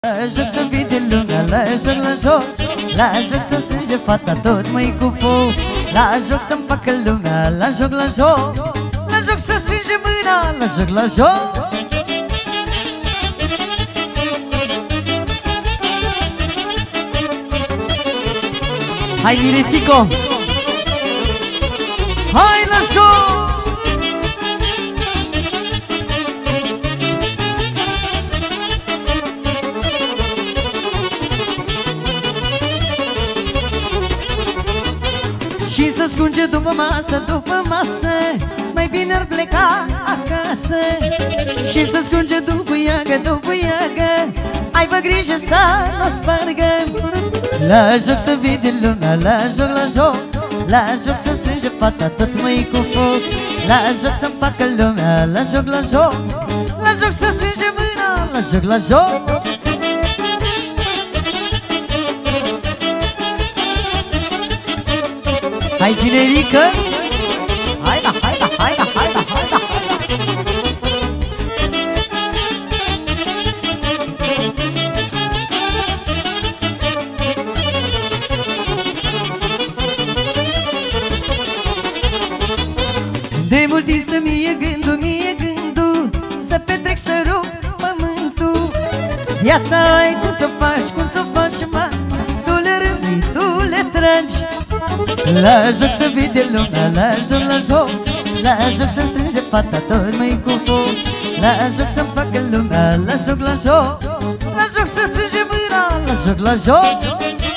La joc să fii de lumea, la joc, la joc. La joc să strânge fata tot mai cu foc. La joc să-mi facă lumea, la joc, la joc. La joc să strânge mâna, la joc, la joc. Hai Miresico, hai la joc. Și să scunge după masă, mai bine ar pleca acasă. Și să scunge după iagă, aibă grijă să nu o spargă. La joc să vede lumea, la joc, la joc. La joc să strânge fata tot mai cu foc. La joc să împacă lumea, la joc, la joc. La joc să strânge mâna, la joc, la joc. Hai generică, hai da, hai da, hai da, hai da, hai da, hai da. De mult distă mie gândul să petrec, să rup pământul. Viața ai cum ți-o faci, mă, tu le râmbi, tu le tragi. La joc să vede lumea, la joc, la joc. La joc să strânge fata tot mai cu foc. La joc să-mi facă lumea, la joc, la joc. La joc să strânge mâna, la joc, la joc.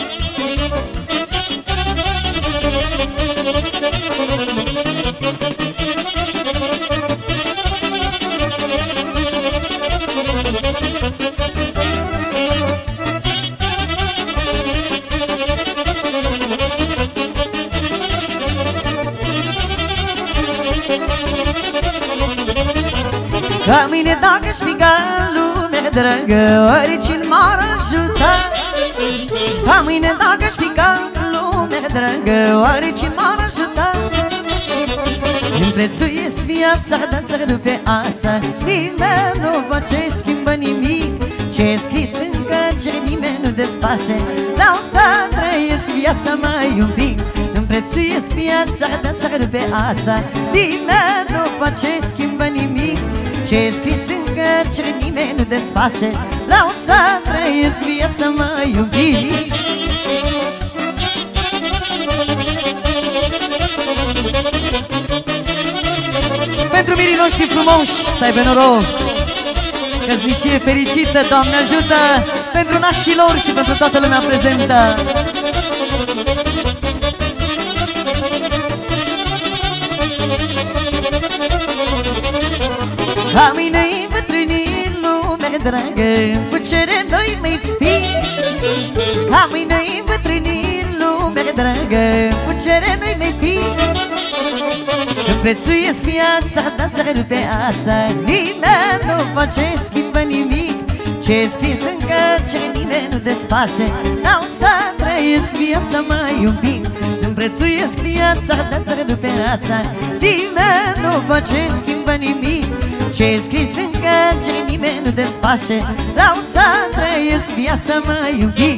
Ca mine dacă-și pica lume dragă, oricine m-ar ajuta. Ca mine dacă-și pica lume dragă, oricine m-ar ajuta. Îmi prețuiesc viața, dar să rupe ața. Nimeni nu face, schimbă nimic. Ce-e scris în cărți, nimeni nu desface. Vreau să trăiesc viața mai un pic. Îmi prețuiesc viața, dar să rupe ața. Nimeni nu face, schimbă nimic. Ce-e scris în cărți, nimeni nu desface. Vreau să trăiesc viața mai un pic. Pentru mirii noștri frumoși, să aibă noroc, căsnicie fericită, Doamne ajută. Pentru nașilor și pentru toată lumea prezentă. Ca mine-i bătrânii lume dragă, cu cere noi mai fi. Ca mine-i bătrânii lume dragă, cu cere noi mai fi. Îmi prețuiesc viața, dar să rupe ața. Nimeni nu face, schimbă nimic. Ce-e scris în cărți, nimeni nu desface. Vreau să trăiesc viața mai un pic. Îmi prețuiesc viața, dar să rupe ața. Nimeni nu face, schimbă nimic. Ce-e scris în cărți, nimeni nu desface. Vreau să trăiesc viața mai un pic.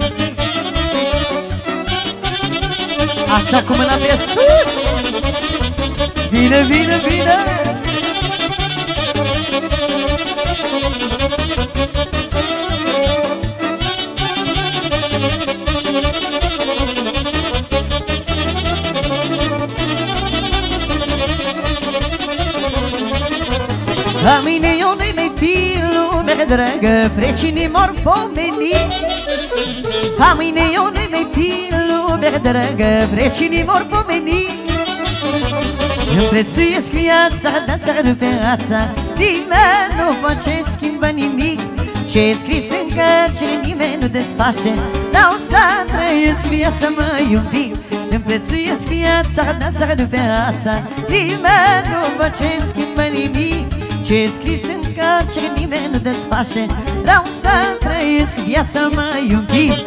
Așa cu mâna pe sus. Bine, bine, bine. La mine eu nu-i mai fi lume dragă, precinii mor pomeni. La mine eu nu-i mai fi lume dragă, precinii mor pomeni. Îmi prețuiesc viața, dar să rupe ața. Nimeni nu face, schimbă nimic. Ce-e scris în cărți, nimeni nu desface. Vreau să trăiesc viața mai un pic. Îmi prețuiesc viața, dar să rupe ața. Nimeni nu face, schimbă nimic. Ce-e scris în cărți, nimeni nu desface. Vreau să trăiesc viața mai un pic.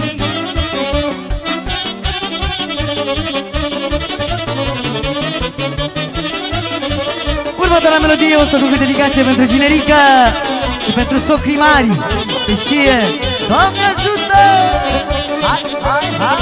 Următoarea melodie o să duc dedicație pentru Generica și pentru socrii mari, se știe. Doamne ajută! Hai, hai, hai!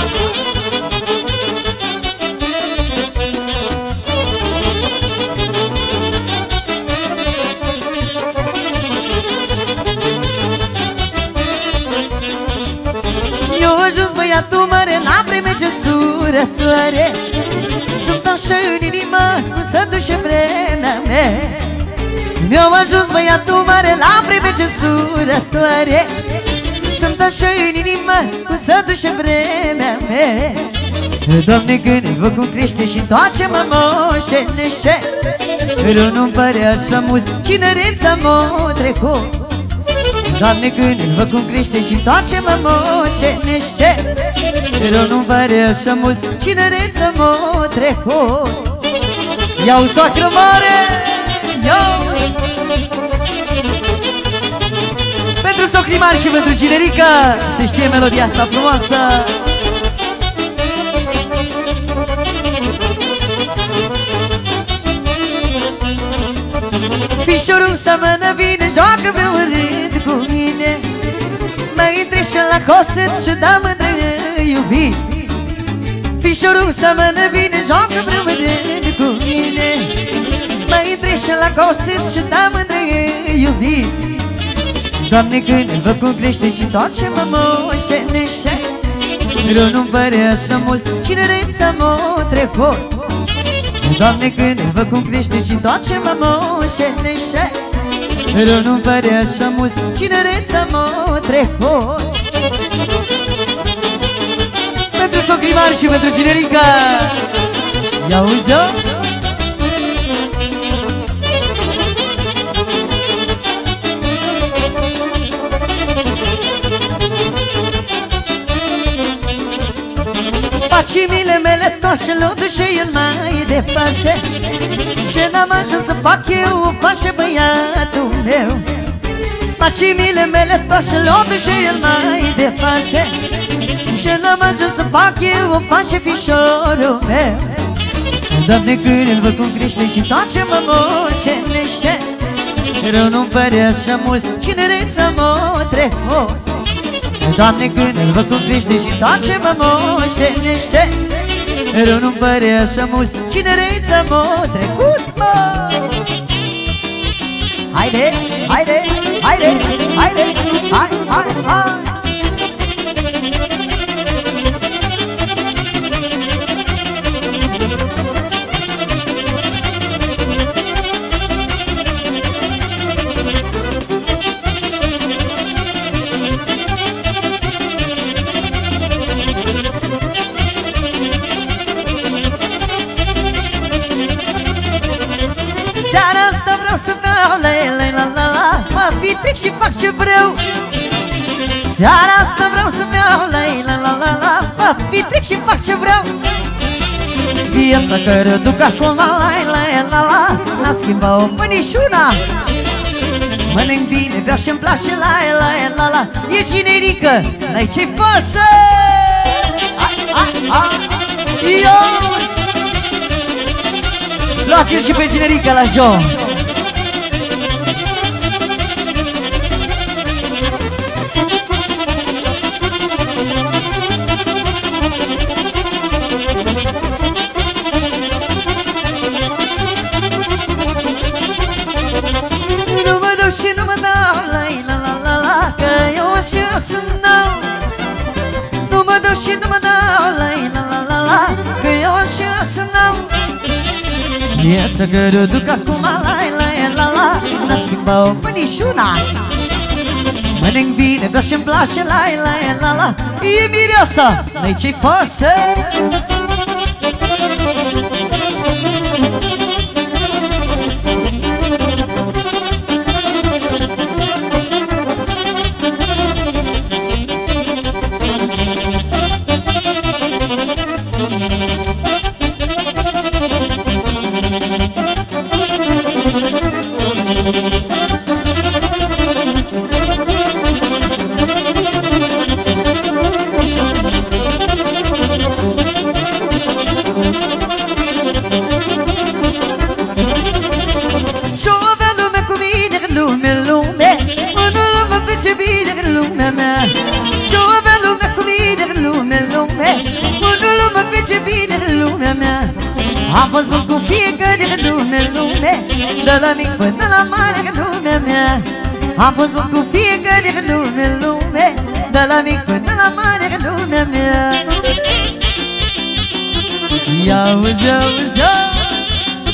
Eu ajuns băiatul mare la vreme cesurătoare. Sunt așa în inimă cum să duce vremea mea. Mi-au ajuns băiatul mare la vreme cesurătoare. Sunt așa în inimă cum să duce vremea mea. Doamne, când văd cum crește și toate mă moșenește, rău nu-mi pare așa mult, cinereța m-a trecut. Doamne, când văd cum crește și toate mă moșenește, rău nu-mi pare așa mult, cinereța m-a trecut. Iau soacră mare, iau! Pentru socrii mari și pentru cinerică se știe melodia asta frumoasă. Fișorul seamănă bine, joacă pe un rând cu mine. Mă întreșă la coset și da mândră iubit. Fișorul seamănă bine, joacă pe un rând cu mine. Mă întreșă la coset și da mândră iubit. Doamne, când îl văd cum crește și tot ce mă moșenește, rău nu-mi pare așa mult, cinereța m-a trecut. Doamne, când îl văd cum crește și tot ce mă moșenește, rău nu-mi pare așa mult, cinereța m-a trecut. Pentru socrii mari și pentru cinerică, i-auzi-o? Pacimile mele tot și l-o duce el mai departe, și n-am ajuns să fac eu o face băiatul meu. Pacimile mele tot și l-o duce el mai departe, și n-am ajuns să fac eu o face fișorul meu. Doamne, când îl văd cum crește și tot ce mă moșenește, rău nu-mi pare așa mult, cinereța m-a trecut. Doamne, când îl văd cum crește și tot ce mă moșenește, rău nu-mi pare așa mult, cinereța m-a trecut, mă! Haide, haide, haide, haide, hai, hai, hai! Pitrec și fac ce vreau. Seara asta vreau să beau, la la la la la, mă pitrec și fac ce vreau. Viața care duc acum, la la la la, n-a schimbat o pănișuna. Mănânc bine, beau și-mi place, la la la la. E cinerică, n-ai ce-i față. Ios! Luați-l și pe cinerică la joc. Și nu mă dau, la la la la, că eu așa sunt nou. Nu mă dau și nu mă dau, la la la la, că eu așa sunt nou. Viața care o duc acum, la la la la, n-a schimbat o pănișuna. Mănânc bine, beau și-mi place, la la la la. E mireasa, n-ai ce-i face. Am fost bun cu fiecare lume, lume, de la mic până la mare lumea mea. Am fost bun cu fiecare lume, lume, de la mic până la mare lumea mea. Ia-uzi, ia-uzi, ia-uzi.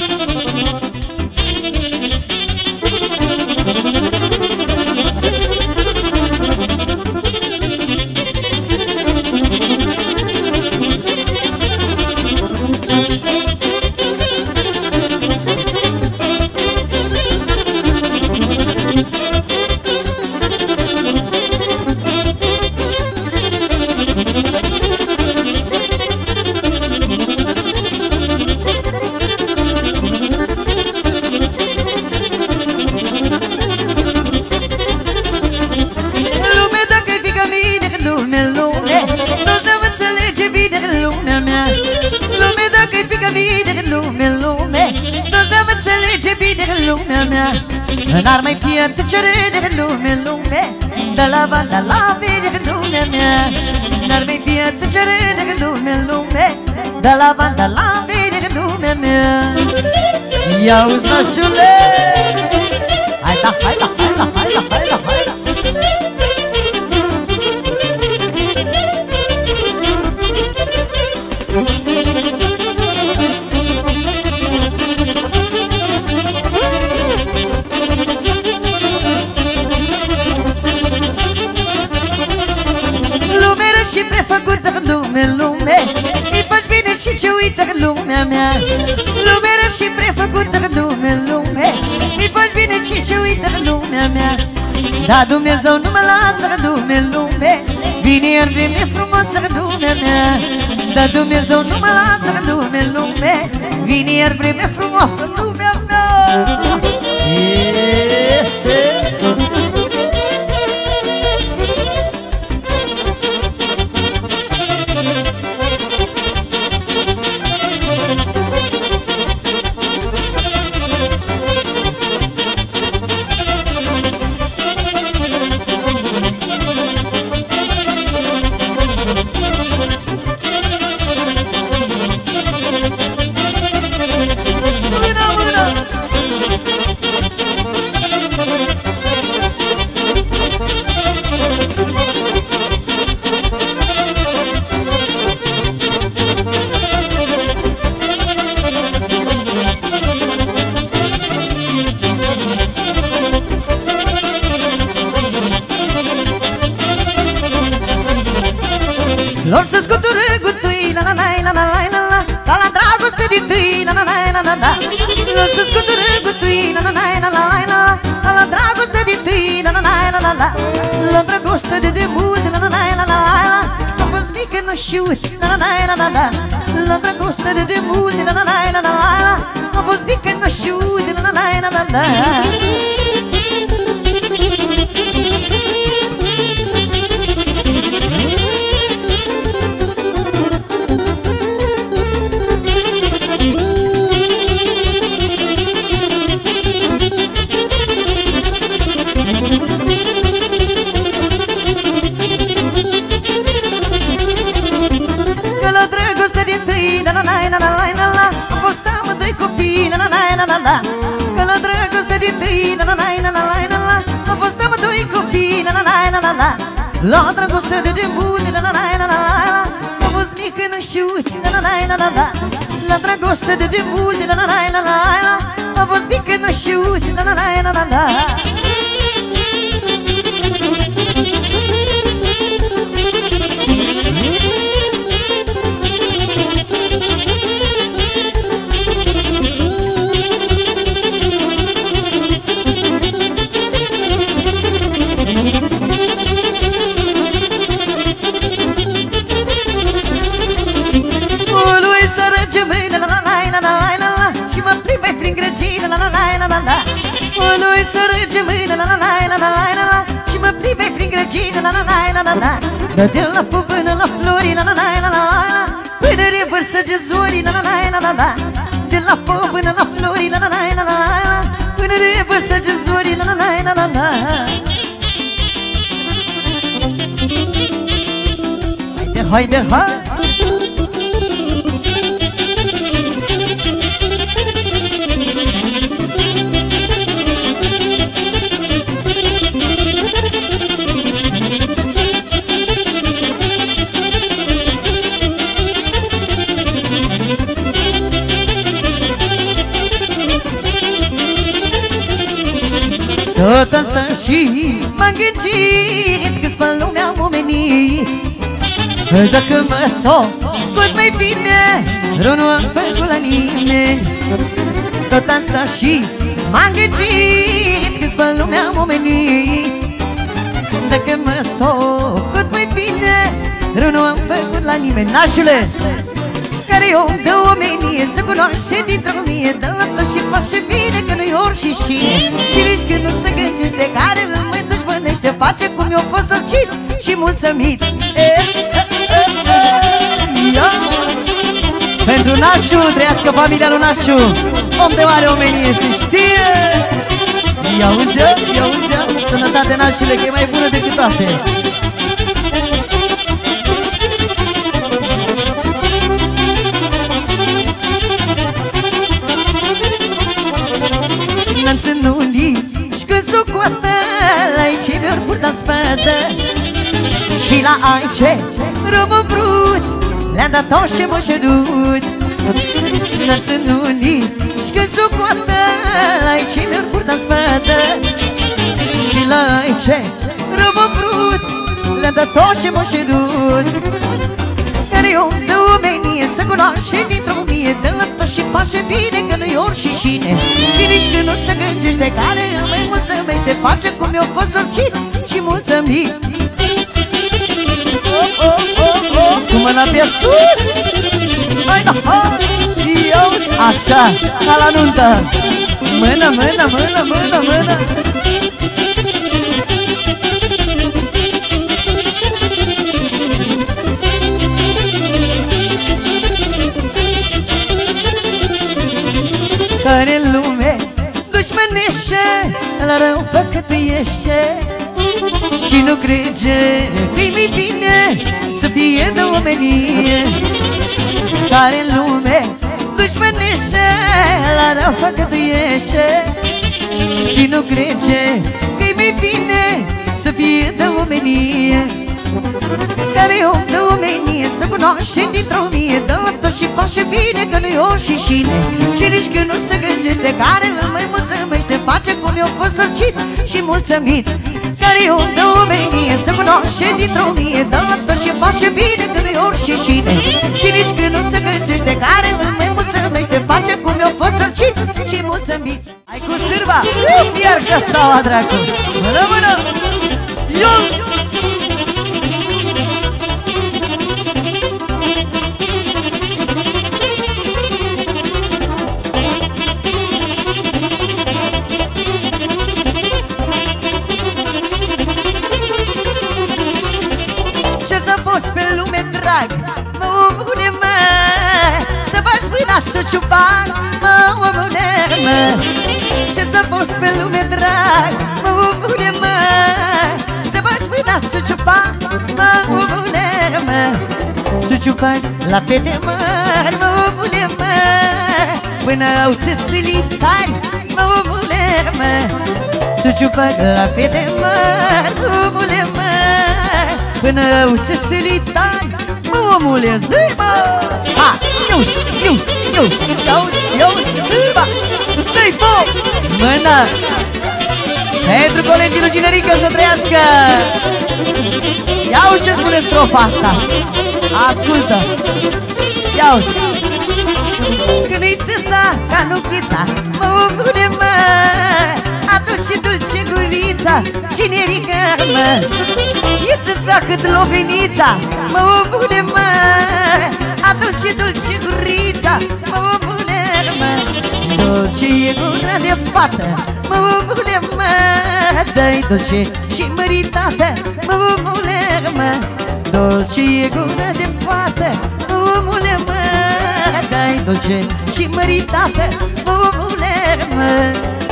N-ar mai fi tăcere de lume, lume, de la banda la vede lumea mea. N-ar mai fi tăcere de lume, lume, de la banda la vede lumea mea. Ia-uzi, nașule! Hai da, hai da, hai da, hai da, hai da, hai da. Și prefăcută lume, lume, îi faci bine și ce uită lumea mea. Lume rău și prefăcută lume, lume, îi faci bine și ce uită lumea mea. Dar Dumnezeu nu mă lasă lume, lume, vine iar vreme frumoasă lumea mea. Dar Dumnezeu nu mă lasă lume, lume, vine iar vreme frumoasă lumea mea. Este lor să scutură gutui, na na na na na na na, ca la dragoste de tâi, na na na na na na. Lor să scutură gutui, na na na na na na, ca la dragoste de tâi, na na na na na na. La dragoste de demult, na na na na na na, am fost mică nu știu, na na na na na. La dragoste de demult, na na na na na, am fost mică nu știu, na na na na na. Că la dragoste de tâi, na na na na na na na, am fost amândoi copii, na na na na na na. La dragoste de demult, na na na na na na, am fost mică nu știu, na na na na na na. La dragoste de demult, na na na na na na, am fost mică nu știu, na na na na na na. Lui sărăge mâine, la la la la la la la, și mă plimbi prin grădină, la la la la la la. Dă-te la păr până la flori, la la la la la la, până revărsă gezorii, la la la la la la. De la păr până la flori, la la la la la la, până revărsă gezorii, la la la la la la. Haide, haide, haide. Tot asta și m-am gândit că-s pe lumea omenii. Dacă mă socot mai bine, rău nu am făcut la nimeni. Tot asta și m-am gândit că-s pe lumea omenii. Dacă mă socot mai bine, rău nu am făcut la nimeni. Nașule! Care om de omenie se cunoaște dintr-o mie, dă la tot și face bine că nu-i ori și șine. Și nici când nu se gândește, care îl mai dușmănește, face cum i-a fost sorcit și mulțumit. Pentru Nașu, trăiască familia lui Nașu, om de mare omenie, se știe. Ia-uzi-o, sănătate Nașule, că e mai bună decât toate. Ținunii și când s-o coată, la aici mi-or purta spată. Și la aici rămă vrut, le-am dat tot și moșerut. Ținunii și când s-o coată, la aici mi-or purta spată. Și la aici rămă vrut, le-am dat tot și moșerut. Care om de omenie se cunoaște dintr-o mie, dă la tot și face bine că nu-i ori și șine. Și nici când nu se gândește, care îl mai mulțumește, face cum i-a fost sorcit și mulțumit. Cu mâna pe sus! Hai da, i-auzi, așa, ca la nuntă. Mână, mână, mână, mână, mână. Care în lume dușmănește, la rău păcătuiește și nu crede că-i mai bine să fie de omenie. Care în lume dușmănește, la rău păcătuiește și nu crede că-i mai bine să fie de omenie. Care om de omenie se cunoaște dintr-o mie, dă tot și face bine că nu-i ori și șine. Și nici când nu se gândește, care îl mai mulțumește, face cum i-a fost sorcit și mulțumit. Care om de omenie se cunoaște dintr-o mie, dă tot și face bine că nu-i ori și șine. Și nici când nu se gândește, care îl mai mulțumește, face cum i-a fost sorcit și mulțumit. Hai cu sârba, iar cățaua dracu, mână, mână, eu! Mă, omule, mă, să faci mâna suciupan, mă, omule, mă. Ce ți-a fost pe lume drag, mă, omule, mă, să faci mâna suciupan, mă, omule, mă. Suciupan la fete mari, mă, omule, mă, până au țâțâlii tari, mă, omule, mă. Suciupan la fete mari, mă, omule, mă, până au țâțâlii tari. Mă, omule, zi, mă! Ha! Iuzi, sârba! Dă-i foc! Mână! Pentru colegii lui Ginerică să trăiască! Ia-uzi ce spune strofa asta! Ascultă! Ia-uzi! Când-i țâța ca nuchița, mă, omule, mă, atunci și dulce gurița, Ginerică, mă! E țâța cât lovenița, mă, omule, mă, atunci e dulce gurița, mă, omule, mă. Dulce e gura de fată, mă, omule, mă, dă-i dulce și măritată, mă, omule, mă. Dulce e gura de fată, mă, omule, mă, dă-i dulce și măritată, mă, omule, mă.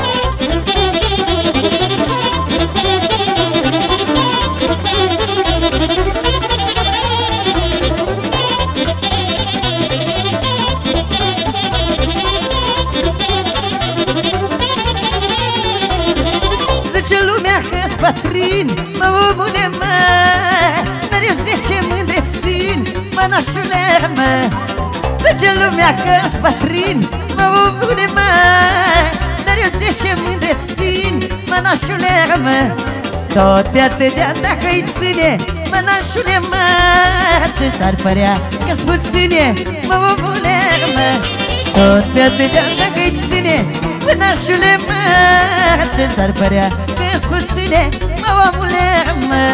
Zice lumea că-s bătrân, mă, omule, mă, dar eu 10 mândre țin, mă, nașule, mă. Zice lumea că-s bătrân, mă, omule, mă, dar eu zice mândre țin, mănașule mă. Tot pe atâtea dacă-i ține, mănașule mă, ți s-ar părea că-s puține, mă, omule mă. Tot pe atâtea dacă-i ține, mănașule mă, ți s-ar părea că-s puține, mă, omule mă.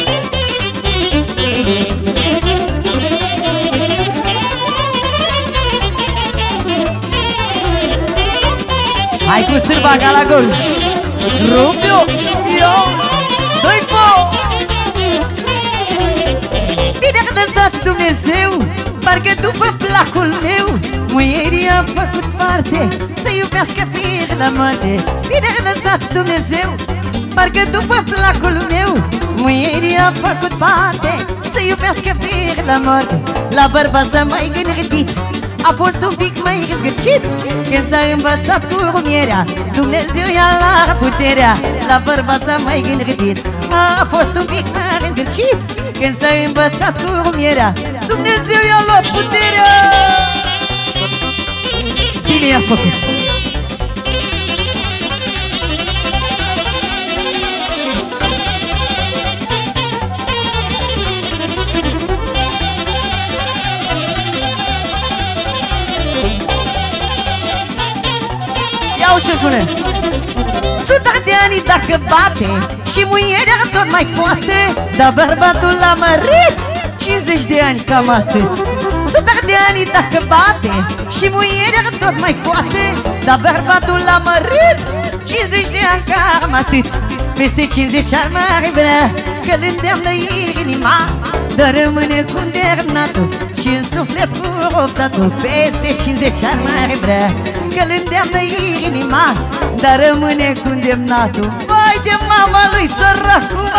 Hai cu sârba ca la Gorj. Rubiu, eu, doi po. Bine a lăsat Dumnezeu, parcă după placul meu, muierii a făcut parte să iubească până la moarte. Bine a lăsat Dumnezeu, parcă după placul meu, muierii a făcut parte să iubească până la moarte. La bărbat s-a mai gândit, a fost un pic mai zgârcit când s-a învățat cu rumierea, Dumnezeu i-a luat puterea. La bărbat s-a mai gândit, a fost un pic mai zgârcit când s-a învățat cu rumierea, Dumnezeu i-a luat puterea. Bine i-a făcut. Iau ce spune. 100 de ani dacă bate și muierea tot mai poate, dar bărbatul l-a mărit 50 de ani cam atât. 100 de ani dacă bate și muierea tot mai poate, dar bărbatul l-a mărit 50 de ani cam atât. Peste 50 ani mai vrea că-l îndeamnă inima, dar rămâne cu îndemnatul și în suflet cu optatul. Peste 50 ani mai vrea că-l îndeamnă inima, dar rămâne cu îndemnatul. Vai de mama lui săracul!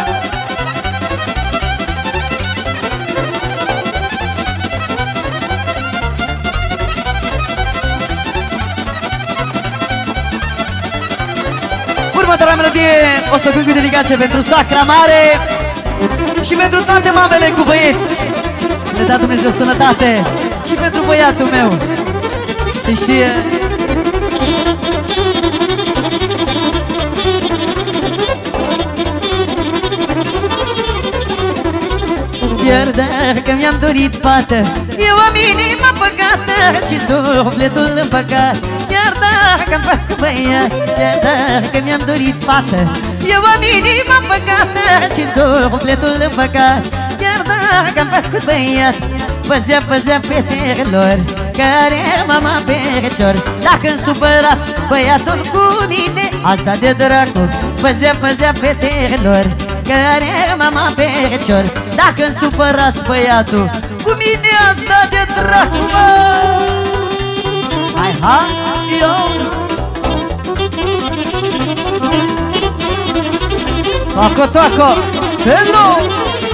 Următoarea melodie o să cu dedicație pentru Sacra Mare și pentru toate mamele cu băieți. Le da Dumnezeu sănătate și pentru băiatul meu, se știe. Iar dacă mi-am dorit fată, eu am inima păcată și sufletul împăcat. Iar dacă-mi fac băiat, iar dacă mi-am dorit fată, eu am inima păcată și sufletul împăcat. Iar dacă-mi fac băiat, păzea, păzea fetelor care mama perecior. Dacă-mi supărați băiatul cu mine, asta de dracu. Păzea, păzea fetelor care mama perecior. Dacă-mi supărați băiatul cu mine, asta de dracu, mă. Hai, ha, ios. Toaco, toaco, hello.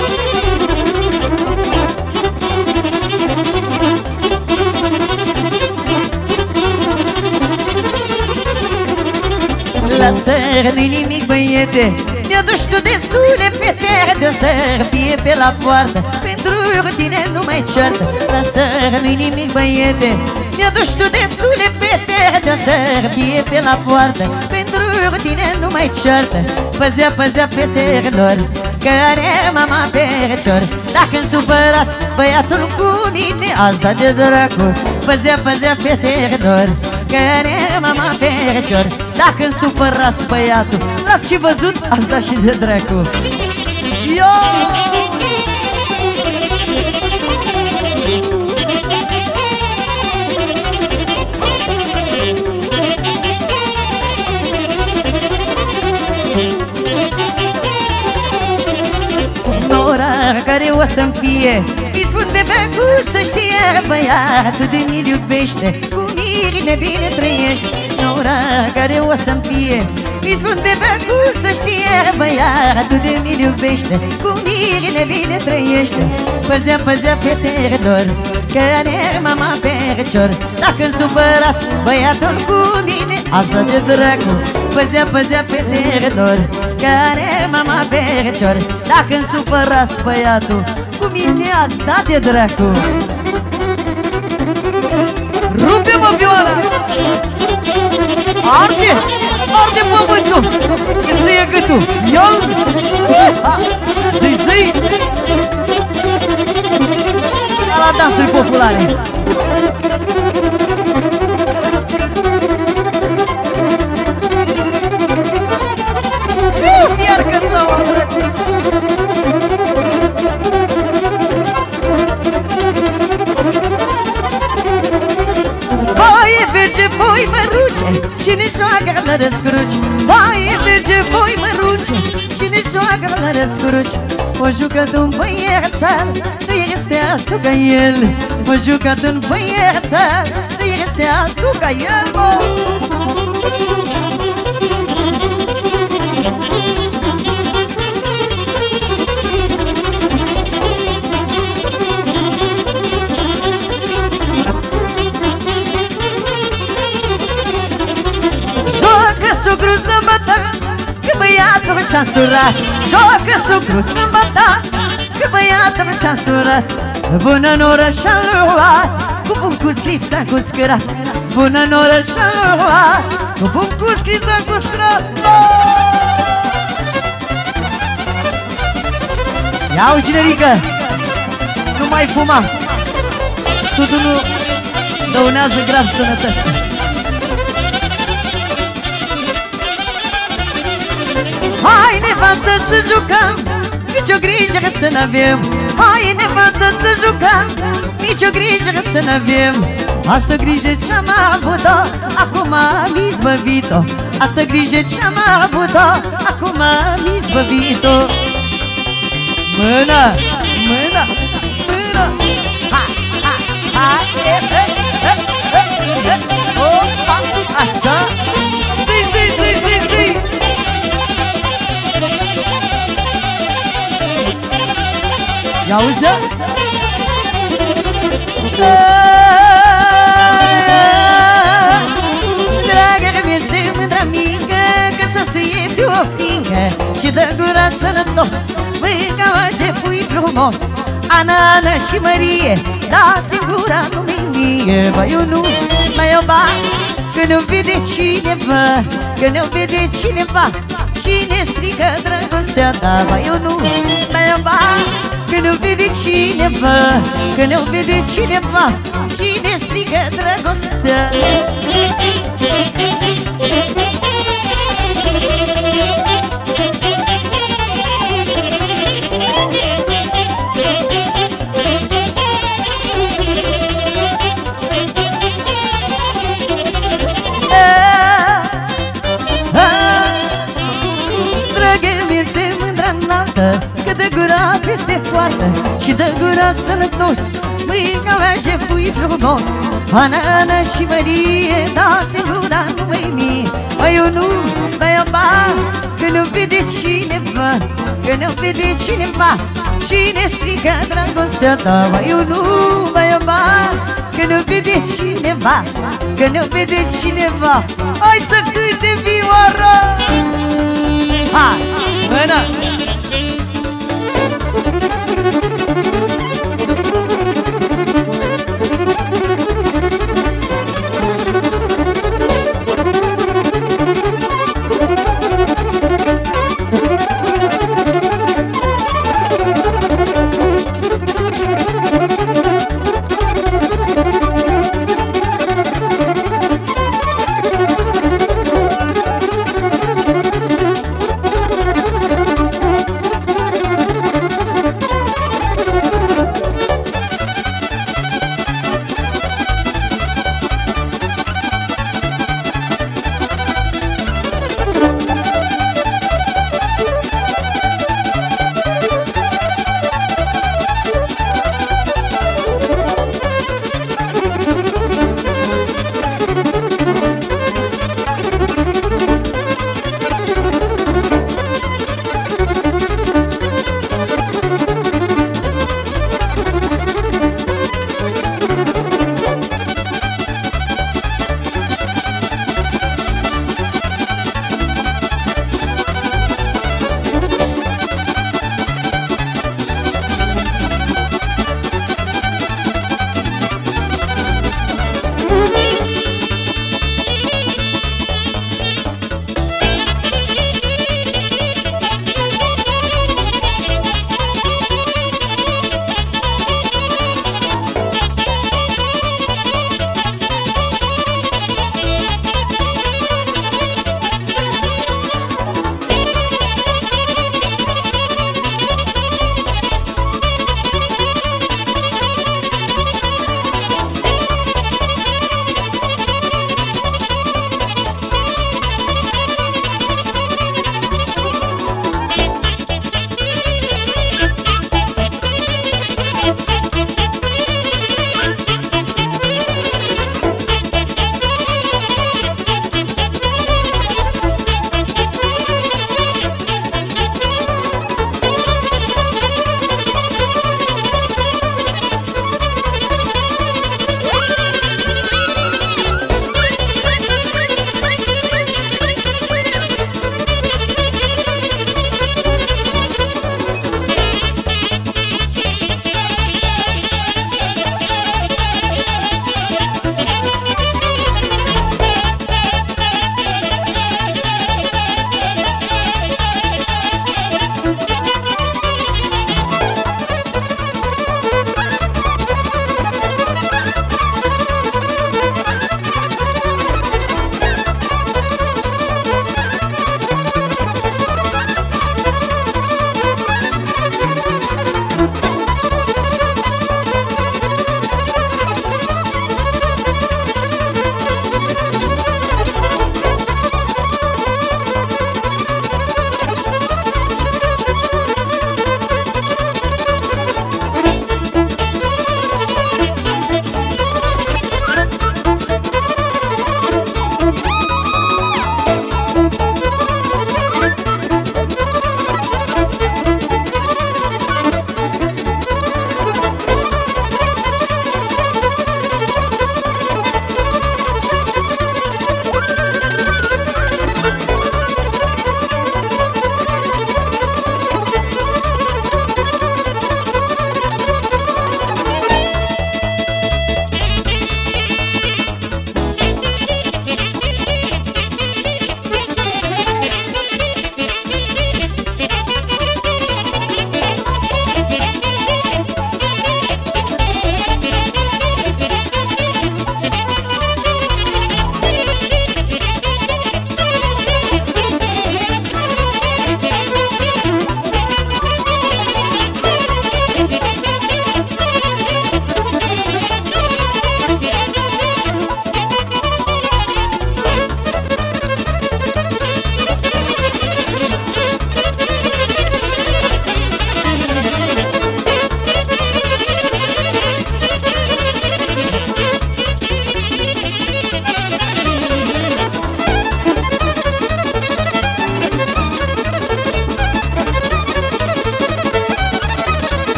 La seară nu-i nimic, băiete, mi-aduci tu destule fete de-o să fie pe la poartă, pentru tine nu mai ceartă. La seară nu-i nimic, băiete, mi-aduci tu destule fete de-o să fie pe la poartă, pentru tine nu mai ceartă. Păzea, păzea fetelor care mama perecior. Dacă-mi supărați băiatul cu mine, asta de dracu. Păzea, păzea fetelor care mama perecior. Dacă-mi supărați băiatul, l-ați și văzut, asta și de dracu. Nora care o să-mi fie, îi spun de becu să știe, băiatul de mi-l iubește, cu mine bine trăiește. Nora care o să-mi fie, îi spun de becu să știe, băiatul de mi-l iubește, cu mine bine trăiește. Păzea, păzea fetelor care mama perecior. Dacă-mi supărați băiatul cu mine, asta de dracu. Păzea, păzea fetelor care mama perecior. Dacă-mi supărați băiatul cu mine, asta de dracu. Rupe-mă vioara! Arde! Arde pământul! Și ție gâtul! Iol! Zi! La dansuri populare! Iar câțaua! Voie merge, voi măruce, cine joacă la răscruci. Voie merge, voi măruce, cine joacă la răscruci. O jucat-un băiețel, nu este altul ca el. O jucat-un băiețel, nu este altul ca el, mă. Sucru sâmbătă, că băiatul și-a surat. Joacă sucru sâmbătă, că băiatul și-a surat. Bună noră și-a luat, cu bun cu scrisă cu scărat. Bună noră și-a luat, cu bun cu scrisă cu scărat. Ia-o, generică, nu mai fuma. Tutunul dăunează grav sănătății. Hai, nevastă, să jucăm, nici o grijă să n-avem. Hai, nevastă, să jucăm, nici o grijă să n-avem. Asta grijă ce-am avut-o, acum am izbăvit-o. Asta grijă ce-am avut-o, acum am izbăvit-o. Mână, mână, mână. Ha, ha, ha, opa, așa. Zi. Ia-uză! Dragă mi-este mândra mică, că să suie pe o fiincă și dă gura sănătos, mâncăuașe pui frumos. Ana și Mărie, dați-mi gura numai mie. Bă, eu nu mai iuba, că nu vede cineva, că nu vede cineva. Cine strică dragostea ta? Bă, eu nu mai iuba, că nu vede cineva, că nu vede cineva. Cine strică dragostea? Peste poartă și dă gura sănătos, mâncăuașe pui frumos. Ana și Mărie, dați-mi gura numai mie. Mă, eu nu mai iuba, că nu vede cineva, că nu vede cineva. Cine strică dragostea ta? Mă, eu nu mai iuba, că nu vede cineva, că nu vede cineva. Hai să cânte vioară! Hai, mână!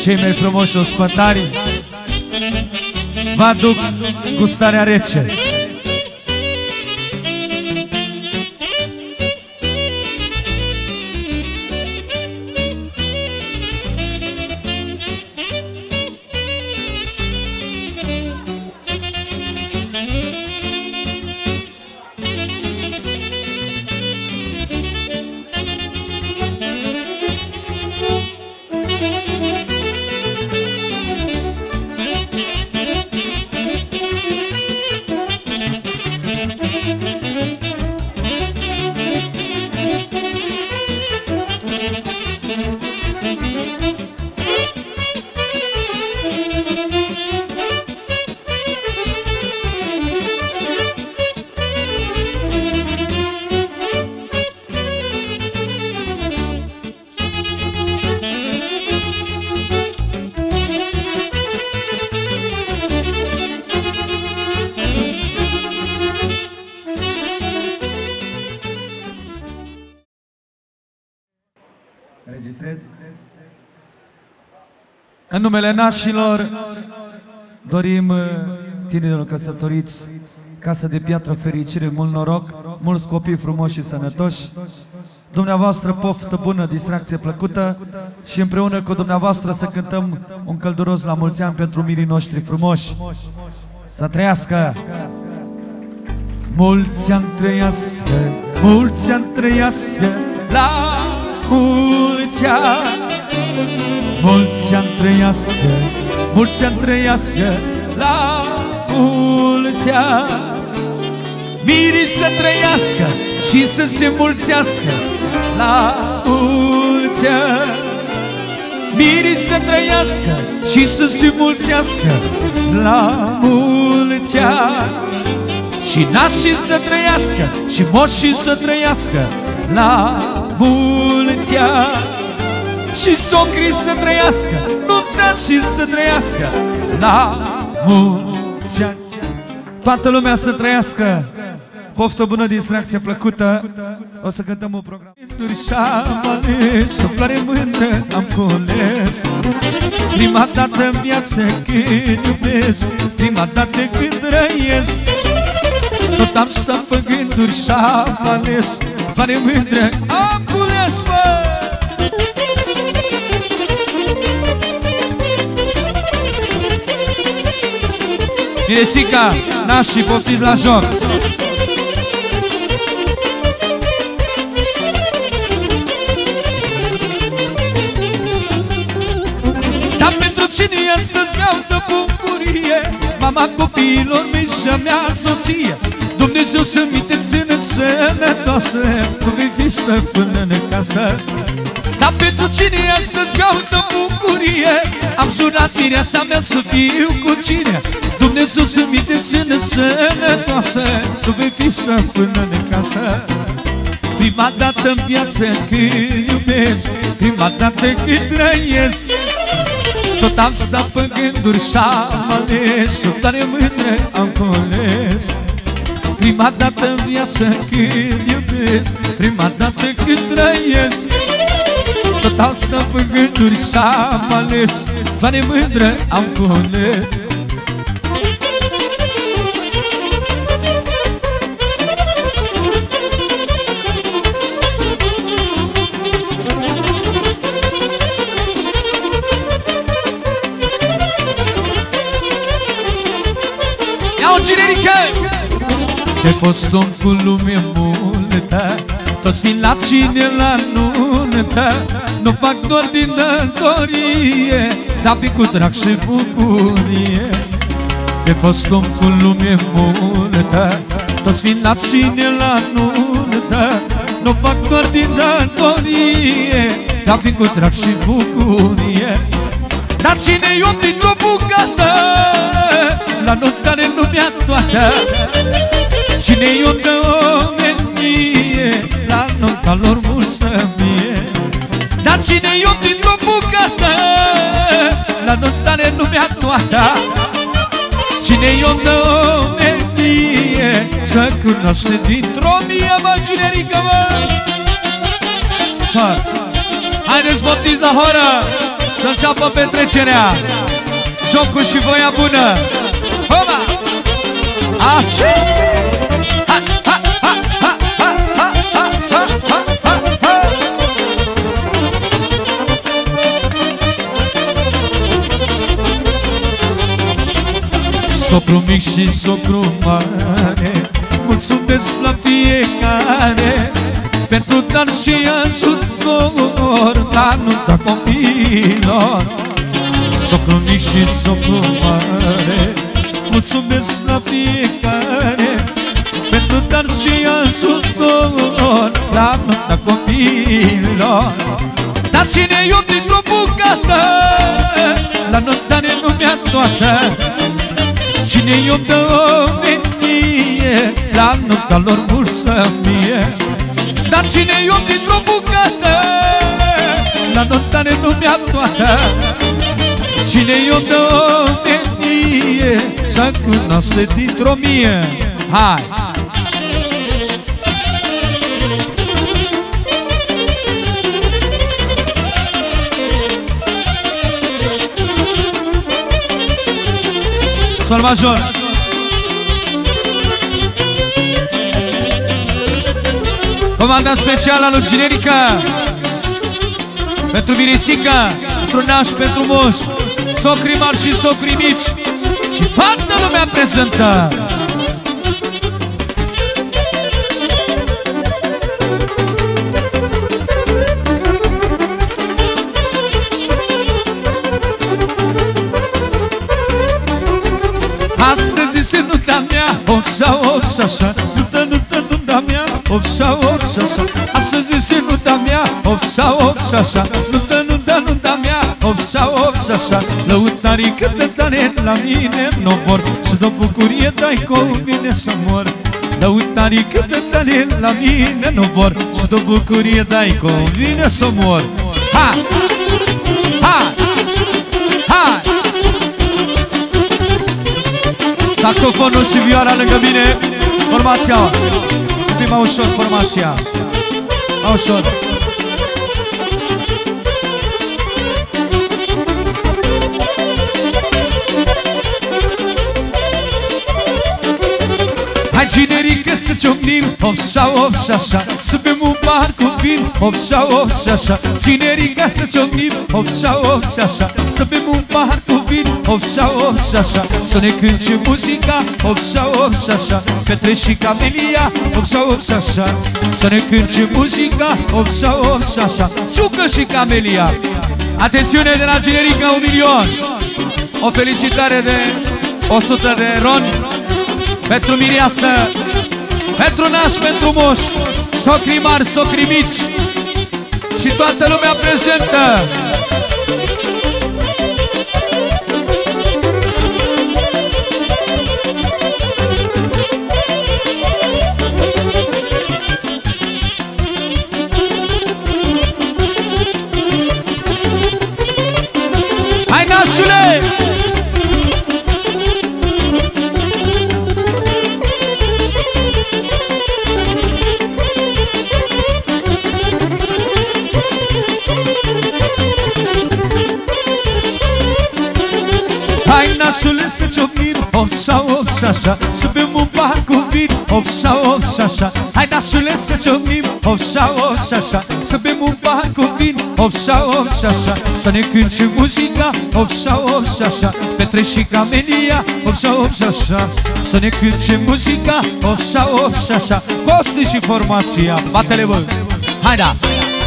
cei mai frumoși ospătari vă aduc gustarea rece. În numele nașilor dorim tinerilor căsătoriți casă de piatră, fericire, mult noroc, mulți copii frumoși și sănătoși. Dumneavoastră poftă bună, distracție plăcută și împreună cu dumneavoastră să cântăm un călduros la mulți ani pentru mirii noștri frumoși. Să trăiască! Mulți ani trăiască, mulți ani trăiască, la mulți ani! Mulți ani trăiască, mulți ani trăiască, la mulți ani. Mirii să trăiască și să se mulțească, la mulți ani. Mirii să trăiască și să se mulțească, la mulți ani. Și nașii să trăiască și moșii să trăiască, la mulți ani. Și socrii să trăiască, nuntașii să trăiască, la mulți ani. Toată lumea să trăiască. Poftă bună, distracție plăcută. O să cântăm un program. Și-am ales o floare mândră, am cules. Prima dată în viață când iubesc, prima dată când trăiesc. Tot am stat pe gânduri și-am ales o floare mândră, am cules, mă! Miresica, nașii, poftiți la joc! Dar pentru cine astăzi vreau de bucurie, mama copiilor mei și a mea soție, Dumnezeu să-mi te țină sănătoasă, tu vei fi stăpână în casă. Dar pentru cine astăzi vreau de bucurie, am jurat mireasa mea să fiu cu cine, Dumnezeu să-mi te țină sănătoasă, tu vei fi stăpână în casă. Prima dată în viață când iubesc, prima dată când trăiesc, tot am stat pe gânduri și-am ales o tare mândră, am cules. Prima dată în viață când iubesc, prima dată când trăiesc, tot am stat pe gânduri și-am ales o tare mândră, am cules. Te fost om cu lume multă, toți vin la cine la nuntă, nu fac doar din datorie, dar vin cu drag și bucurie. Te fost om cu lume multă, toți vin la cine la nuntă, nu fac doar din datorie, dar vin cu drag și bucurie. Dar cine iub dintr-o bucată, la notare lumea toată. Cine iub de omenie, la nota lor mult să fie. Dar cine iub dintr-o bucată, la notare lumea toată. Cine iub de omenie, să cunoaște dintr-o mie, mă, generică, mă. Haideți, boptiți la horă! să înceapă petrecerea. Jocul și voia bună. Hoba! Așa! Ha, ha, ha, ha, ha, ha, ha, ha, ha, ha, ha. Socru mic și socru mare, mulțumesc la fiecare pentru dar și ajutor la nunta copiilor. Socru mic și socru mare, mulțumesc la fiecare pentru dar și ajutor la nunta copiilor. Dar cine iub dintr-o bucată, la nunta în lumea toată. Cine iub de omenie, la nunta lor mult să fie. Dar cine iub dintr-o bucată, la nunta în lumea toată. Cine iub de omenie, să cunoaște dintr-o mie. Hai! Sol major. Comanda specială lui Generica, pentru Mirisica, pentru naș, pentru moș, socri mari și socri mici și toată lumea prezentă. Astăzi este nunta mea, opsa, opsa, așa. Nunta mea, opsa, opsa, așa. Astăzi este nunta mea, opsa, opsa, așa. Nunta mea, opsa, opsa, așa. Lăutarii cântă tare la mine, nu vor să dă bucurie, dai cu mine să mor. Lăutarii cântă tare la mine, nu vor să dă bucurie, dai cu mine să mor. Ha! Ha! Ha! Saxofonul și vioara lângă mine. Formația. Un pic mai ușor formația. Mai ușor. Hai Generica să ciocnim, opsa, opsa, așa. Să bem un pahar cu vin, opsa, opsa, așa. Generica să ciocnim, opsa, opsa, așa. Să bem un pahar cu vin, opsa, opsa, așa. Să ne cânce muzica, opsa, opsa, așa. Petre și Camelia, opsa, opsa, așa. Să ne cânce muzica, opsa, opsa, așa. Ciucă și Camelia. Atențiune de la Generica, 1.000.000. O felicitare de 100 de roni pentru mireasă, pentru naș, pentru moș, socri mari, socri mici și toată lumea prezentă. Hai nașule! Nașule să ciocnim, opsa, opsa, așa. Să bem un pahar cu vin, opsa, opsa, așa. Hai nașule să ciocnim, opsa, opsa, așa. Să bem un pahar cu vin, opsa, opsa, așa. Să ne cânce muzica, opsa, opsa, așa. Petre și Camelia, opsa, opsa, așa. Să ne cânce muzica, opsa, opsa, așa. Costi și formația, bate-le voi. Hai da!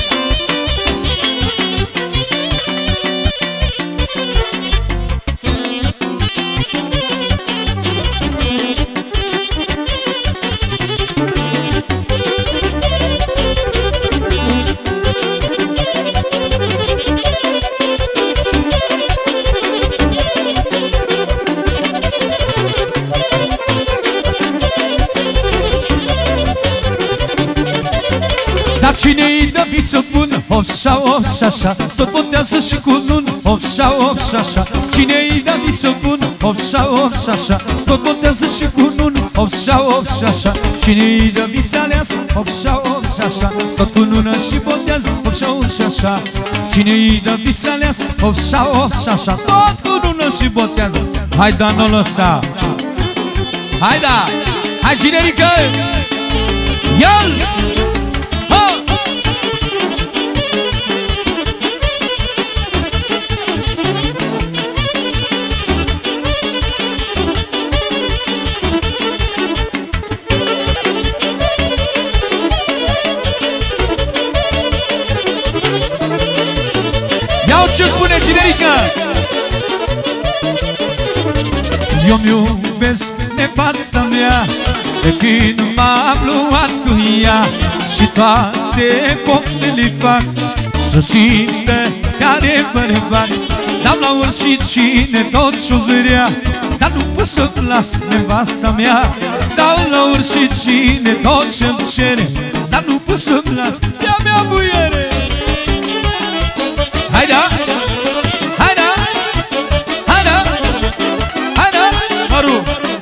Dar cine-i dă viță bun, opsa, opsa, așa. Tot botează și cu lun, opsa, opsa, așa. Cine-i dă viță bun, opsa, opsa, așa. Tot botează și cu lun, opșa, opșa, cine-i dă vița aleasă, opșa, opșa, tot cu nună și botează, opșa, opșa, cine-i dă vița aleasă, opșa, opșa, tot cu nună și botează. Hai da, n-o lăsa. Hai da, hai generică. Ia-l! Ce spune generică? Eu-mi iubesc nevasta mea de când m-am luat cu ea și toate poftele fac să simtă care bărbat. Dau la oricine tot ce-o vrea, dar nu pot să-mi las nevasta mea. Dau la oricine tot ce-mi cere, dar nu pot să-mi las ea mea muiere. Hai da! Hai da! Hai da! Hai da! Maru!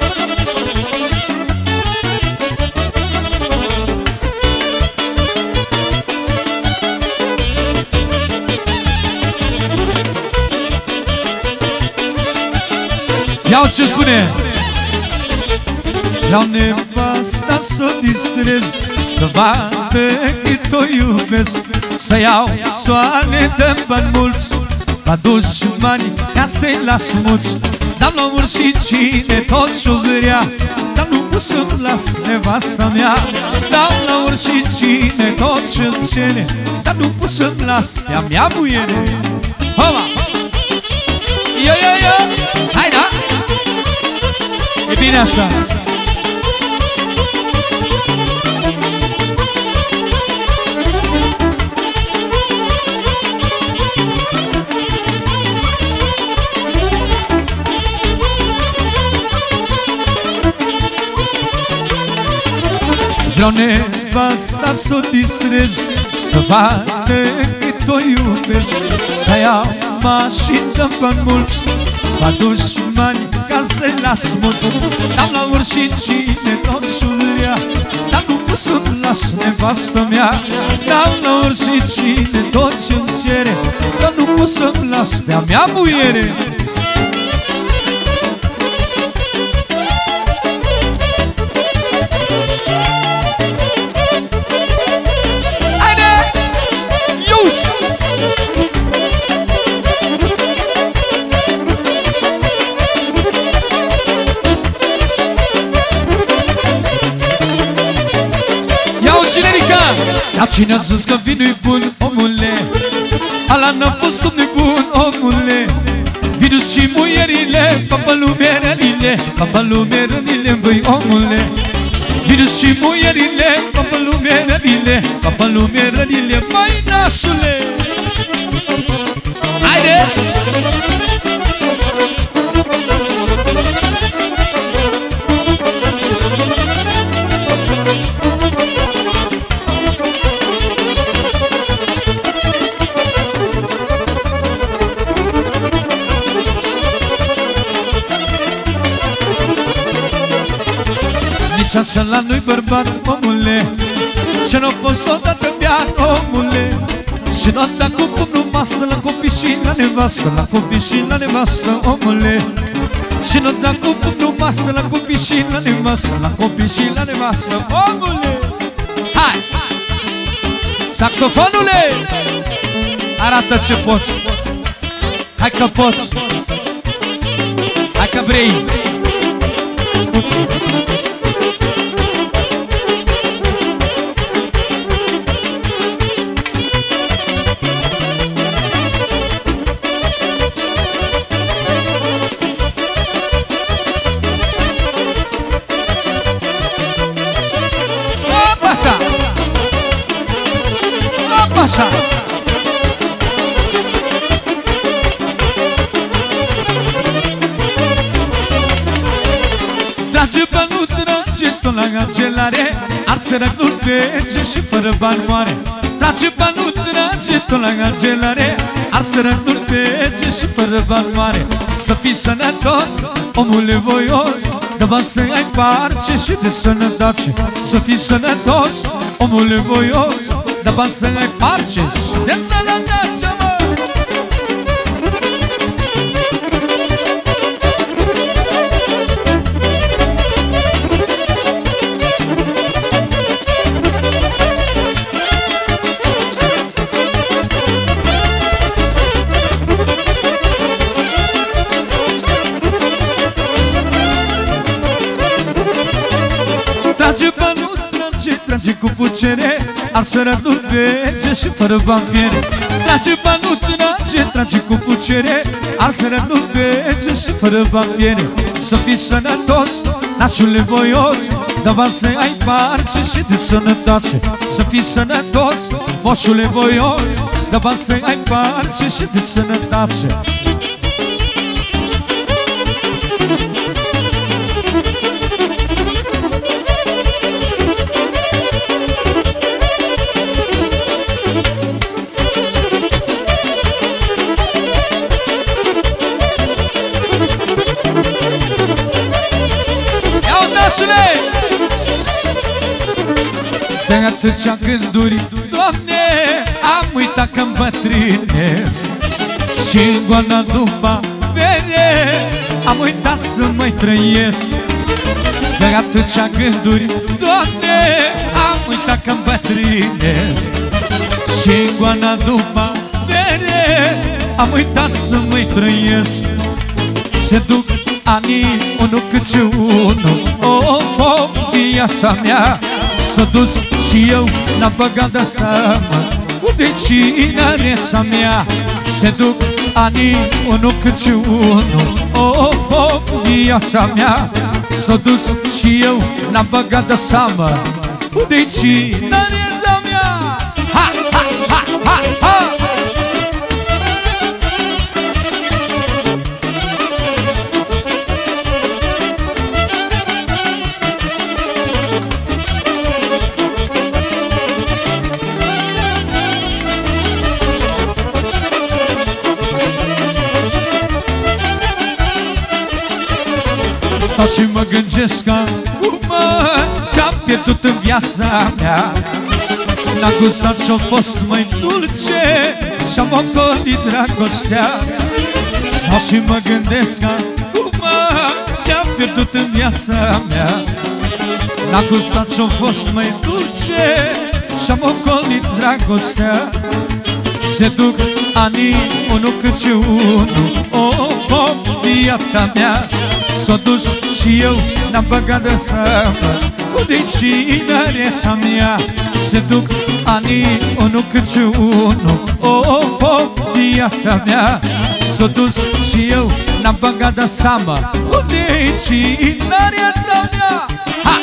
Iau ce spune! Vreau nevasta să o distrez, să vadă cât o iubesc, să iau soane de bani mulți, la dușmani ca să-i las mulți. Dau la oricine tot ce-o vrea, dar nu pot să-mi las nevasta mea. Dau la oricine tot ce-mi cere, dar nu pot să-mi las ea mea muiere. Homa! Ia, ia, ia! Hai da! E bine așa! Vreau nevasta să o distrez, să vadă cât o iubesc, să iau mașini de bani mulți, la dușmani ca să-i las mulți. Dau la oricine tot ce-o vrea, dar nu pot să-mi las nevastă mea. Dau la oricine tot ce-mi cere, dar nu pot să-mi las pe-a mea muiere. Dar cine a zis că vinul-i bun, omule? Ala n-a fost un nebun, omule. Vinul și muierile, papalumerările, papalumerările, băi, omule. Vinul și muierile, papalumerările, papalumerările, băi, nașule. Haide! Acela nu-i bărbat, omule, ce n-a fost odată beat, omule. Și n-a dat cu pumnul masă la copii și la nevastă, la copii și la nevastă, omule. Și n-a dat cu pumnul masă la copii și la nevastă, la copii și la nevastă, omule. Hai! Saxofonule! Arată ce poți! Hai că poți! Hai că vrei! Așa! Trage banul, trage tot la cancelare, ar săracul trece și fără bani moare. Trage banul, trage tot la cancelare, ar săracul trece și fără bani moare. să fii sănătos, omule voios, de bani să ai parce și de sănătate. Să fii sănătos, omule voios, de bani să ai parce și de sănătate, mă! Trage cu pucere, arsără dulce și fără vampire. Trage banul, trage cu pucere, arsără dulce și fără vampire. Să fii sănătos, nașule voios, de bani să ai parce și de sănătate. Să fii sănătos, moșule voios, de bani să ai parce și de sănătate. De atâția gânduri, Doamne, am uitat că îmbătrânesc și în goana după bere am uitat să mai trăiesc. De atâția gânduri, Doamne, am uitat că îmbătrânesc și în goana după bere am uitat să mai trăiesc. Se duc anii, unul câte unul, viața mea s-a dus și eu n-am băgat de seamă unde-i tinereța mea. Se duc anii, unul câte unul, viața mea s-a dus și eu n-am băgat de seamă unde-i tinereța mea. Ha, ha, ha, ha, ha! Stau și mă gândesc acum ce-am pierdut în viața mea. N-a gustat și-a fost mai dulce și-am ocolit dragostea. Stau și mă gândesc acum ce-am pierdut în viața mea. N-a gustat și-a fost mai dulce și-am ocolit dragostea. Se duc anii, unul câte unul, viața mea s-a dus și eu n-am băgat de seamă unde-i tinereța mea. Se duc anii, unul câte unul, viața mea s-a dus și eu n-am băgat de seamă unde-i tinereța mea. Ha!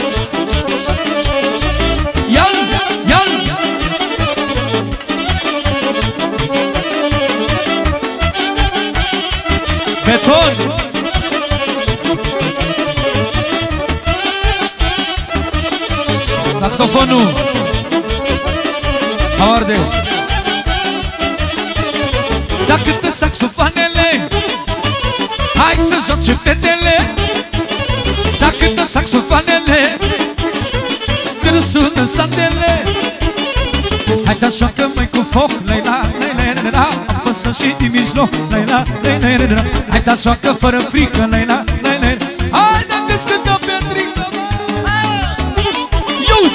Beton! Saxofonul Hawarde. Dar cântă saxofanele, hai să joace fetele. Dar cântă saxofanele, când sună satele. Hai da joacă mai cu foc, la-i-la, la-i-la, la-i-la, apăsă și din mijloc, la-i-la, la-i-la, la-i-la. Hai da joacă fără frică, la-i-la, la-i-la. Hai dacă-ți cântă Petrică, Ius!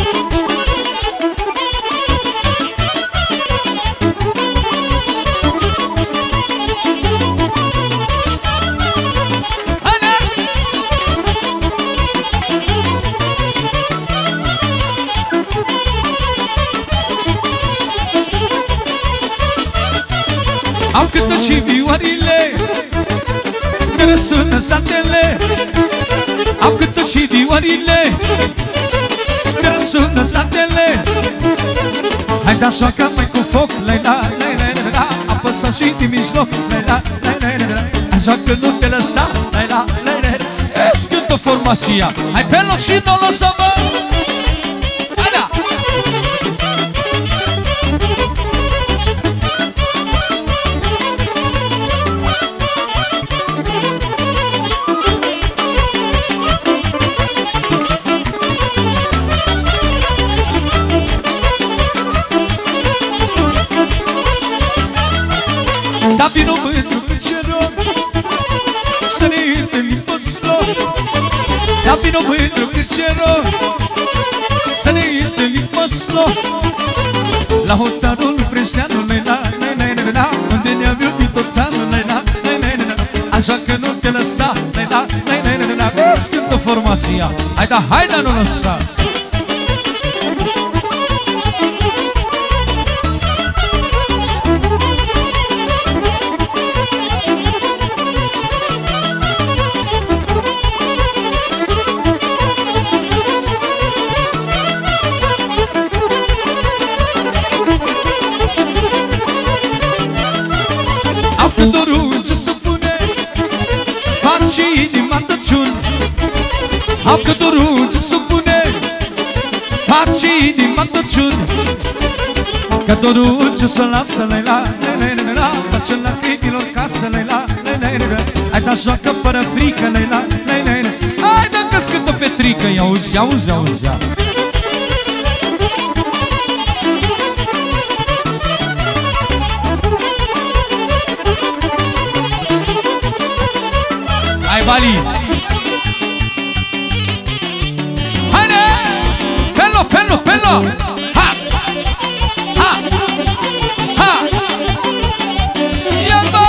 Au cântă și vioarile, ne răsună satele. Au cântă și vioarile, ne răsună satele. Hai da joacă mai cu foc, la-i-la, la-i-la, la-i-la, apăsă și din mijloc, la-i-la, la-i-la, la-i-la. Hai joacă, nu te lăsa, la-i-la, la-i-la. Îți cântă formația, hai pe loc și nu o lăsă, mă! Hai da! Dar vino mândru cât ce rog să ne întâlnim măslo la hotarul Preșteanului, na, unde ne-am iubit tot anul, na, așa că nu te lăsa, na, vezi cântă formația, hai da, nu lăsa. Și inima tăciun au că dorul ce supune fac și inima tăciun că dorul ce să lasă la face la critilor casă la hai da joacă fără frică la hai da căscâtă petrică i-auzi hai Bali! Haide! Pello! Ha! Iamba!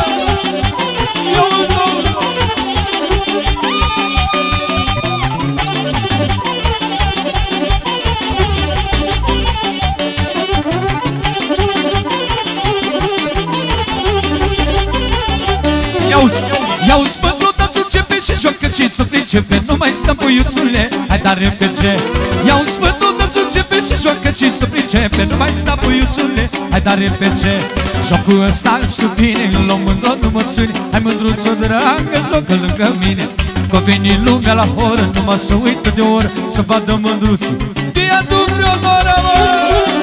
Iauzi, și joacă ce să pricepe, nu mai stăm puiuțule, hai dar repede. Ia-uzi bătut, dă-ți începe și joacă ce să pricepe, nu mai stăm puiuțule, hai dar repede. Jocul ăsta știu bine, îl luăm mândru, nu mă ține, hai mândruță dragă, joacă lângă mine. Că veni lumea la horă, numai să uită de oră, să vadă mândruții, te adu vreo moră, mă!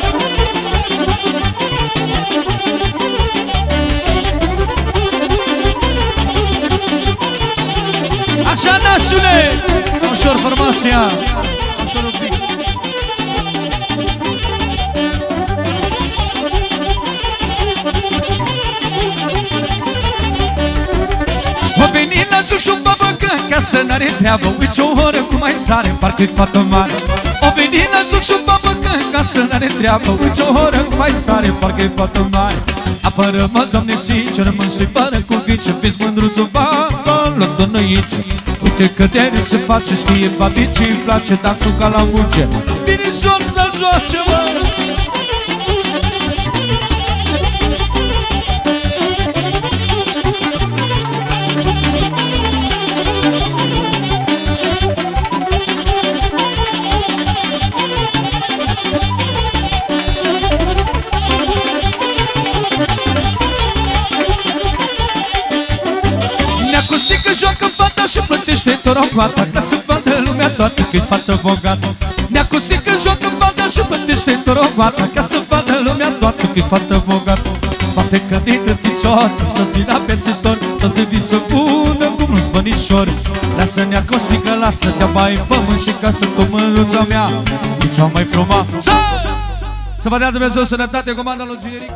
Așa, nașule! Ușor formația! Ușor un pic! O veni la joc și-o babă că în casă n-are treabă, uite o oră cum mai sare, parcă-i fată mare. O veni la joc și-o babă că în casă n-are treabă, uite o oră cum mai sare, parcă-i fată mare. Apără-mă, Doamne, sincer, mă-nsui pară cu vice, fiți mândruțul, ba, loc de noice. Uite că de se face, știe babicii, îmi place danțul ca la munce. Binișor să joace, mă! Neacostică joacă fata și plătește torocoata, ca să vadă lumea toată că-i fată bogată. Neacostică joacă fata și plătește torocoata, ca să vadă lumea toată că-i fată bogată. Fate că de câtițoată, să fii la pețitor, toți de viță bună cu mulți bănișori. Lasă neacostică, lasă-te bai în pământ și ca să tu mândruța mea e cea mai frumoasă. Să vă dea Dumnezeu sănătate, comanda lui Generică.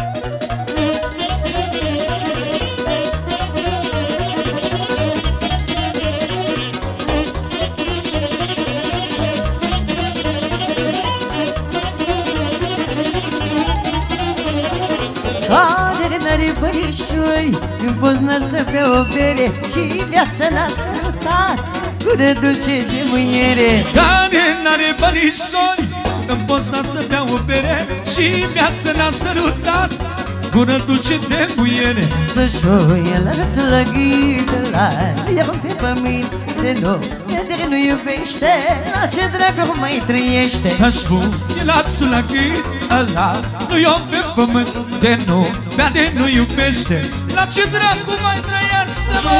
Care bărișori, în Poznar să bea o bere și viața n-a sărutat gură dulce de muiere. Care n-are bărișori, în Poznar să bea o bere și viața n-a sărutat gură dulce de muiere. Să-și voie la rățul la gâtă, la ia pe pământ de nou, de nu iubește, la ce dragă mai trăiește. Să-și voie la rățul la gâtă, la nu iau pe pământ de nou, de nu iubește, la ce dracu mai trăiește, mă?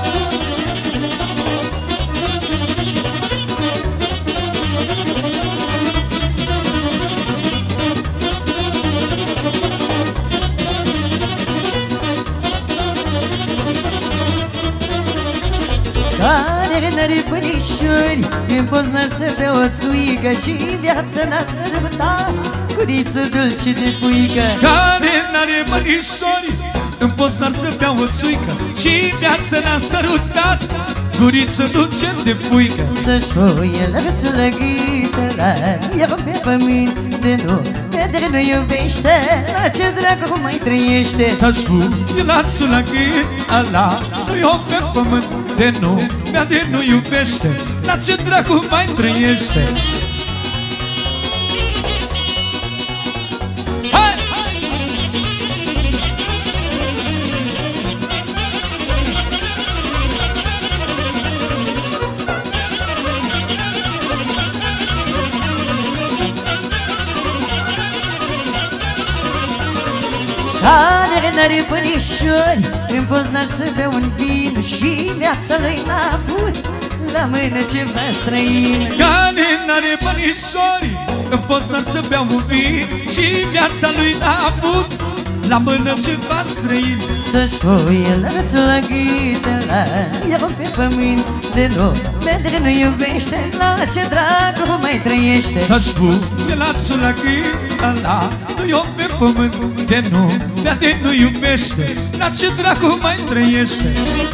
Care n-are bănișori, în Poznar să bea o țuică și viața n-a sărbătat curiță dulce de puică. Care n-are bănișori, în Poznar să bea o țuică și viața n-a sărutat guriță dulce de puică. Să-și foie lățul gâtăla, ia pe pământ de nu, de nu iubește, la ce dracu mai trăiește. Să-și spui lațul la gât ala, nu-i om pe pământ de nu, de nu iubește, la ce dracu mai trăiește. Care n-are pănișori, în Poznan să bea un vin și viața lui n-a avut la mână ceva străin. Care n-are pănișori, în Poznan să bea un vin și viața lui n-a avut la mână ceva străin. Să-și foie lățul la gâtăla, ia pe pământ de nou, pentru nu iubește, la ce dracu mai trăiește. Să-și spui lațul la gâtăla, nu-i om pe pământ de nu, de nu iubește, la ce dracu mai trăiește.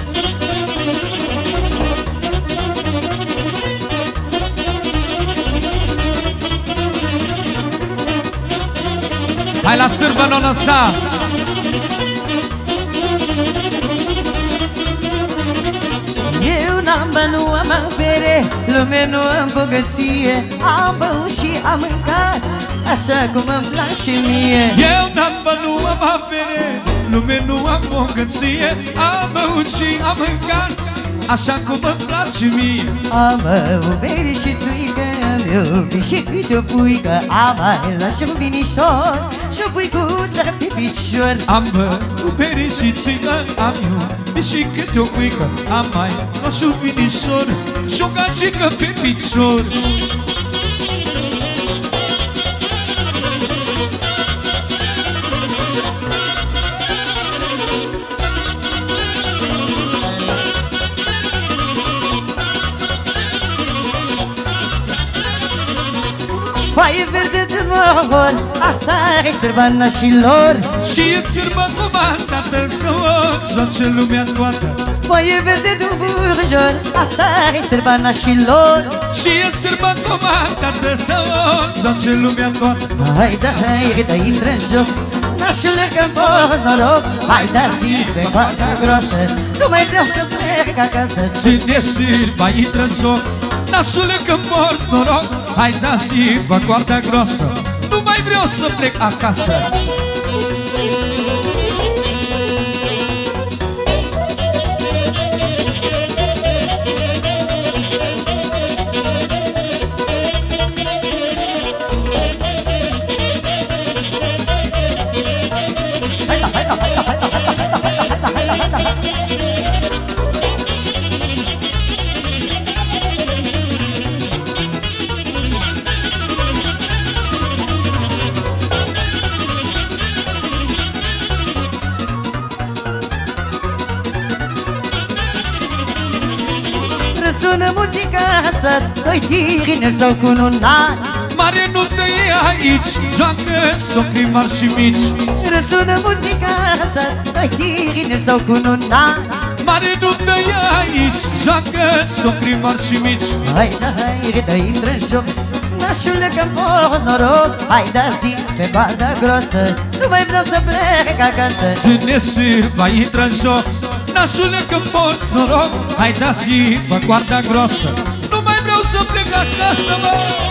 Hai la sârbă, nonă sa! Eu n-am bani, nu am avere, lume nu am bogăție, am băut și am mâncat, așa cum îmi place mie. Eu n-am bani, nu am avere, lume nu am bogăție, am băut și am mâncat, așa cum îmi place mie. Am băut bere și țuică, am iubit și câte o puică, am mai luat și un vinișor și o puicuță pe picior. Am băut bere și țuică, am iubit și câte o puică, am mai luat și un vinișor și o gagică pe picior. Foaie verde de mor, asta e sârba nașilor. Și e sârbă comandată să o joace lumea toată. Foaie verde de burjor, asta e sârba nașilor. Și e sârbă comandată să o joace lumea toată. Hai da, intră în joc, nașule că-mi poți noroc. Hai da, zi pe coarda grosă, nu mai vreau să plec acasă. Ține sârba, intră în joc, nașule că-mi porți noroc. Hai da, zi pe coarda grosă, nu mai vreau să plec acasă. Sună muzica asta, doi tineri s-au cununat. Mare nu te e aici, joacă socrii mari și mici. Răsună muzica asta, doi tineri s-au cununat. Mare nu te e aici, joacă socrii mari și mici. Hai da, intră în joc, nașule că-mi poți noroc. Hai da, zi pe barda grosă, nu mai vreau să plec acasă. Ține sârba, intră în joc, nașule că-mi poți noroc. Hai da, zi pe coarda grosă, nu mai vreau să plec acasă, mă.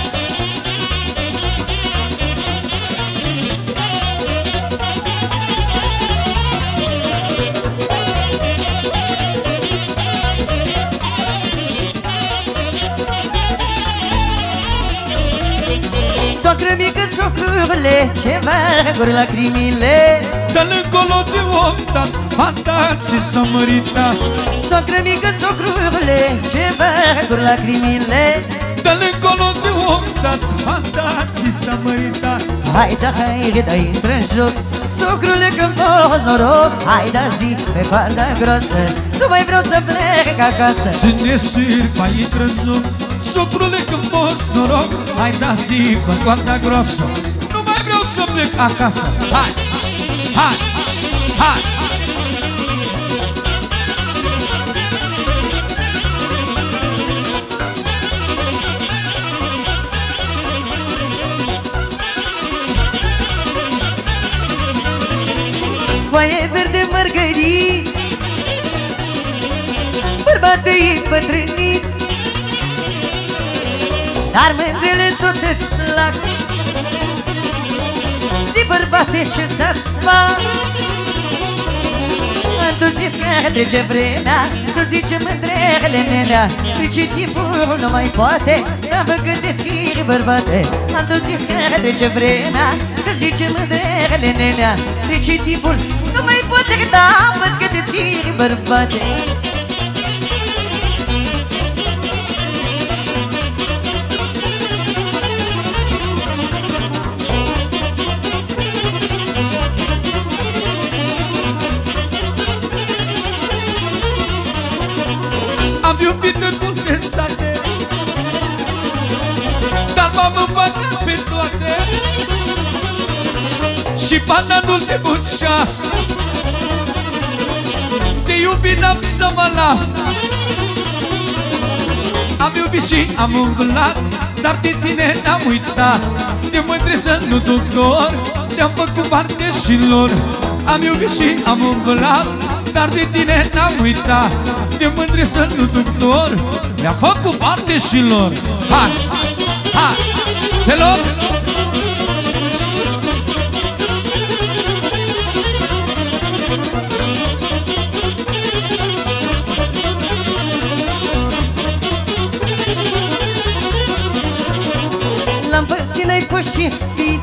Socră mică, socrule, ce merguri lacrimile. Dă-l încolo de om, dar fantații s-a măritat. Socră mică, socrule, ce merguri lacrimile. Dă-l încolo de om, dar fantații s-a măritat. Hai da, intră în joc, socrule că-mi poți noroc. Hai da, zi pe coarda grosă, nu mai vreau să plec acasă. Ține sârba, intră în joc, socrule că-mi poți noroc. Hai da, zi pe coarda grosă, nu mai vreau să plec acasă. Hai, hai, hai. foaie verde mărgărit, bărbat de îmbătrânit, dar mândrele tot îți plac. Zi, bărbate, ce să-ți fac? Tu zici că trece vremea, tu zice mândrele nenea, trece timpul, nu mai poate, dar vă gândeți, bărbate. Tu zici că trece vremea, tu zice mândrele nenea, trece timpul, nu mai poate, dar vă gândeți, bărbate. Am iubit în multe sate, dar m-am împăcat pe toate, și până în ultimul ceas te iubi, n-am să mă las. Am iubit și am umblat, dar de tine n-am uitat. Te mândresc, nu doctor, te-am făcut parte și lor. Am iubit și am umblat, dar de tine n-am uitat. Te mândresc, nu doctor, te-am făcut parte și lor. Hai, hai, pe loc! La împărțire ai fost cinstit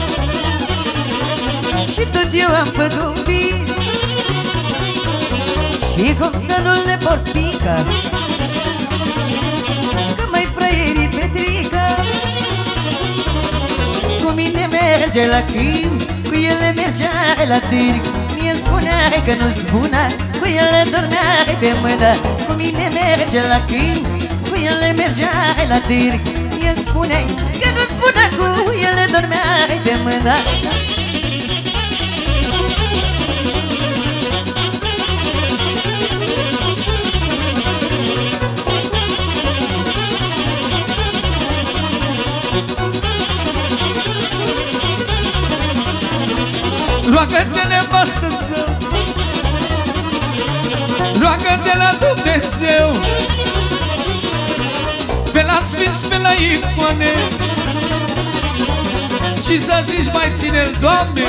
și tot eu am pădubit, și cum să nu le porpică, că mai fraierii Petrica. Cu mine merge la câmp, cu ele mergea la târg. Mie îmi spunea că nu-s bună, cu ele dormea pe mână. Cu mine merge la câmp, cu ele mergea la târg. Mie îmi spunea că nu-s bună, cu ele dormea pe mână. Roagă-te, nevastă zău, roagă-te la Dumnezeu, pe la sfinți, pe la icoane, și să zici, mai ține-l, Doamne.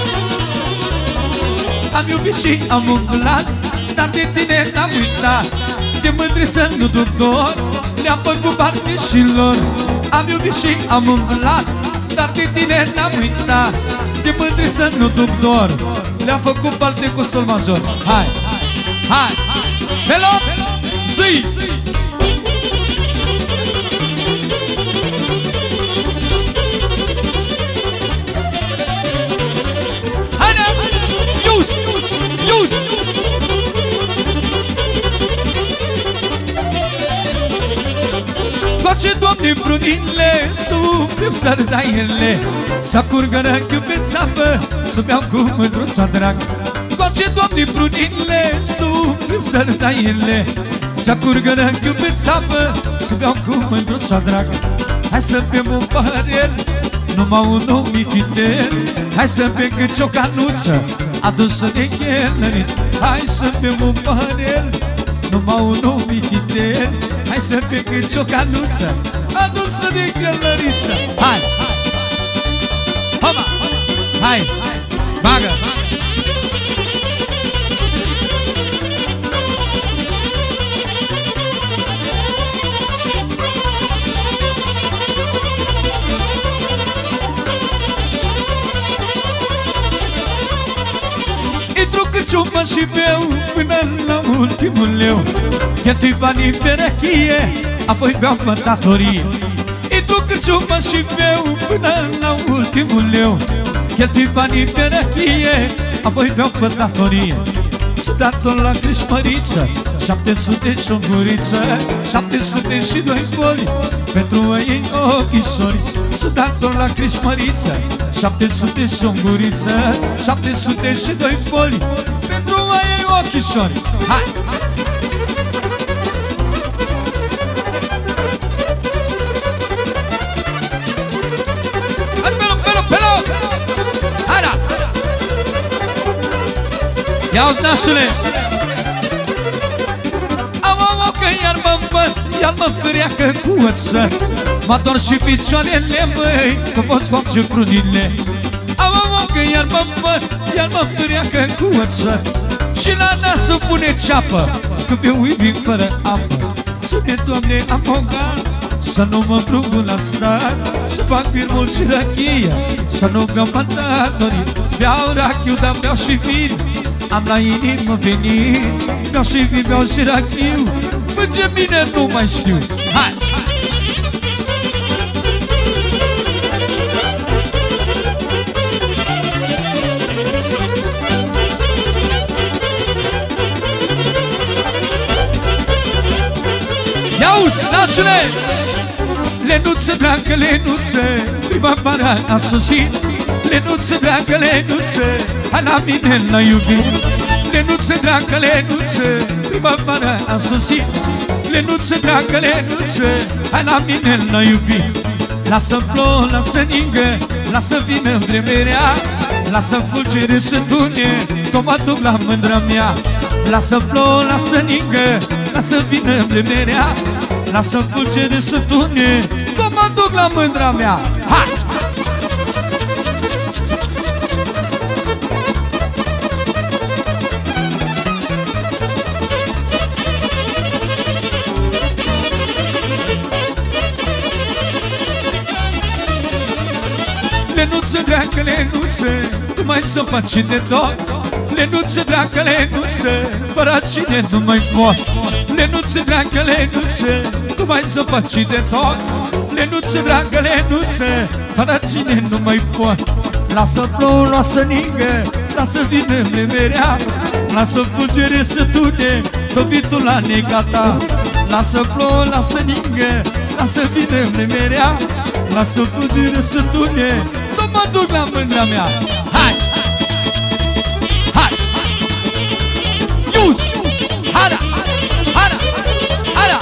Am iubit și am umblat, dar de tine n-am uitat. Te mândresc, nu doctor, le-am făcut parte și lor. Am iubit și am umblat, dar de tine n-am uitat. Te mândresc, nu doctor, le-am făcut parte cu sol major. Hai, hai, pe loc, zi! Haide, ius, ius! Coace, Doamne, prunile, să umplem sardaiele, să curgă răchiul pe țapă, să beau cu mândruța drag. Coace, Doamne, prunile, să umplem sardaiele, să curgă răchiul pe țapă, să beau cu mândruța drag. Hai să bem un paharel, numai unul mititel, hai să bem cât o canuță adusă de chelăriți. Hai să bem un paharel, numai unul mititel, hai să bem cât o canuță adusă de chelăriță. Hai! Homa! Hai! Bagă! Intru cârciumă și beau până la ultimul leu, cheltui banii pe răchie, apoi beau pe datorie. Intru cârciumă și beau până la ultimul leu, cheltui banii pe răchie, apoi beau pe datorie. Sunt dator la Crișmăriță, 700 și o guriță, 702 boli pentru ei ochișori. Sunt dator la Crișmăriță, 700 și o guriță, 702 boli pentru ei ochișori. Hai! Ia-uzi, nașule! Au, că iar mă văd, iar mă freacă cu oță. Mă dor și picioarele, măi, că vă scoate prunile. Au, că iar mă văd, iar mă freacă cu oță. Și la nas îmi pune ceapă, că pe uivi fără apă. Ține, Doamne, am bogat, să nu mă plug la stat, să fac firmul și răchie, să nu beau mandatorii. Beau rachiu, dar beau și vin, am la inimă venit. Beau și vin, beau și rachiu, până ce bine nu mai știu. Hai! Ia-uzi, nașule! Lenuță, dragă, lenuță, primăvara a sosit. Lenuță, dragă, lenuță, hai la mine la iubit. Lenuță, dragă, lenuță, primăvara a sosit. Lenuță, dragă, lenuță, hai la mine la iubit. Lasă plouă, lasă ningă, lasă vină vremerea, lasă fulgere să tune, că mă duc la mândra mea. Lasă plouă, lasă ningă, lasă vină vremerea, lasă fulgere să tune, că mă duc la mândra mea. Hai! Lenuță, dragă, lenuță, tu mai să faci de tot. Lenuță, dragă, lenuță, fără cine nu mai pot. Lenuță, dragă, lenuță, tu mai să faci de tot. Lenuță, dragă, lenuță, fără cine nu mai pot. Lasă plouă, lasă ningă, lasă vină vremerea, lasă fulgere să tune, tobitul la negata. Lasă plouă, lasă ningă, lasă vină vremerea, lasă fulgere să tune, că mă duc la mândra mea. Hai! Hai! Iuzi! Hara! Hara! Hara!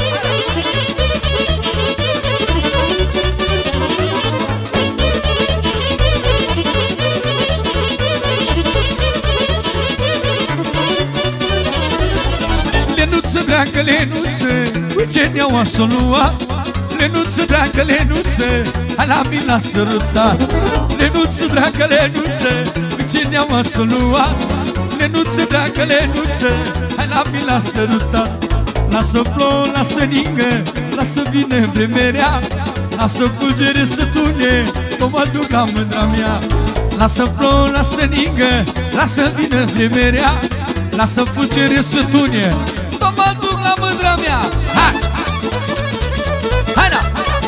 Lenuță, dragă, lenuță, uite ne-au asoluat. Lenuță, dragă, lenuță, hai la mine la sărutat. Lenuță, dragă, lenuță, uite ne-au asoluat. Lenuță, dragă, lenuță, hai la mine la sărutat. Lasă plouă, lasă ningă, lasă vină vremerea, lasă fulgere să tune, că mă duc la mândra mea. Lasă plouă, lasă ningă, lasă vină vremerea, lasă fulgere să tune, că mă duc la mândra mea. Hai! Hai da!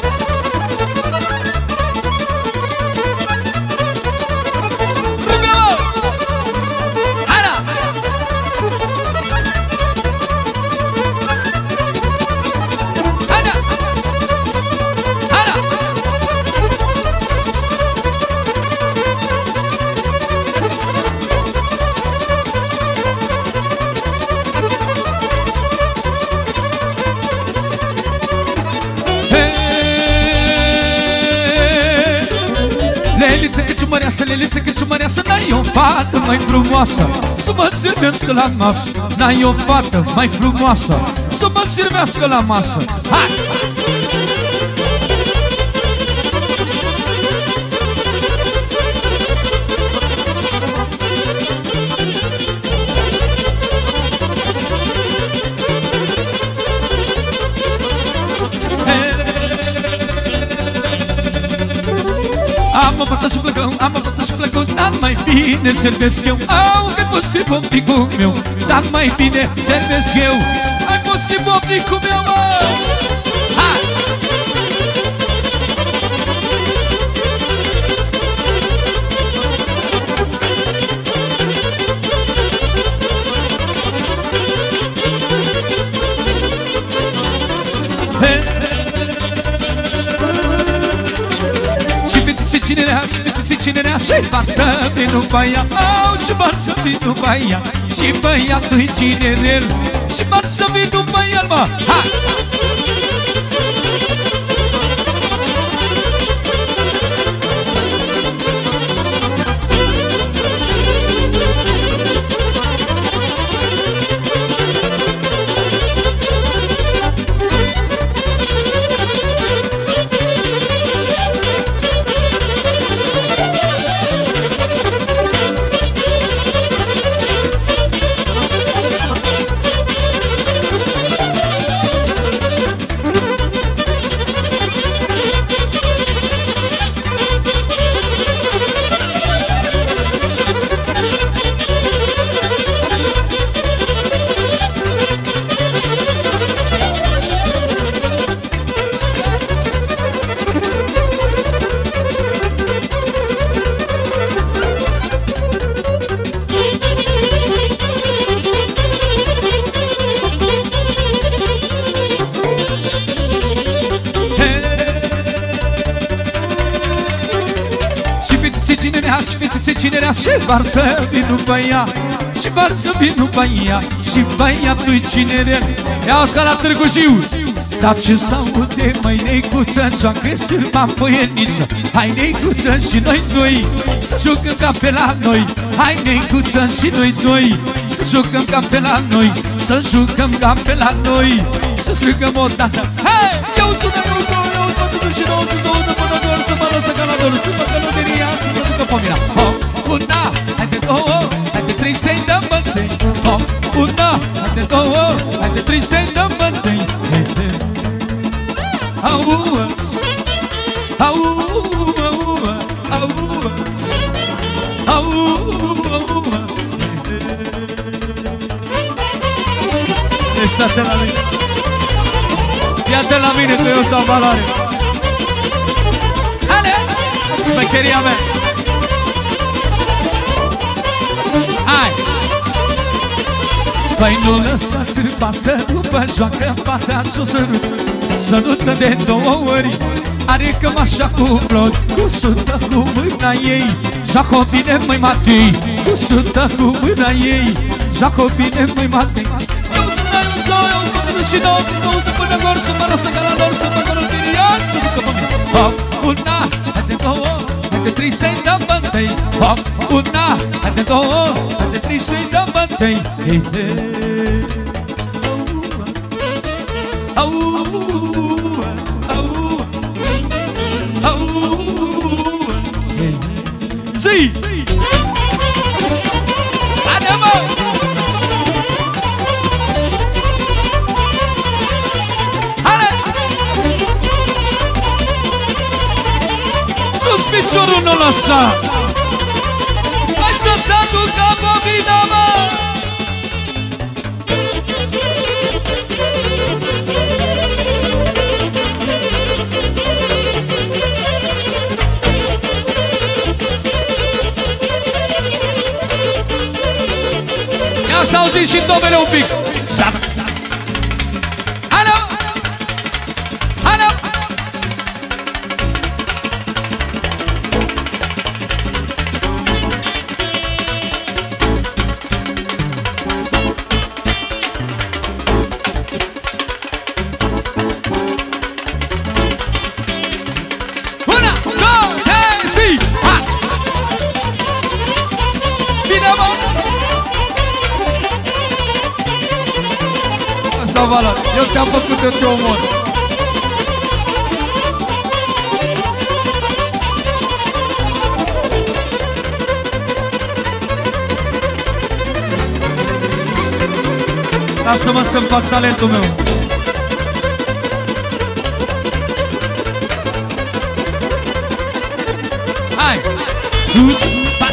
Rupe-mă! Hai da! Hai da! Hai da! Leliță că ciumăreasă, leliță că ciumăreasă, n-ai o fată mai frumoasă să mă servească la masă. N-ai o fată mai frumoasă să mă servească la masă. Hai! Am o fată și plăcău, am o fată și plăcău, dar mai bine servesc eu. Au, că-ai fost tibobnicul meu, dar mai bine servesc eu. Ai fost tibobnicul meu, mă! Hai! Cinerea și varsă vin după ea, au, și varsă vin după ea, și băiatul-i cinerel, și varsă vin după el, mă, hai! cinerea și varsă vinul pe ea, și varsă vinul pe ea, și băiatul-i cinerel. Ia-o la Târgu Jiu. Dar ce s-aude, măi, neicuță, joacă sârba poieniță. Hai, neicuță, și noi doi să jucăm ca pe la noi. Hai, neicuță, și noi doi să jucăm ca pe la noi. Să jucăm ca pe la noi, să strigăm odată. Hai, eu sună, eu sună, eu sună, și nouă să zăudă până dor, să mă lăsă ca la dor, să mă călăderia, să se ducă pomina. Hop, una, hai de două, hai de trei, să-i dăm băntăi. Hop, una, hai de două, hai de trei, să-i dăm băntăi. Au, au, au, au, au. Ești de la mine. Ia-te la mine că eu stau în valoare. Ale! Mecheria mea. Hai! Păi nu lăsa sârba să rupă, joacă fata și-o sărută. Sărută de două ori, are cămașa cu flori, cu sută cu mâna ei. Joacă-o bine, măi Matei, cu sută cu mâna ei. Joacă-o bine, măi Matei. Eu sună, eu sună, eu sună, și două, și să udă până gor, să mă lăsă ca la lor, să mă călătiria, să ducă pe mine. Hop, una, hai de două, hai de trei, să-i dăm băntăi. Hop, una, hai de două, hai de trei, să-i dăm băntăi. Hei, hei. Au, au, zi! Haide, mă! Haide! Sus piciorul nu lăsa! Hai să-ți aducă pomina, mă! Să auziți și domnule un pic. Alo! Alo! Una, două, trei, zi! Bine, mă! Eu te-am făcut, eu te omor. Lasă-mă să-mi fac talentul meu. Hai! Du-ți!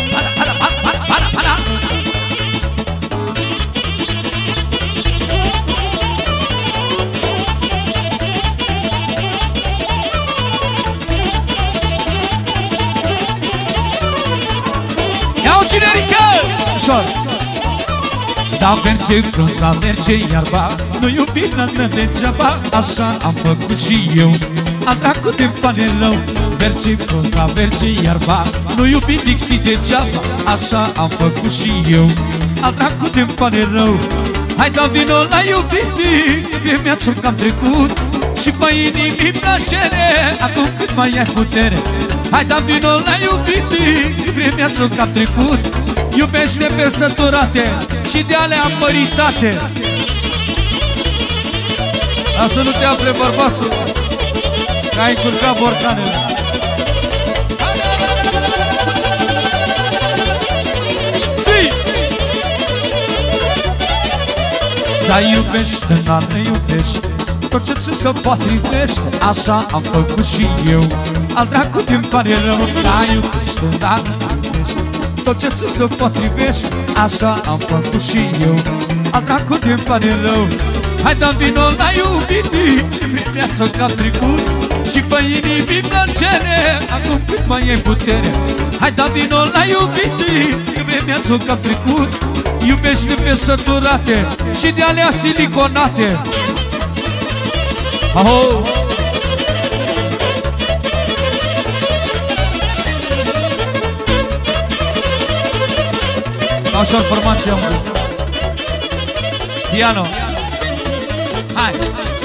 Da merge frunza, merge iarba, nu iubi nată degeaba, așa am făcut și eu. Am dracu de pane rău, merge frunza, merge iarba, nu iubi Dixi degeaba, așa am făcut și eu. Am dracu de pane rău, hai da vino la iubiti, vremea ți-o cam trecut, și pe inimii plăcere, acum cât mai ai putere. Hai da vino la iubiti, vremea ți-o cam trecut, iubește pe săturate și de alea măritate. Dar să nu te afle bărbasul, că ai încurcat borcanele. Si! Dar iubește, dar ne iubește, tot ce ți se potrivește, așa am făcut și eu. Al dracu din pare rău, dar iubește, dar ne iubește, tot ce ți se potrivește, așa am făcut și eu. Al dracu din pare rău, hai da vino la iubiti, vremea ți-o cam trecut, și fă inimii plăcere, acum cât mai ai putere. Hai da vino la iubiti, vremea ți-o cam trecut, iubește pe săturate și de alea siliconate. Aho! Așa formația un pic. Piano. Hai.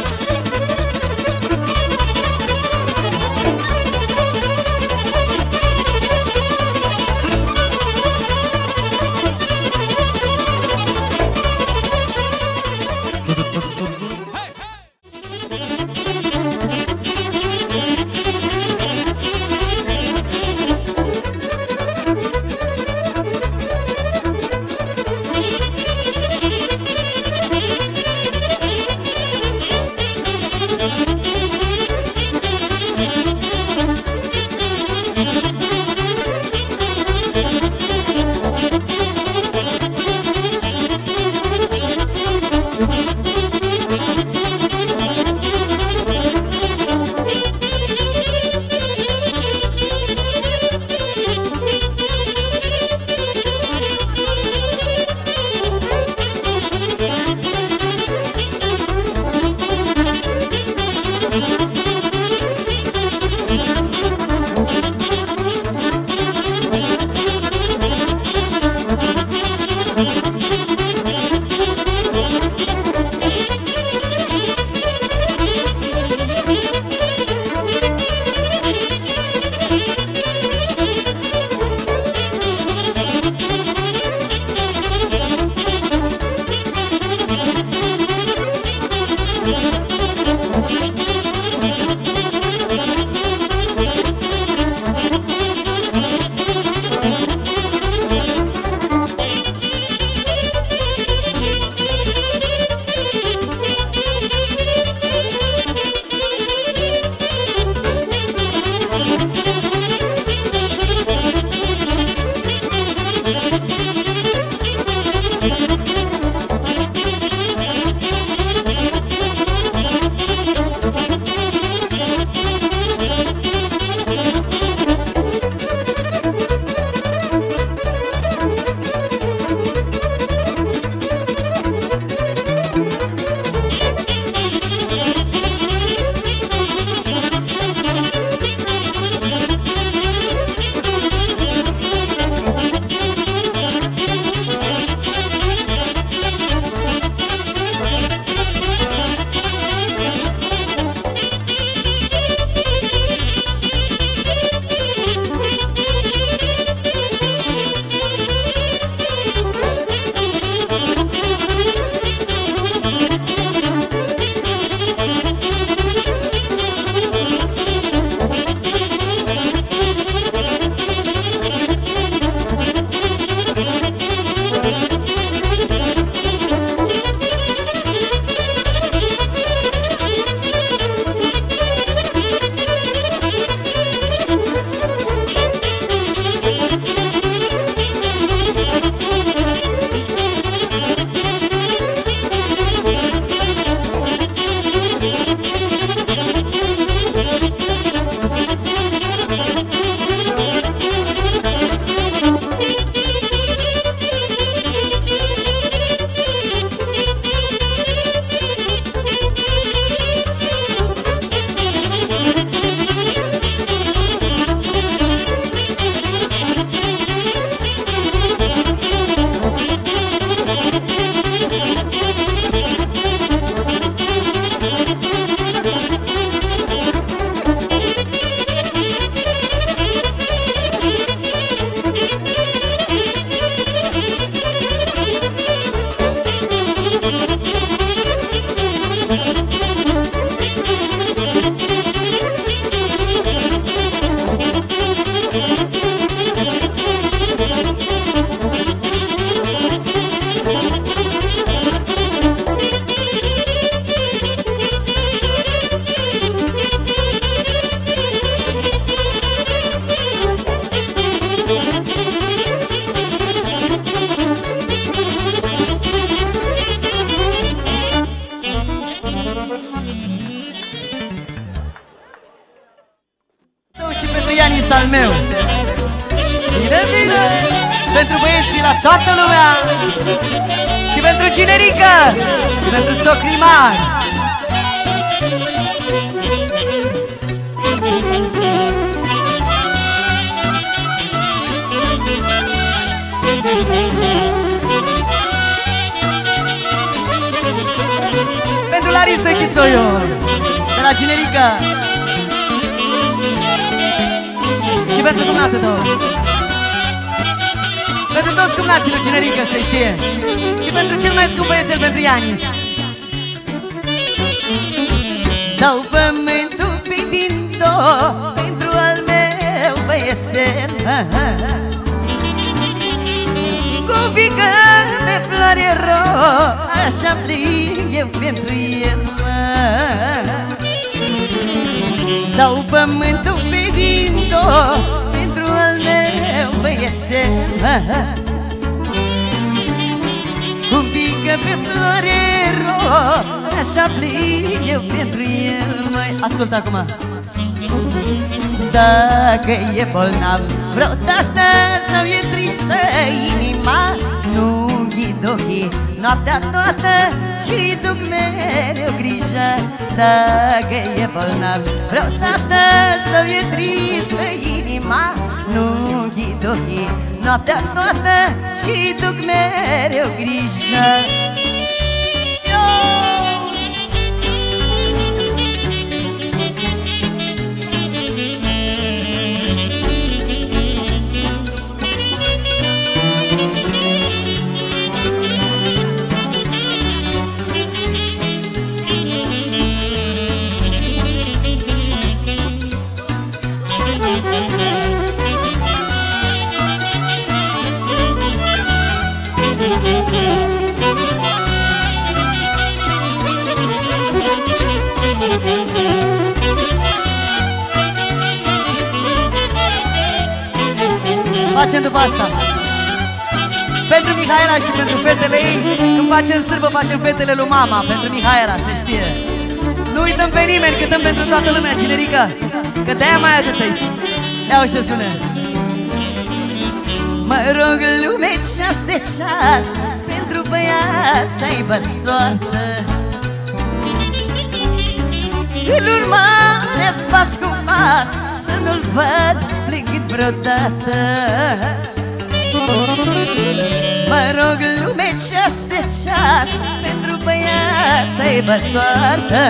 Ianis al meu. Bine, bine! Pentru băieții la toată lumea și pentru cinerică și pentru socrii mari. este Chițoiu de la Generica. Și pentru cumnatul tău. Pentru toți cumnații lui Generica, se știe. Și pentru cel mai scump băiețel, pentru Ianis. Dau pământul pe din-do pentru al meu băiețel. Cu pică pe floare ro, așa plâng eu pentru el. Dau pământul pe din-do pentru al meu băiețel. Cum pică pe floare ro, așa plâng eu pentru el. Măi, ascultă acum. Dacă e bolnav vreodată sau e tristă inima, nu închid ochii noaptea toată și duc mereu grijă. Dacă e bolnav vreodată sau e tristă inima, nu închid ochii noaptea toată și duc mereu grijă. Facem după asta pentru Mihaela și pentru fetele ei. Când facem sârbă, facem fetele lui mama. Pentru Mihaela, se știe. Nu uităm pe nimeni, cântăm pentru toată lumea, Generica. Că de-aia mai adus aici. Ia-o ce spune. Mă rog lume ceas de ceas, pentru băiat să aibă soartă. Îl urmăresc pas cu pas, să nu-l văd plângând vreodată. Mă rog lume ceas de ceas, pentru băiat să aibă soartă.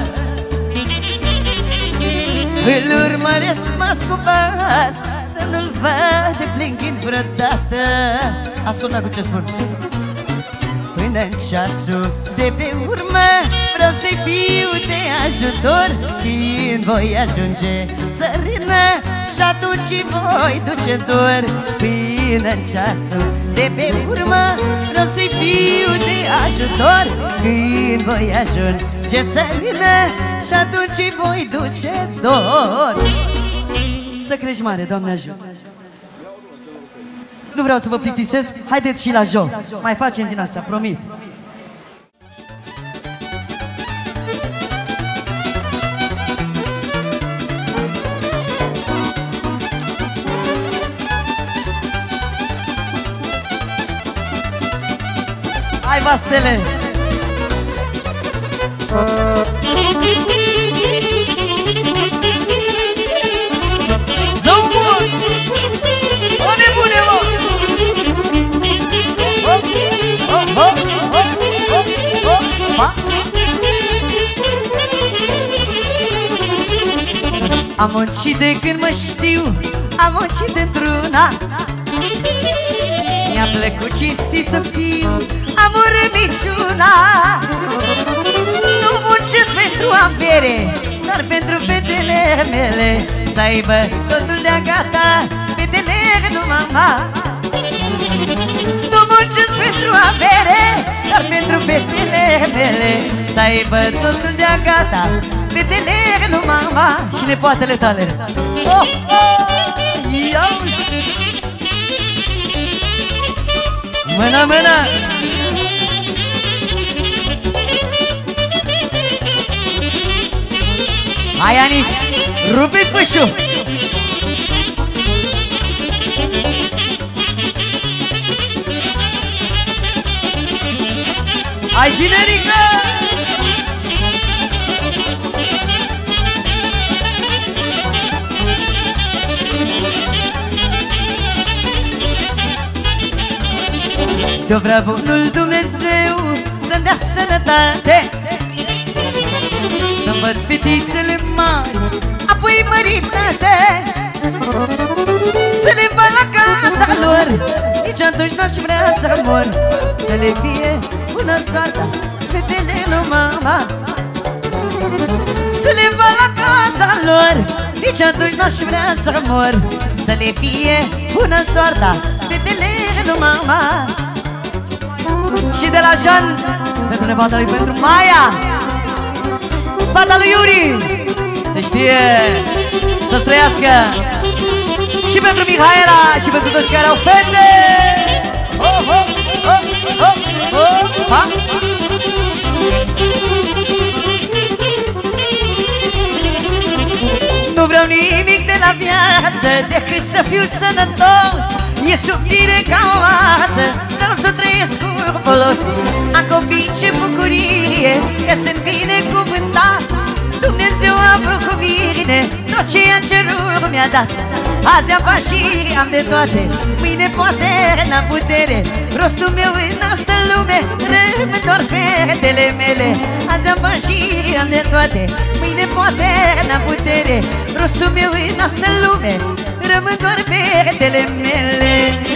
Îl urmăresc pas cu pas, să nu-l văd plângând vreodată. Ascultă cu ce spun. Până-n ceasul de pe urmă vreau să-i fiu de ajutor. Când voi ajunge țărână și atunci voi duce dor. Până-n ceasul de pe urmă vreau să-i fiu de ajutor. Când voi ajunge țărână și atunci voi duce dor. Să crești mare, Doamne ajută. Nu vreau să vă plictisesc, haideți și la joc. Mai facem din asta, promit. Hai, vastele! Zău bun! O nebune, mă! Am muncit de când mă știu, am muncit într-una. Mi-a plăcut cinstit să fiu, am o rămiciuna. Nu muncesc pentru avere, dar pentru fetele mele, să aibă totul de-a gata, fetele nu mama. Nu muncesc pentru avere, dar pentru fetele mele, să aibă totul de-a gata, fetele nu mama. Și nepoatele tale. Oh, oh, iauzi! Mână, mână! Hai, Anis, rupi pușu! Hai, Generica! De-o vrea bunul Dumnezeu să-mi dea sănătate, Să-mi văd fetițele mari, apoi măritate, să le văd la casa lor. Nici atunci n-aș vrea să mor, să le fie bună soarta fetele lui mama. Să le văd la casa lor, nici atunci n-aș vrea să mor, să le fie bună soarta fetele lui mama. Și de la Jean, pentru nevasta lui, pentru Maia, fata lui Iuri, se știe, să străiască. Și pentru Mihaela și pentru toți care au fete. Oh, oh, oh, oh, oh, ha? Nu vreau nimic de la viață decât să fiu sănătos. E subțire ca o ață, vreau să trăiesc cu folos. Am copii ce bucurie, că sunt binecuvântat. Dumnezeu a vrut cu mine tot ce în cerul mi-a dat. Azi am bani și am de toate, mâine poate n-am putere. Rostul meu în asta lume, rămân doar fetele mele. Azi am bani și am de toate, mâine poate n-am putere. Rostul meu în asta lume, rămân doar fetele mele.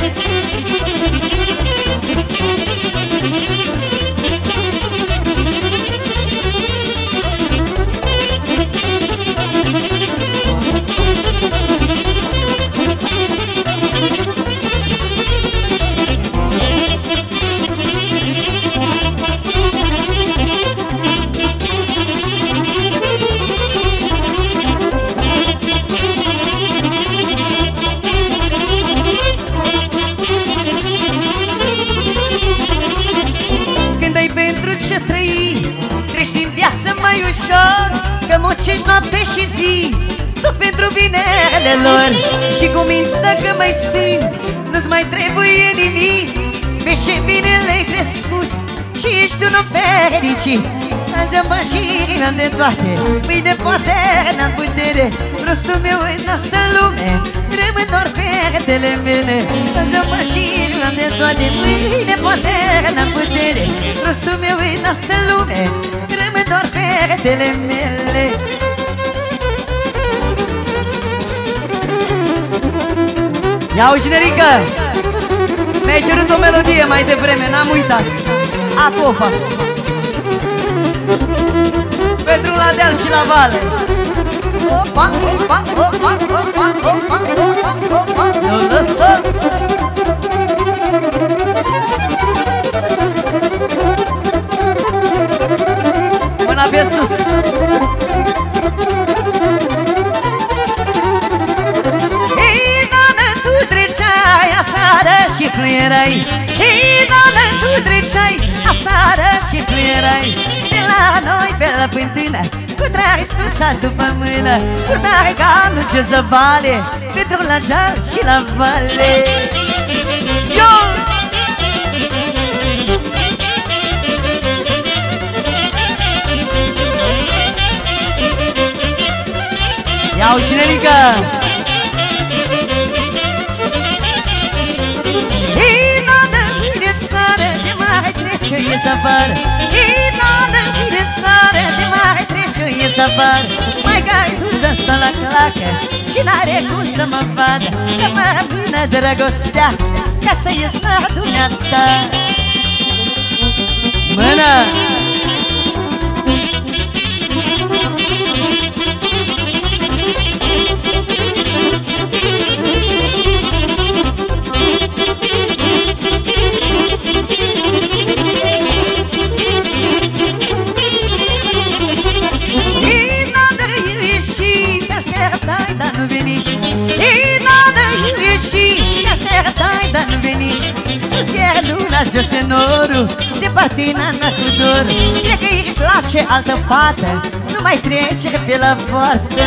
Că muncești noapte și zi, tot pentru binele lor. Și cu minți dacă mai simt, nu-ți mai trebuie nimic. Vezi ce bine le-ai crescut și ești un om fericit. Azi am bani și am de toate, mâine poate n-am putere. Rostul meu în asta lume, rămân doar fetele mele. Azi am bani și am de toate, mâine poate n-am putere. Rostul meu în asta lume, rămân doar fetele mele. Ia-o, generică! Mi-ai cerut o melodie mai devreme, n-am uitat. Apofa! Pentru la deal și la vale. Opa, opa, opa, opa, opa, opa, opa. Nu lăsă! Mâna pe sus! Ei, doamne, tu treceai aseară și fluierai. Ei, doamne, tu treceai aseară și fluierai. De la noi pe la pântână, cu drag struțat după mână, cu drag ca nu ce zăvale, pentru la geam și la vale. Yo! Ia-o, Cinelică! Ei, doamnă, mire sare, de mai trece, ies afară. Ei, doamnă, mire sare, de mai trece, ies afară. Mai gai tu să stă la clacă și n-are cum să mă vadă, că mă vină dragostea ca să ies la dumneata. Mână! Nu veniși, ei, doamnă, ieși, te așteptai, dar nu veniși. Sus e luna, jos e norul, departe nana cu dor. Cred că îi place altă fată, nu mai trece pe la poartă.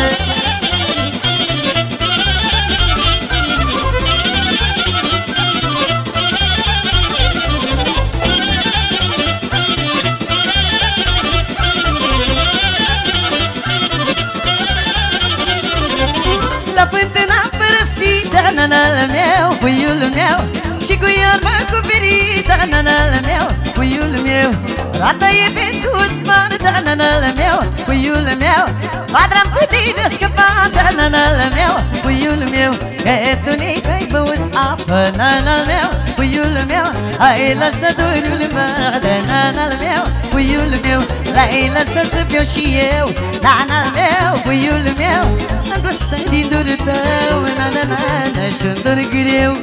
Nanăl meu, puiul meu, și cu iarmă cuperită, nanăl meu, puiul meu. Roata e pentru spartă, nanăl meu, puiul meu. Padra-mi putere scăpată, nanăl meu, puiul meu. Că tu n-ai băut apă, nanăl meu, puiul meu. Hai lăsă dorul mădă, nanăl meu, puiul meu. L-ai lăsat să fiu și eu, nanăl meu, puiul meu. Gustă din durul tău, na-na-na-na, și-un dur greu.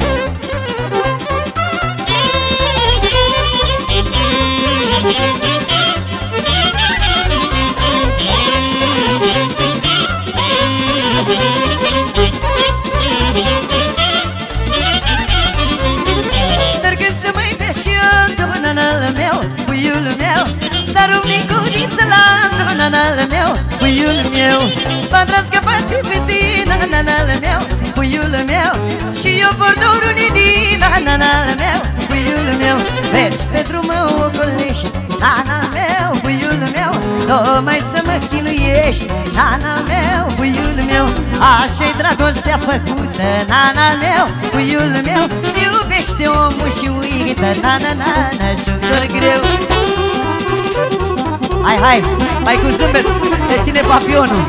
Dar când se mai vrea și altul, nanăl meu, puiul meu. S-a rupt curiță la altul, nanăl meu, puiul meu. V-a scăpat pe tine, nanăl meu, puiul meu. Și eu vor dorul nidina, nanăl meu, puiul meu. Mergi pe drumul ocolești, nanăl meu, puiul meu. Tocmai să mă chinuiești, nanăl meu, puiul meu. Așa-i dragostea făcută, nanăl meu, puiul meu. Iubește omul și uită, na-na-na-na, și-un dor greu. Hai, hai, mai cu zâmbet, te ține papionul.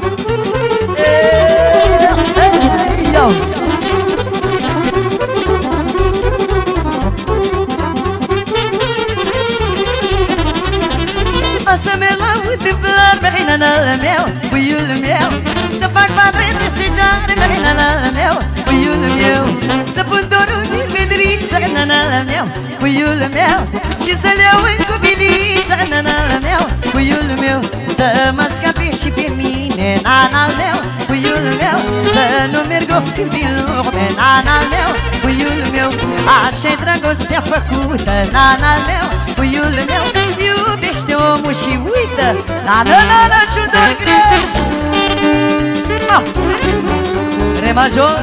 O să merg la întâmplări, băi, nanăl meu, puiul meu. Să fac padre de stejoare, băi, nanăl meu, puiul meu. Să pun dorul din vedriță, nanăl meu, puiul meu. Și să-l iau în cubiliță, nanăl meu, puiul meu. Să mă scape și pe mine, nanăl meu, puiul meu. Să nu merg oftim prin lume, nanăl meu, puiul meu. Așa-i dragostea făcută, nanăl meu, puiul meu. Iubește omul și uită, na-na-na-na, și-un dor greu. Re major.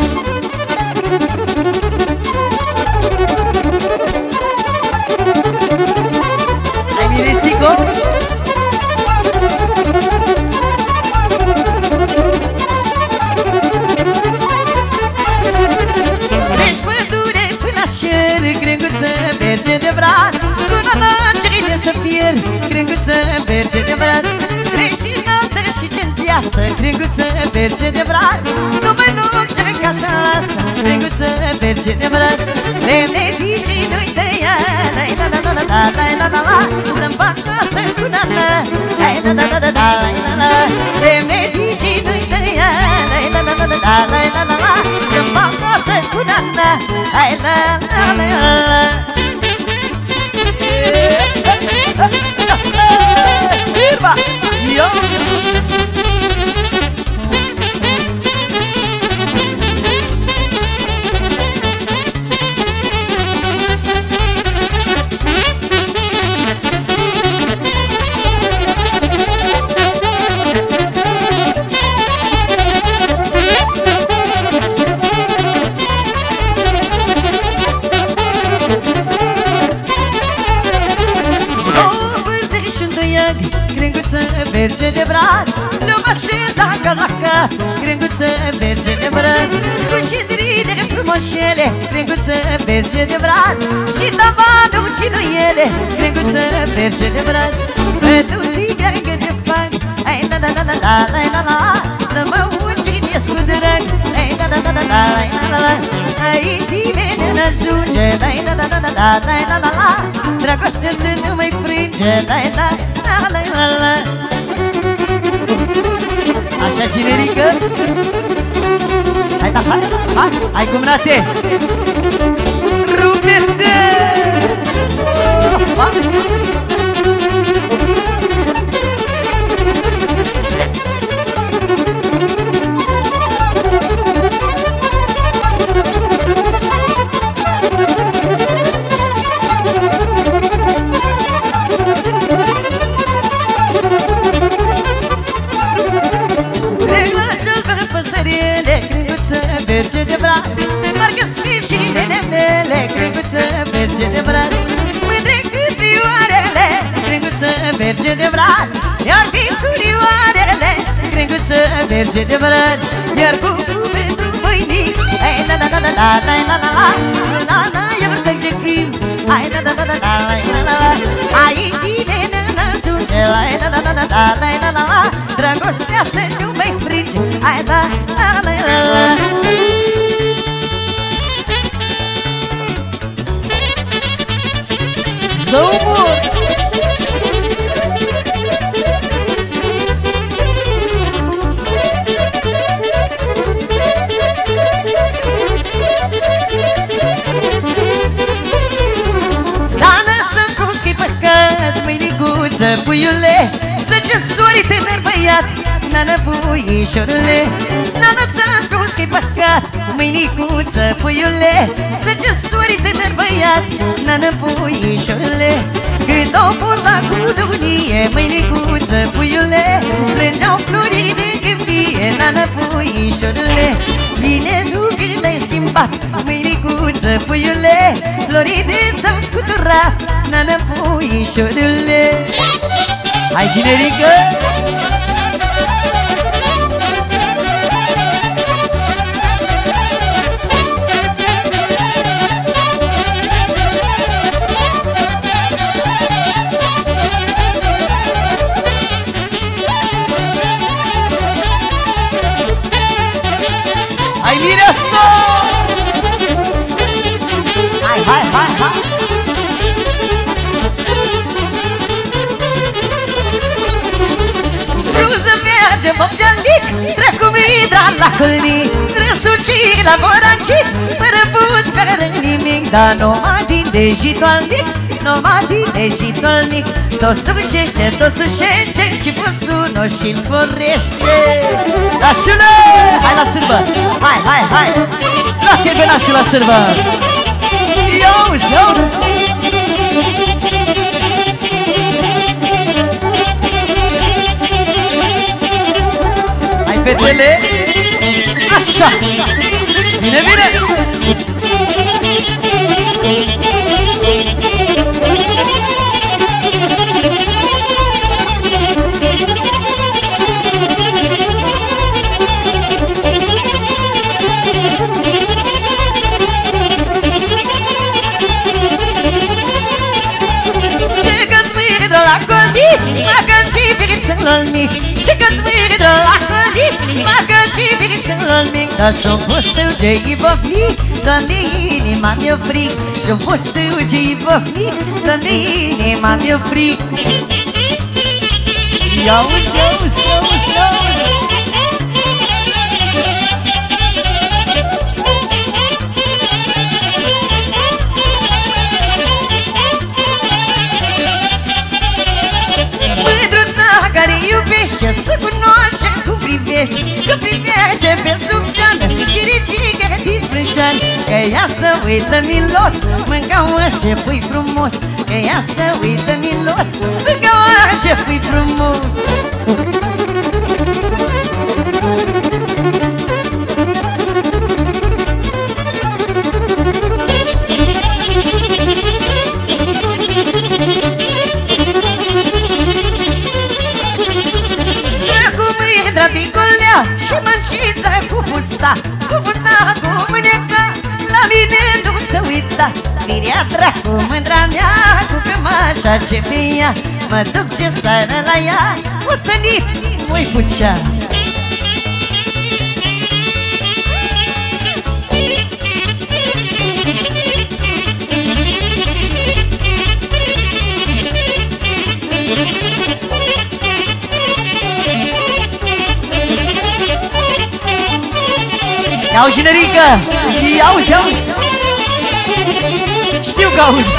Ai miresico? Deci pădure până cer, crenguță merge de brad. Până la cine să pierd, crenguță merge de brad. Crești înaltă și centeasă, crenguță merge de brad. Nu mai lungge ca să lasă, crenguță merge de brad. Remedicii nu-i tăia, la-i-la-la-la-la-la-la-la. Să-mi fac casă cu nana, la-i-la-la-la-la-la-la. Remedicii nu-i tăia, la-i-la-la-la-la-la-la. Să-mi fac casă cu nana, la-i-la-la-la-la-la. Sirva! Yo! Merge de brad, lumea șeza calaca, crenguță merge de brad. Cu șidrine frumoșele, crenguță merge de brad. Și tavanul cinuiele, crenguță merge de brad. Că tu zică ce fac, ai la-la-la-la-la-la-la. Să mă urcinesc cu drag, ai la-la-la-la-la-la-la. Aici nimeni n-ajunge, la-la-la-la-la-la-la. Dragostea să nu mai frânge, la-la-la-la-la-la. Așa, cinerică. Hai, da, hai, hai, hai cum nate. Rupe-te! Merge de brad, parcă-s fișinele mele, crenguță merge de brad. Mândre cât rioarele, crenguță merge de brad. Iar surioarele, crenguță merge de brad. Iar cu pentru voinic, ai la la la eu nu trec ce cânt. Aici nimeni n-ajunge. Dragostea să nu mai frânge. Zăumur! Mâinicuță, puiule, să ce sori tânăr băiat, nană puișorule. Nana ți-am spus că-i păcat, mâinicuță, puiule, să ce sori tânăr băiat, nană puișorule. Când au fost la cununie, mâinicuță, puiule, plângeau florii de gâmbie, nană puișorule. Bine nu când ai schimbat, mâinicuță, puiule, florii de s-au scuturat, nană puișorule. Hai, generică! Hai, mireasă! Hai, hai, hai, hai! Mopcianic, trecu midra la colnic, răsucii la morancic, fără bus, fără nimic. Dar numai din dejitolnic, numai din dejitolnic, tot sușește și busul nu și-l sporește. Nașule, hai la sârbă, hai, hai, hai, luați-l pe nașul la sârbă. Iauzi, iauzi. Fetele, așa, bine, bine! Și că-ți mâine de la colii, mă-că și viță lălnic. Și că-ți mâine de la colii, mă-că și viță lălnic. Dar și-o postul ce-i băfni, dă-mi inima mi-o fric. Și-o postul ce-i băfni, dă-mi inima mi-o fric. Iauzi, iauzi, iauzi, iauzi. Care iubește, să cunoaște cum privește, că privește pe sub geană și ricică disprășan. Că ea să uită milos, mânca-o și pui frumos. Că ea să uită milos, mânca-o și pui frumos. Și mânciță cu fusta, cu mâneca, la mine nu se uita. Firea dracu, mândra mea, cu cămașa ce pe ea, mă duc ce seară la ea, o stănit, mă-i pucea. Iau, generică! Iauzi, iauzi! Știu că auzi!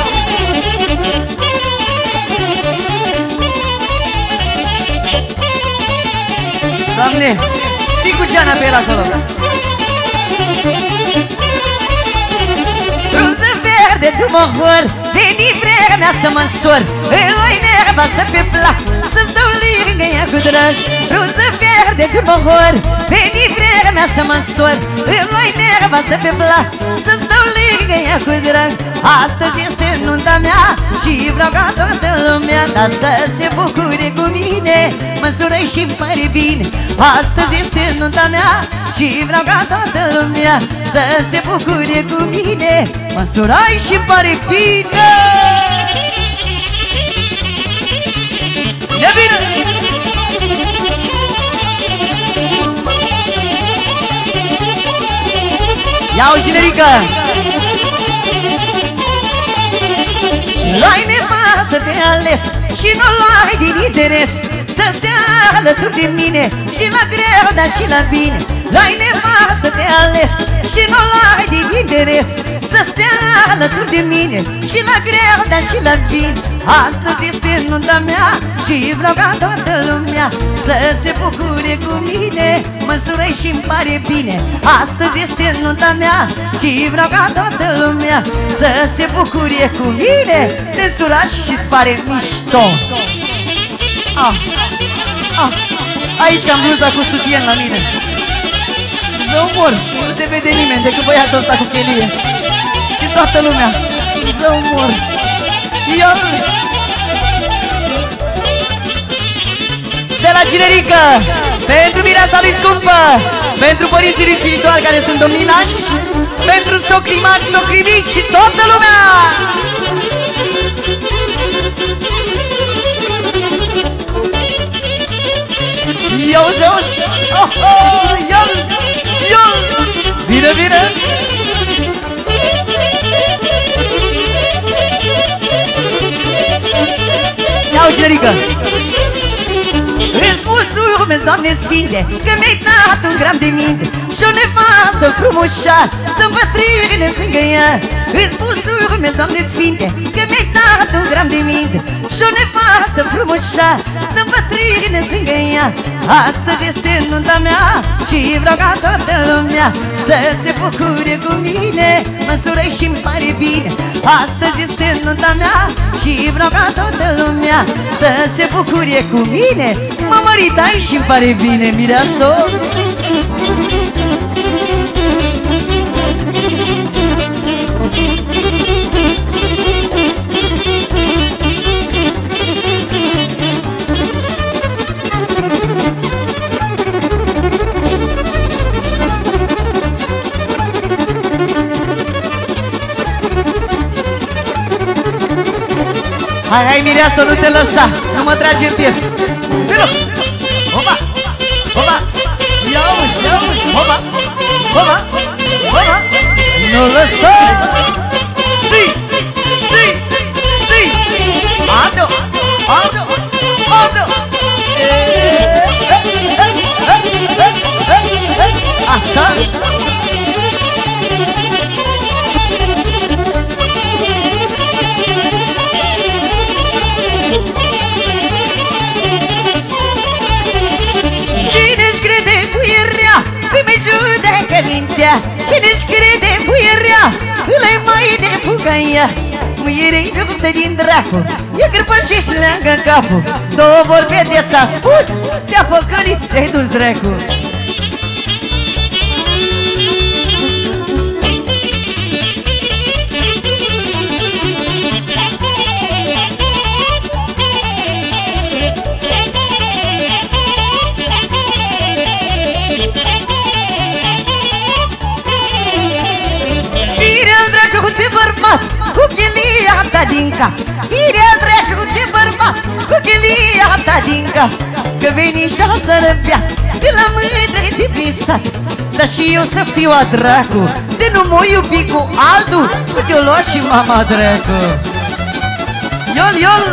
Doamne, fii cu geana pe el acolo! Frunză verde, tu mă hor, veni vremea să mă însor. Îl oi nevastă pe plac, să-ți dau lângă ea cu drag. Frunză verde, tu mă hor, veni vremea să mă însor în noi nevastă pe plac, să stau lângă ea cu drag. Astăzi este nunta mea și vreau ca toată lumea să se bucure cu mine. Mă-nsură și-mi pare bine. Astăzi este nunta mea și vreau ca toată lumea să se bucure cu mine. Mă-nsură și-mi pare bine. Bine, bine! Ia-o, generică! Luai nevastă pe ales și nu luai din interes, să stea alături de mine și la greu, dar și la bine. Luai nevastă pe ales și nu luai din interes, să stea alături de mine și la greu, dar și la bine. Astăzi este nunta mea și vreau ca toată lumea să se bucure cu mine. Mă-nsură și-mi pare bine. Astăzi este nunta mea și vreau ca toată lumea să se bucure cu mine. Te însurași și-ți pare mișto. Aici că am bluza cu sutien la mine. Zău mor, nu te vede nimeni decât băiatul ăsta cu chelie și toată lumea. Zău mor. De la generică, pentru mireasa lui scumpă, pentru părinții lui spirituali care sunt domnii nași, pentru socrii mari, socrii mici și toată lumea. Yo, zeus! Yo! Vine, vine! Ia-o, generică! Îți mulțumesc, Doamne Sfinte, că mi-ai dat un gram de minte și o nevastă frumușa să-mi bătrâne lângă ea. Îți mulțumesc, Doamne Sfinte, că mi-ai dat un gram de minte și o nevastă frumușa să-mi bătrâne lângă ea. Astăzi este nunta mea și vreau ca toată lumea să se bucure cu mine. Mă-nsură și-mi pare bine. Astăzi este nunta mea și vreau ca toată lumea să se bucure cu mine. Mă măritai și-mi pare bine, mireasă. Hai, hai, mireasă, nu te lăsa, nu mă tragi în piept. Vino! Opa! Opa! Ia-uzi, ia-uzi! Opa! Opa! Opa! Nu lăsa! Zi! Zi! Zi! Ando! Ando! Ando! Așa? Cine-și crede puierea, îl-ai mai de bucaia. Muierei luptă din dracu, e cârpășit și leagă capul. Două vorbe de ți-a spus, te-a păcălit, te-ai dus dracu. Cu chelia ta din cap, Irea dracu de bărbat, cu chelia ta din cap. Că venișa să răvea de la mândre de pisat, dar și eu să fiu a dracu, de nu mă iubi cu altul, cu te-o lua și mama dracu. Iol, iol!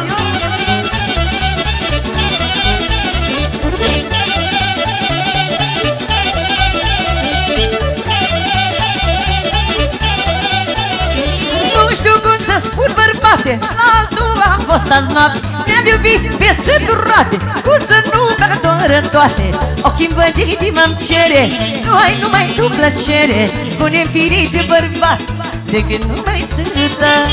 Spun bărbate, altul am fost azi noapte. Ne-am iubit pe săturate, cum să nu mă doară toate. Ochii-mi văditi m-am cere, nu ai numai tu plăcere. Spune-mi firii de bărbat, de când nu mai sunt ta.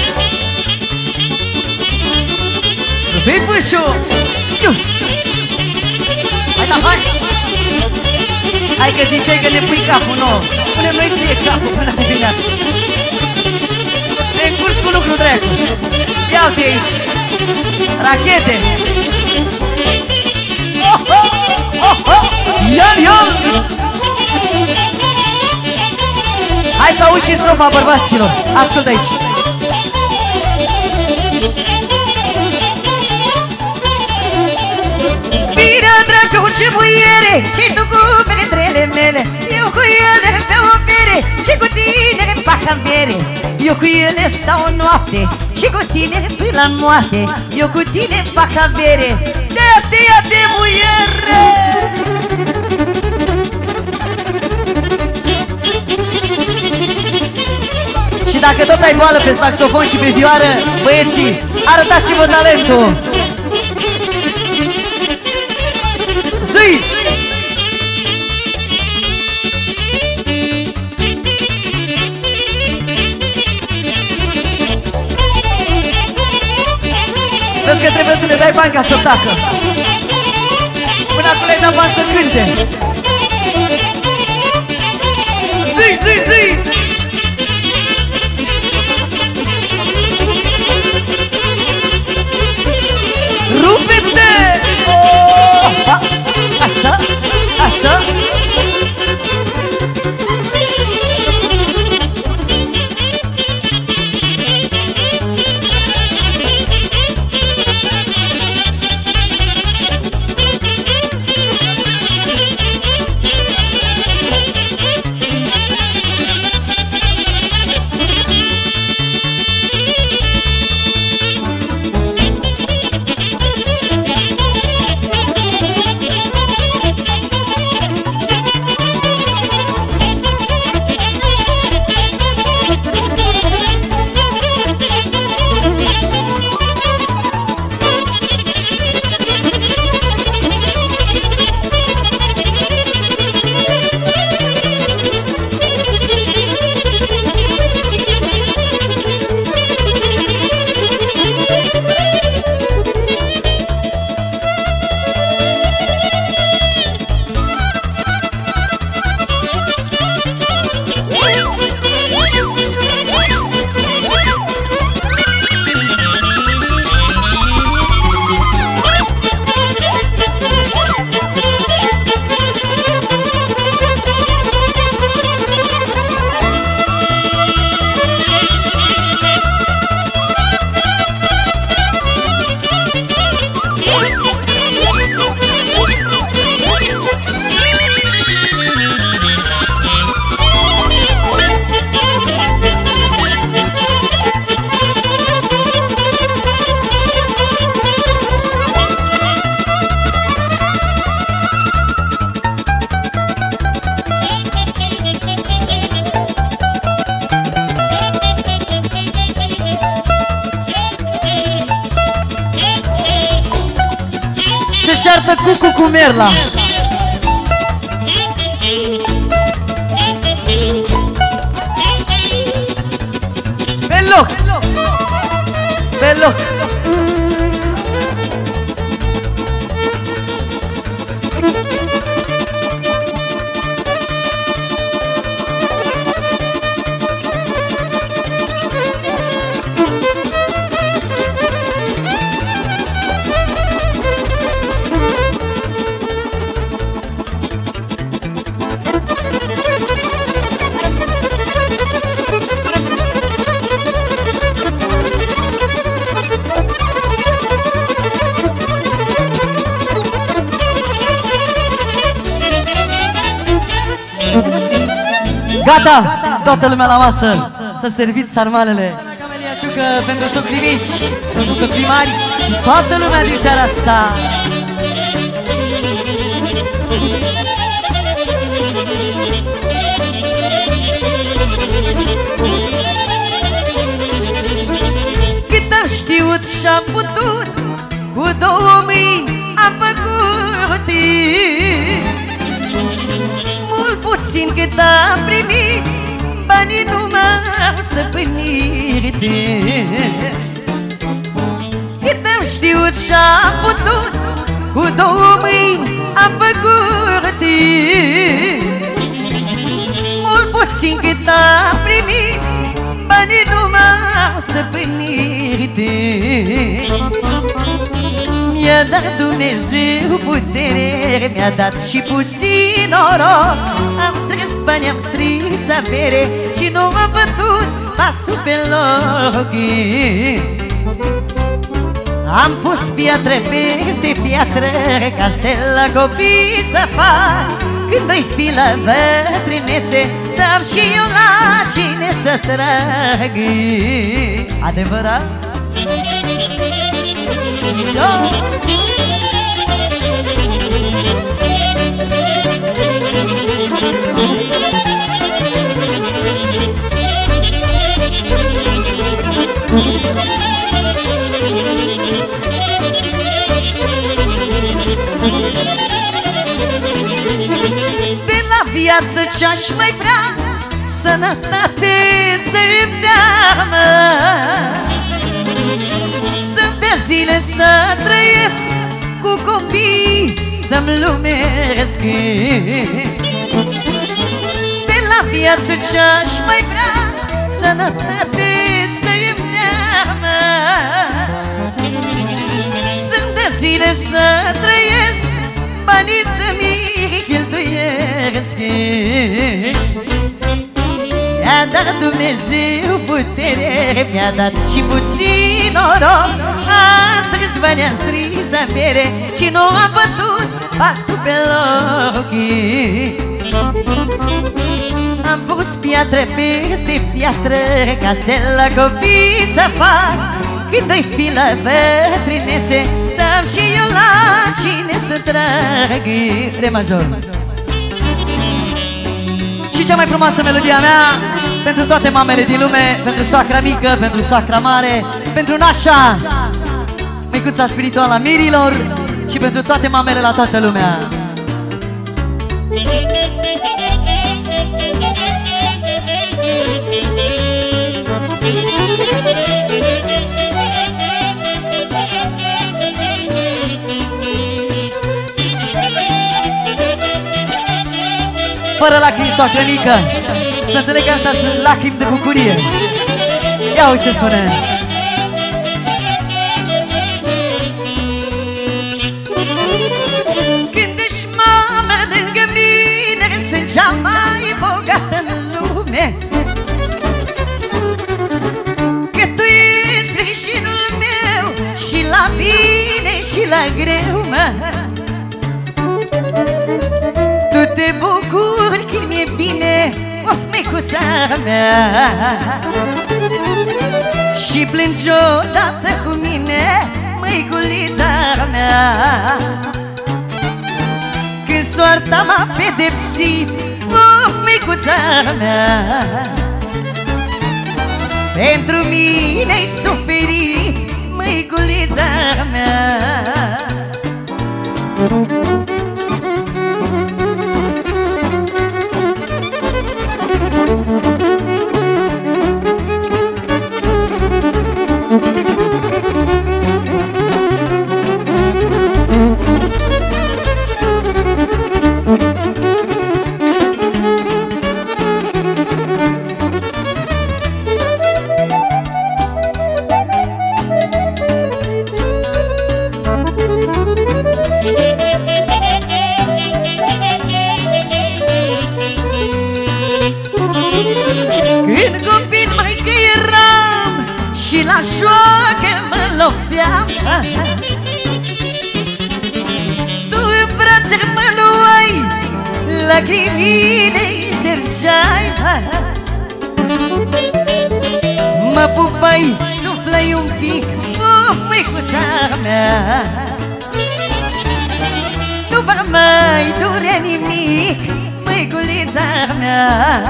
Rupi pușu, ius! Hai da, hai! Hai că ziceai că ne pui capul nou. Punem noi ție capul până dimineață. E în curs cu lucru drept. Ia-te aici. Rachete. Ion! Hai să auzi și strofa bărbaților. Ascultă aici. Vine dragul ce muiere și tu cu petrele mele. Eu cu ele pe o bere și cu tine fac cambiere. Eu cu ele stau noapte și cu tine până la moarte. Eu cu tine fac cambiere. De muiere. Și dacă tot ai boală pe saxofon și pe vioară, băieții, arătați-vă talentul! Zi! Vezi că trebuie să le dai bani ca să tacă. Până acum le-ai dat bani să cânte. Zi! Rupe-te! Oh! Așa! Ceartă Cucu cu Merla. Pe loc. Gata, toată lumea la masă. Să serviți sarmalele. Camelia Ciucă pentru socrii mici, pentru socrii mari și toată lumea din seara asta. Cât am știut și-am putut, cu două mâini am făcut. Mult puțin cât am primit, banii nu m-au stăpânit. Cât am știut și-am putut, cu două mâini am făcut. puțin cât am primit, banii nu m-au stăpânit. Mi-a dat Dumnezeu putere, mi-a dat și puțin noroc. Am strâns bani, am strâns avere și nu am bătut pasul pe loc. Am pus piatră peste piatră ca să la copii să fac. Când voi fi la bătrânețe, să am și eu la cine să trag. Adevărat? De la viață ce-aș mai vrea, sănătate să-mi dea, să-mi dea zile să trăiesc, cu copii să-mi lumesc. De la viață ce-aș mai vrea, sănătate să-mi dea, să-mi dea zile să trăiesc, banii să-mi cheltuiesc. Mi-a dat Dumnezeu putere, mi-a dat și puțin noroc. Am strâns bani, am strâns avere și nu am bătut pasul pe loc. Am pus piatră peste piatră ca să la copii să fac. Când voi fi la bătrânețe, să am și eu la cine să trag. Re major. Și cea mai frumoasă melodia mea pentru toate mamele din lume, pentru soacra mică, pentru soacra mare, pentru nașa, micuța spirituală a mirilor și pentru toate mamele la toată lumea. Fără lacrimi, soacră mică, să înțeleg că astea sunt lacrimi de bucurie. Ia uite ce spune. Când ești mamă lângă mine, sunt cea mai bogată în lume, că tu ești sprijinul meu și la bine și la greu, mă. Tu te bucuri când mi-e bine, of, micuța mea, și plângi odată cu mine, măiculița mea. Când soarta m-a pedepsit, of, micuța mea, pentru mine-ai suferit, măiculița mea. Când copil mai că eram și la șoacă mă loveam, tu în brațe mă luai, lacrimile-i ștergeai, mă pupai, suflai un pic, of, măicuța mea. Nu va mai durea nimic, măiculița mea.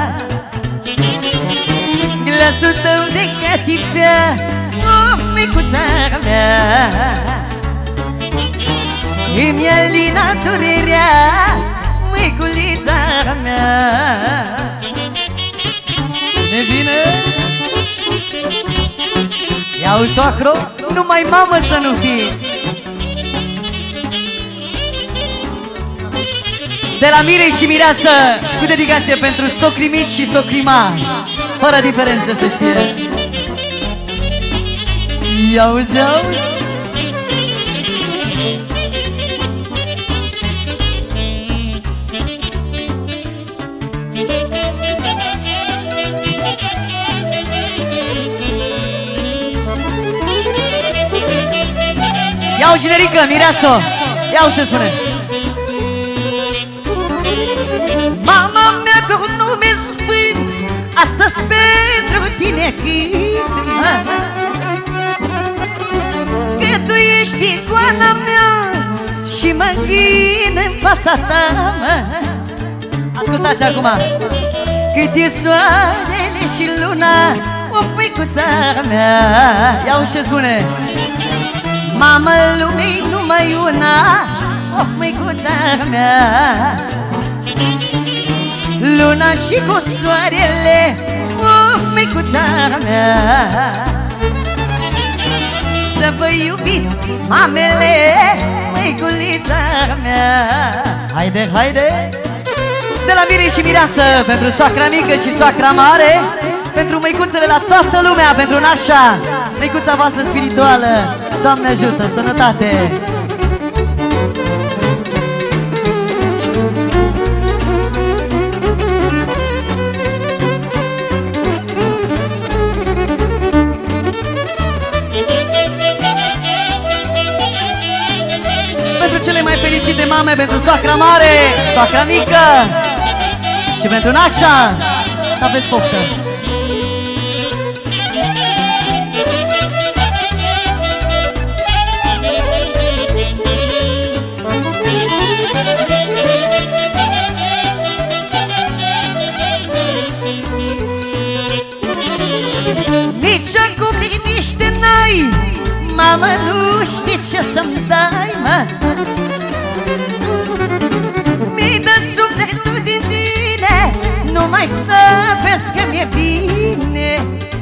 Glasul tău de catifea, of, micuța mea, îmi alina durerea, măiculița mea. Ne vine? Ia-o, soacro, numai mamă să nu fii. De la Mirei și Mireasă, cu dedicație pentru socrii mici și socrii mari, fără diferență, să știe. Iauzi, auzi. Iau generică, Mireasă, iau și spune. Mama mea cu nume sfânt, astăzi pentru tine cânt, că tu ești icoana mea și mă închin în fața ta. Ascultați acum. Cât e soarele și luna, o măicuța mea. Iau și spune. Mamă, lumii numai una, o măicuța mea. Luna și cu soarele, o măicuța mea. Să vă iubiți, mamele, măiculița mea. Haide, haide! De la Mire și Mireasă, pentru soacra mică și soacra mare, pentru măicuțele la toată lumea, pentru nașa, măicuța voastră spirituală. Doamne ajută, sănătate! Pentru cele mai fericite mame, pentru soacra mare, soacra mică și pentru nașa, să aveți poftă! Nici acum liniște n-ai, mamă, nu știi ce să-mi dai, mă. Mi dă sufletul din tine, numai să vezi că mi-e bine.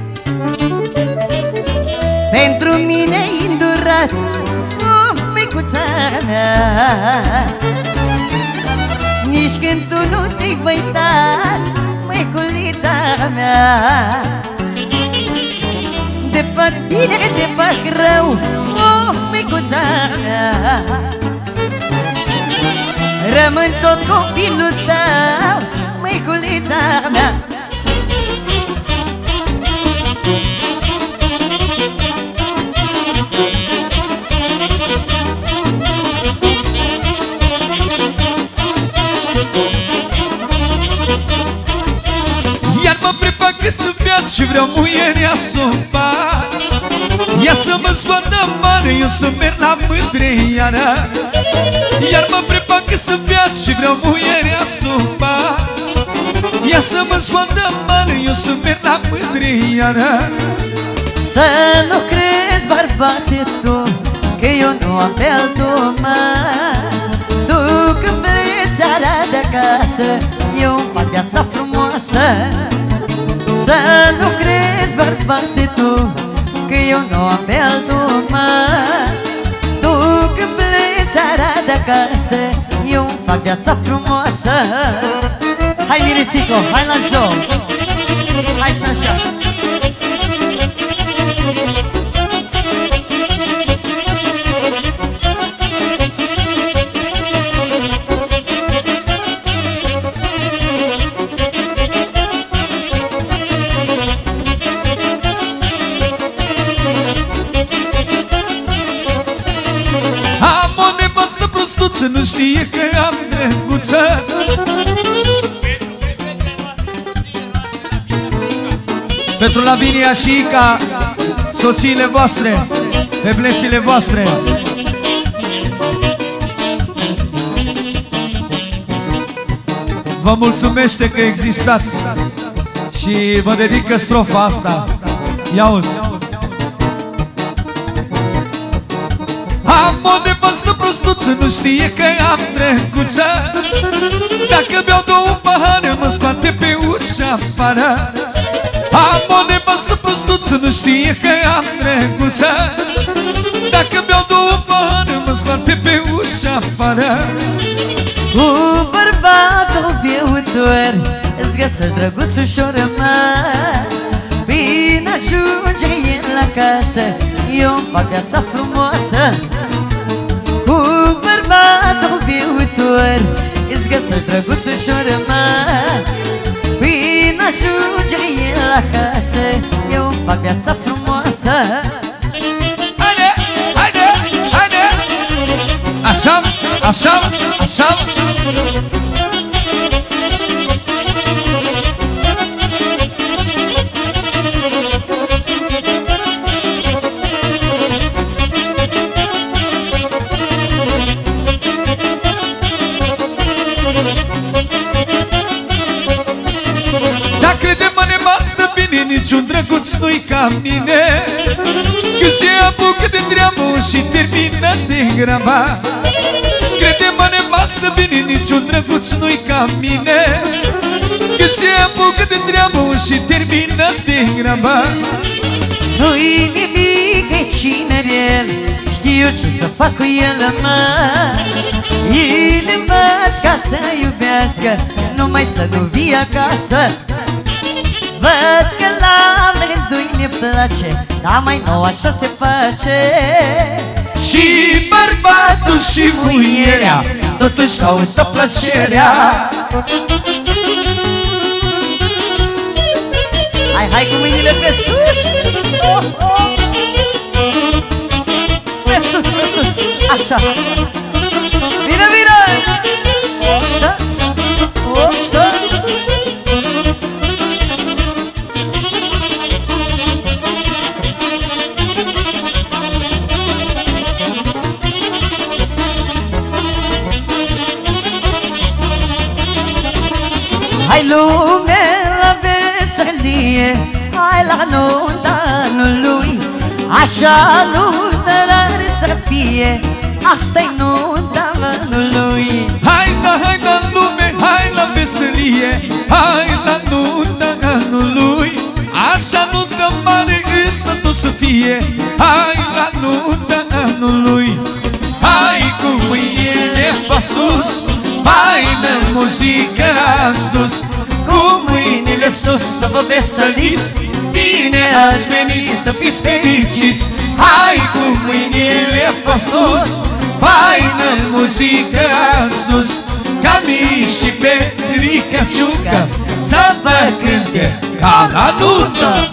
Pentru mine-i îndurat, micuța mea. Nici când tu nu te-ai văitat, măiculița mea. Te fac bine, te fac rău, micuța mea. Rămân tot copilul tău, măiculița mea. Iar mă prefac că sunt beat și vreau muierea să o fac. Ia să mă scoată mare, eu să merg la mândre iară. Iar mă prefac că sunt beat și vreau muierea să o fac. Ia să mă scoată mare, eu să merg la mândre iară. Să nu crezi, bărbate, tu, că eu nu am pe altul, mă. Tu când pleci seara de acasă, eu îmi fac viața frumoasă. Să nu crezi, bărbate, tu, că eu nu am pe altul, mă. Tu când pleci seara de acasă, eu îmi fac viața frumoasă. Hai, Miresico, hai la joc. Hai și așa. Prostuță, nu știe că am drăguță. Pentru Lavinia și Ica, soțiile voastre, feblețile voastre. Vă mulțumește că existați și vă dedică strofa asta. Ia-uzi. Am o nevastă prostuță, nu știe că am drăguță. Dacă beau două pahare, mă scoate pe ușa afară. Am o nevastă prostuță, nu știe că am drăguță. Dacă beau două pahare, mă scoate pe ușa afară. Cu bărbat iubitori îți găsești drăguț ușor, mă. Bine ajunge el la casă, eu îmi fac viața frumoasă. Cu bărbatul iubitor îți găsești drăguț ușor, mă. Bine ajunge el la casă, eu îmi fac viața frumoasă. Haide, haide, haide! Așa, așa, așa! Niciun drăguț nu-i ca mine, când se apucă de treabă și termină de graba. Crede-mă, nevastă, bine, niciun drăguț nu-i ca mine, când se apucă de treabă și termină de graba. Nu-i nimic, e cinerel, știu ce să fac cu el, mă. Îl învăț ca să iubească, numai să nu vii acasă. Văd că la amândoi ne place, dar mai nou așa se face. Și bărbatul și muierea totuși caută plăcerea. Hai, hai cu mâinile pe sus! Pe sus, pe sus! Așa! Bine, bine! Opsa! Opsa! Hai lume la veselie, hai la nunta anului, așa nuntă să fie, asta-i nunta anului. Hai da lume, hai la veselie, hai la nunta anului, așa nuntă mare însă tot să fie, hai la nunta anului. Hai cu mâinile pe sus, faină muzică ați dus, cu mâinile sus să vă veseliți, bine ați venit să fiți fericiți. Hai cu mâinile pe sus, faină muzică ați dus, Cami și Petrica Ciucă să vă cânte ca la nuntă.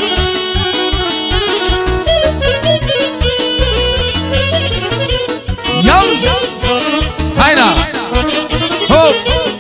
Ia-l! Hai la! Hop!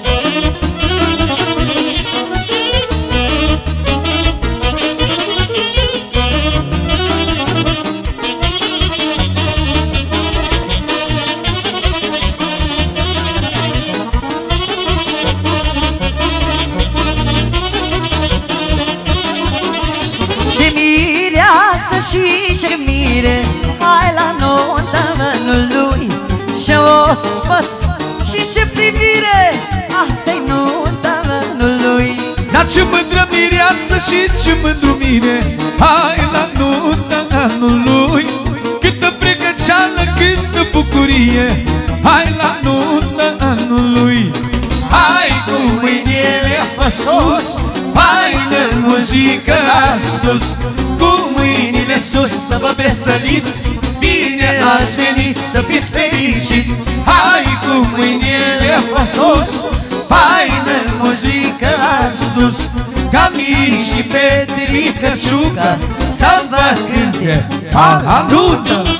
Și șermire, hai la nunta anului, și ospăț și privire, asta-i nunta anului. Dar ce mândră mireasă și ce mândru mine, hai la nunta anului, câtă pregăceală, câtă bucurie, hai la nunta anului. Hai cu mâinile pe sus, faină muzică ați dus, cu mâinile sus să vă veseliți, bine ați venit să fiți fericiți. Hai cu mâinile pe sus, faină muzică ați dus, Cami și Petrica Ciucă să vă cânte ca la nuntă.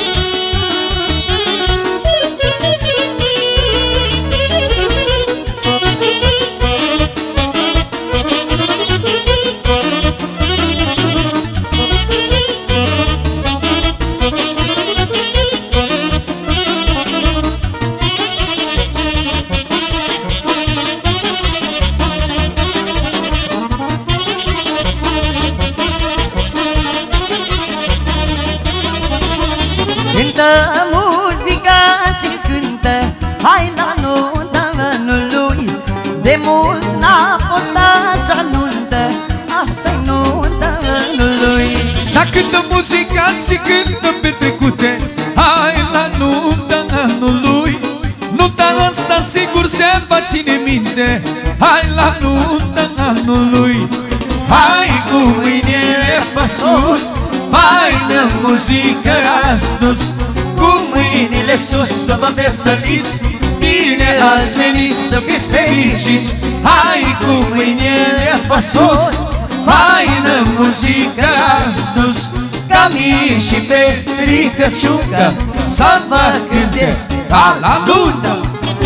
Cântă muzica, ți-l cântă, hai la nunta anului. De mult n-a fost așa nuntă, asta-i nunta anului. Dar cântă muzica, ți cântă petrecute, hai la nunta anului. Nunta asta dar sigur se va ține minte. Hai la nuntă anului, hai cu mâinile pe sus, faină muzică astăzi. Cu mâinile sus să vă veseliți, bine ați venit să fiți fericiți. Hai cu mâinile pe sus, faină muzică astăzi. Ca mie și Petrică Ciucă să vă cânte ca la nuntă.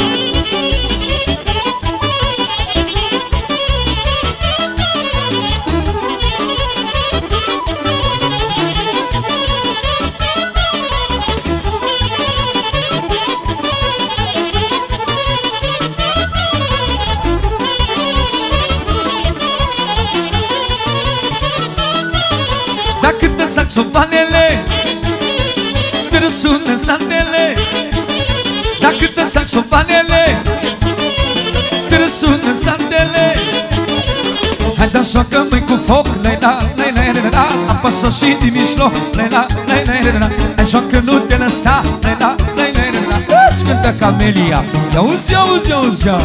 Dacă cântă saxofanele, te răsună sandele. Dacă cântă saxofanele, te răsună sandele. Hai da joacă mâini cu foc, la-la, la-la, la-la. Apasă și din mijloc, la-la, la-la, la-la. Hai joacă, nu te lăsa, la-la, la-la, la-la. Îți cântă Camelia, ia-uzi, ia-uzi, ia-uzi, ia.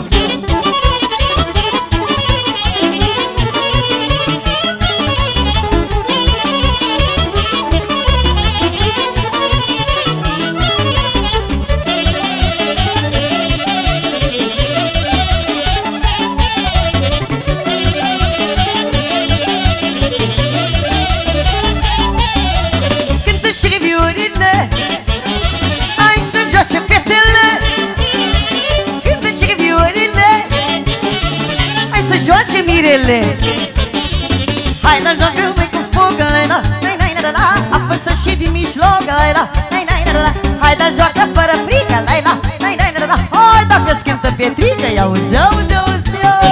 Joace mirele. Hai da joacă mâini cu foc, la-la, la-la, la-la. Apăsă și din mijloc, la-la, la-la, la-la. Hai da joacă fără frică, la-la, la-la, la-la. Hai dacă-ți cântă Petrică, ia-uzi, ia-uzi, ia-uzi,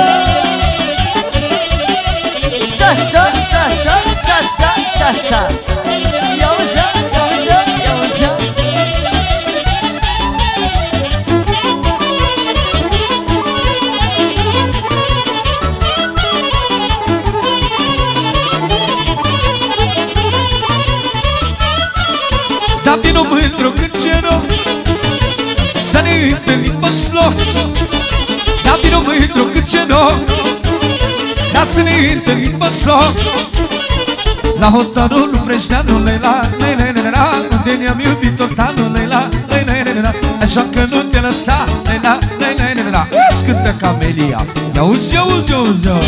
șa-șa, șa-șa, șa-șa, șa-șa. Ia-uzi, ia-uzi, ia-uzi. Da vino mândru cât ce rog, să ne întâlnim pe sloc. Da vino mândru cât ce rog, ca să ne întâlnim pe sloc. La hotarul Preșteanu, la-la, la-la, la-la. Unde ne-am iubit tot anul, la-la, la-la, la-la. Așa că nu te lăsa, la-la, la-la, la-la. Îți cântă Camelia, ia-uzi, ia-uzi, ia-uzi, ia.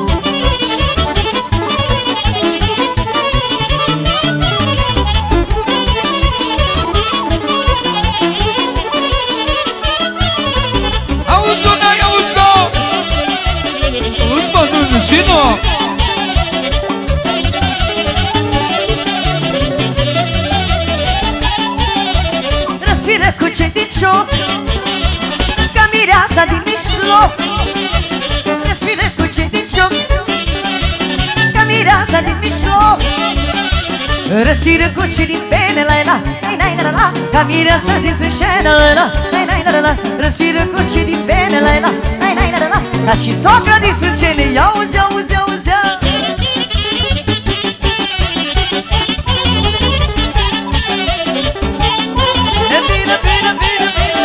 Și nu! Răsfiră cu ce din cioc, ca mireasa din mijloc. Răsfiră cu ce din cioc, ca mireasa din mijloc. Răsfiră cu ce din pene, la-la, la-la, la-la. Ca mireasa din sfârșenă, la-la, la-la, la-la. Răsfiră cu ce din pene, la-la, la-la, la-la. Ca și socra din sfârșene, ia-uzi, ia-uzi, ia-uzi, ia. Bine, bine, bine, bine.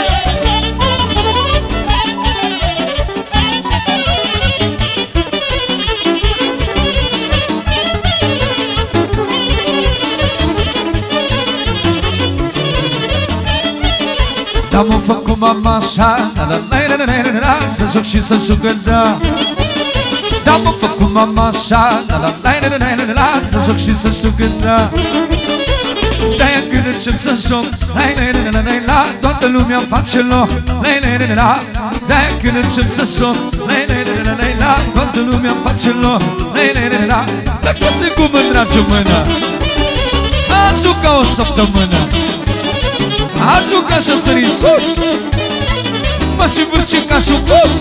Da, mă fac cu mama așa, la-la-la-la-la-la. Să joc și să jucă, da. Da, mă fac cu mama așa, la-la-la-la-la-la. Să joc și să jucă, da. De-aia când încep să joc, la-la-la-la-la-la. Toată lumea face loc, la-la-la-la-la. De-aia când încep să joc, la-la-la-la-la. Toată lumea face loc, la-la-la-la-la. Dacă se cu mândra ce mână, a jucat o săptămână. A jucat și-a sărit sus, mă și vârce ca și-o pus.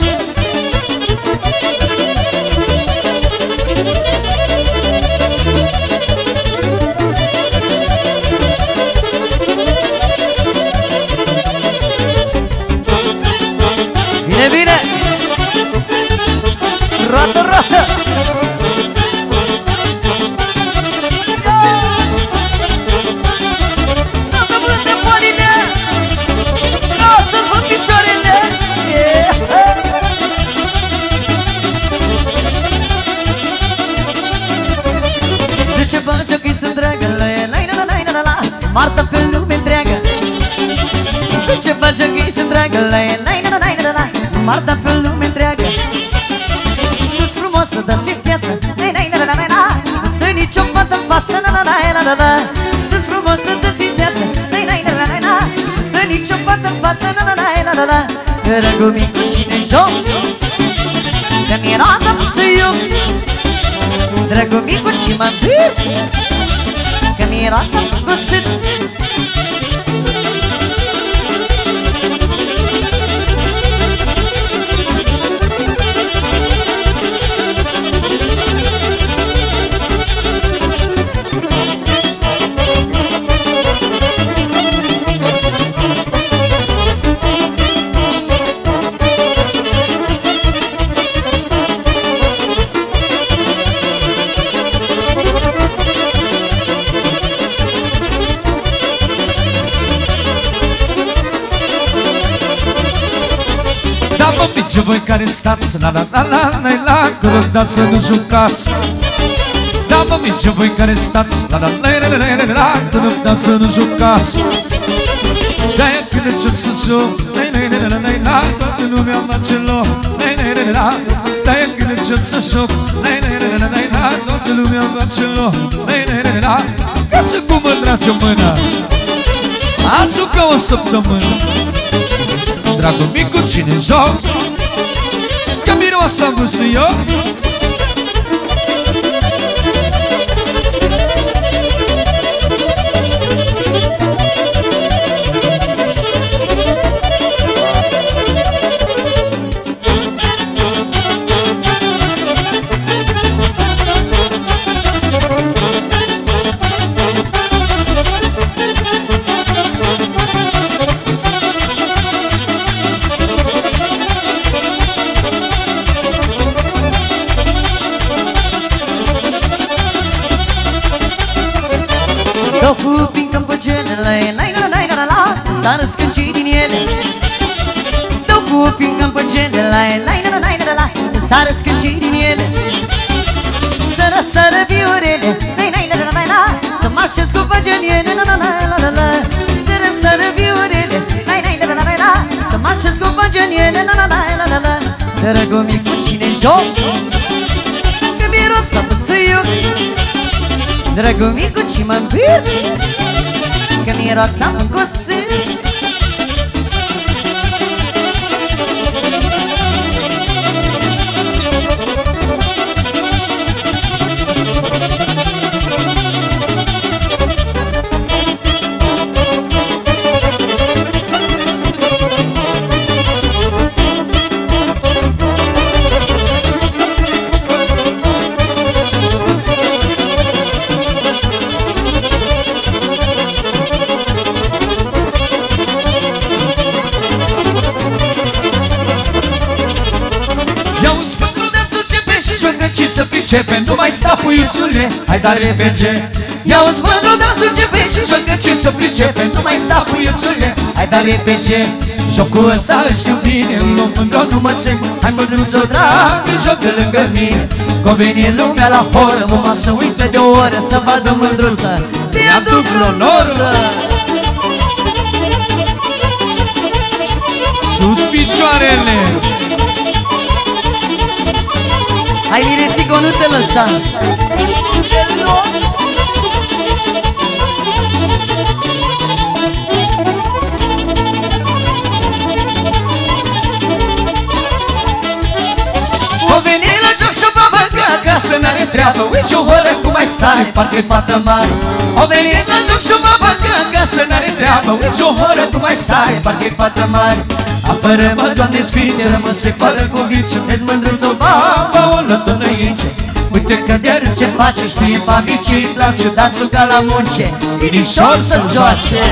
Bine, bine! Roată, roată! place că-i sunt dragă la ea, la m-ar da pe lume întreagă. Nu-s frumosă, dar se steață, nu stă nicio fată în față, nu-s frumosă, dar se steață, nu stă nicio fată în față, dragul micu, cine joc? Că miroasa pusă eu, dragul micu, ce mă îmbir, că miroasa pusă. Și voi care stați, că vă dați să nu jucați. Da, mămici, voi care stați, că vă dați să nu jucați. De-aia când încep să joc, toată lumea face loc. De-aia când încep să joc, toată lumea face loc. Ca să cum mă trage o mână, ați jucat o săptămână. Dragul micu, cine joc? Că miroasa-mi văzut eu. Cu pincăm pe genele, să sară scâncii din ele. Dau cu pincăm pe genele, să sară scâncii din ele. Să răsără viorele, să mă așez cu păgeniele. Să răsără viorele, să mă așez cu păgeniele. Dragul micu, cine joc? Că miroasa pusă eu. Dragul micu, ce mă îmbir, că miroasa-mi încosă. Să pricepem, nu mai sta puițule, hai dar repede. Ia-o-ți mândru, dar începe și joacă ce să pricepem, nu mai sta puițule, hai dar repede. Jocul ăsta îl știu bine, nu mândru, nu mă țin. Hai mândruță, dragă, joacă lângă mine. Că vine lumea la horă, mama să uite de o oră, să vadă mândruță, te aduc vreo noră. Sus picioarele! Hai, Miresico, nu te lăsa! O veni la joc și-o va băga, ca să n-are treabă. Uite o oră cum mai sare, parcă-i fată mare. O veni la joc și-o va băga, ca să n-are treabă. Uite o oră cum mai sare, parcă-i fată mare. Apără-mă, Doamne Sfințe, rămâse fără cuvinte. Vezi mândruță-o, baba, o lătână ince. Uite că de râs ce face, știe pe amici ce-i place. Dați-o ca la munce, inișor să-ți joace.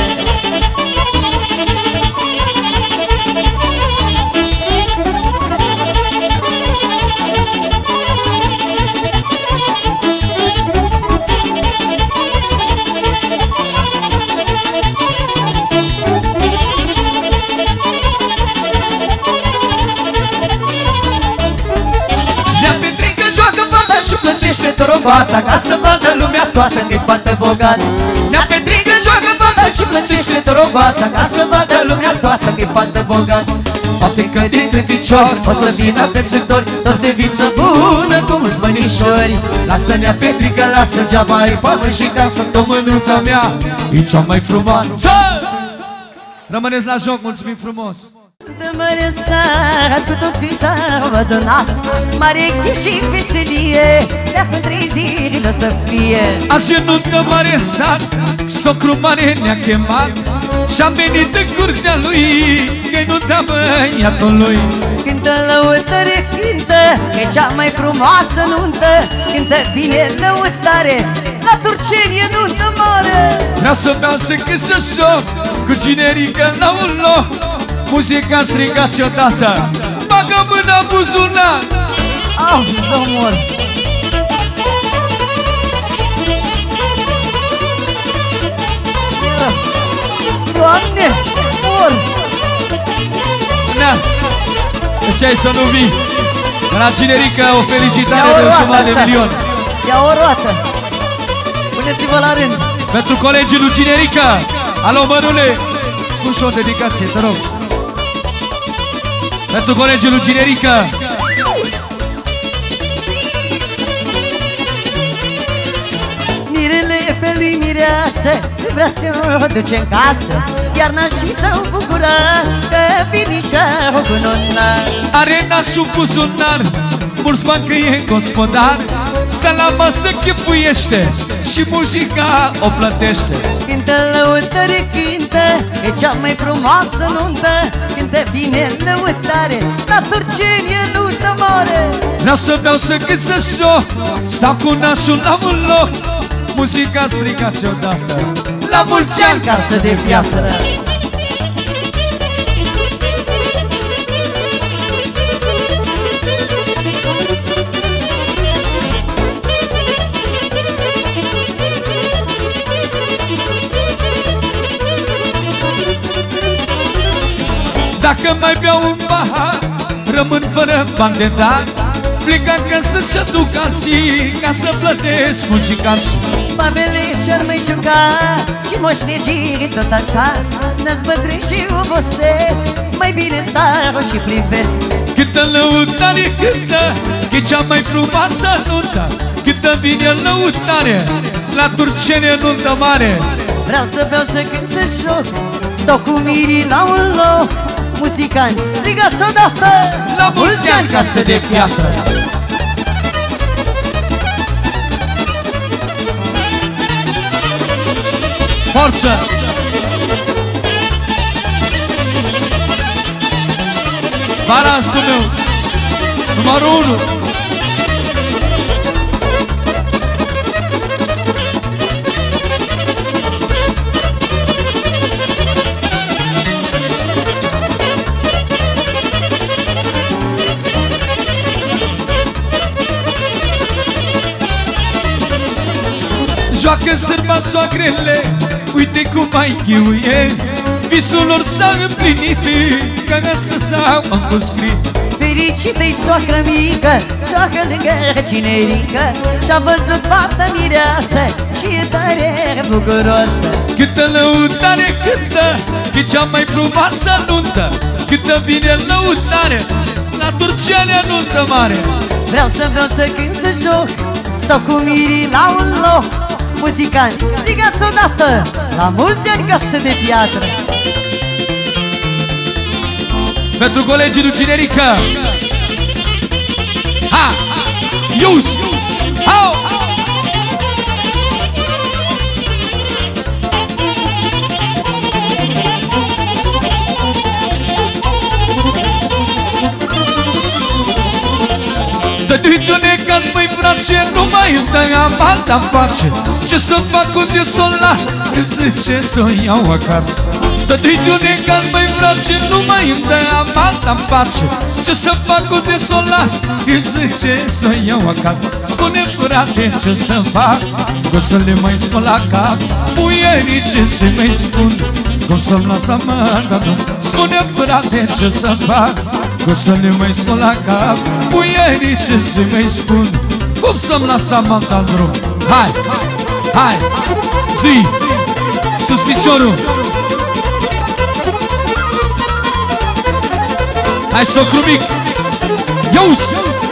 Plăcește torobata, ca să vadă lumea toată că-i fată bogată. Ne-a petrincă, joacă fata și plângește rogoata, ca să vadă lumea toată că-i fată bogată. Poate că dintre ficiori o să vină pețători, toți de viță bună cu mulți bănișori. Lasă-ne-a Petrică, lasă geaba, ai pamă și casă, tot mânuța mea e cea mai frumoasă. Rămâneți la joc, mulțumim frumos! De mare sat, cu toții s-au adunat, mare chip și veselie, de-acum 3 zile o să fie. Azi e nuntă mare sat, socru mare ne-a chemat și-am venit în curtea lui, că-i nuntea băiatului. Cântă lăutare, cântă, e cea mai frumoasă nuntă, cântă bine lăutare, la Turceni e nuntă mare. Vreau să beau să cât să joc, cu cinerică la un loc. Muzica strigați odată, bagă mâna buzunar. Au, să mor. Doamne, mor. Na, de ce ai să nu vii? La cinerică o felicitare de 1.000.000. Ia o roată. Puneți-vă la rând. Pentru colegii lui Cinerică. Alo, mărule, spun și o dedicație, te rog. Pentru colegii lui Cinerică. Mirele pe lui mireasă, vrea să o duce în casă, iar nașii s-au bucurat că vinișa-o cu nonna. Are nașul buzunar, mulți bani că e gospodar, stă la masă, chefuiește și muzica o plătește. Cântă lăutare, cântă, e cea mai frumoasă nuntă, cântă bine lăutare, la Turceni e nuntă mare. Vreau să beau să cât să joc, stau cu nașul la un loc. Muzica strigați odată, la mulți ani casă de piatră. Dacă mai beau un pahar, rămân fără bani de dar. Plic acasă și aduc alții, ca să plătesc muzicanții. Babele ce-ar mai juca și moșnegii tot așa, n-ați bătrâni și obosesc, mai bine stau și privesc. Cântă lăutare, cântă, e cea mai frumoasă nuntă, cântă bine lăutare, la Turceni e nuntă mare. Vreau să beau, să cânt, să joc, stau cu mirii la un loc. Muzicanți, strigați odată, la mulți ani casă de piatră. Forță! Balansul meu, numărul 1. Joacă sârba soacrele, uite cum mai chiuie, visul lor s-a împlinit, că astăzi s-au împuscrit. Fericită-i soacră mică, joacă lângă cinerică, și-a văzut fata mireasă și e tare bucuroasă. Câtă lăutare cântă, e cea mai frumoasă nuntă, câtă bine lăutare, la Turceni e nuntă mare. Vreau să beau, să cânt, să joc, stau cu mirii la un loc. Muzicanți, strigați odată, la mulți ani casă de piatră. Pentru colegii lui Cinerică. Ha! Ius! Hau! Dă-i caz, măi frate, nu mai îmi dai alta-n pace. Ce să fac unde s-o las, îmi zice să-o iau acasă. Dă-i caz, măi frate, nu mai îmi dai alta-n pace. Ce să fac unde s-o las, îmi zice să-o iau acasă. Spune frate ce să fac, că să le mai scol la cap. Puierii ce să mai spun, cum să-mi las amanda. Spune frate ce să fac, că să le mai scol la cap. Puierii ce să mai spun, cum să-mi las amanda în drum. Hai, hai, zi, Sus piciorul. Hai, socru mic. Ia-uzi!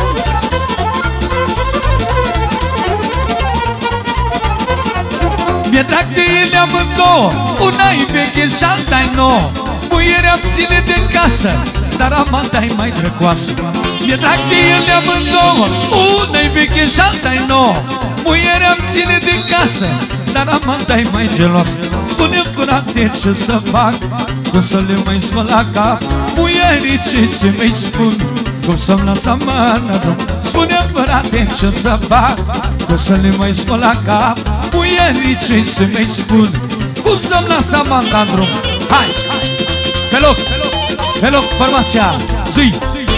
Mi-e drag de ele amândouă, una-i veche și alta-i nouă. Muierea-mi ține de casă, dar amanta-i mai drăcoasă. Mi-e drag de ele amândouă, una-i veche și alta-i nouă. Muierea-mi ține de casă, dar amanta-i mai geloasă. Spune-mi, frate, ce să fac, cum să le mai scol la cap. Muierii ce se mai spun, cum să-mi las amana drum. Spune-mi, frate, ce să fac, cum să le mai scol la cap. Muierii ce se mai spun, cum să-mi las amana drum. Hai! Pe loc! Pe loc, formația! Zi!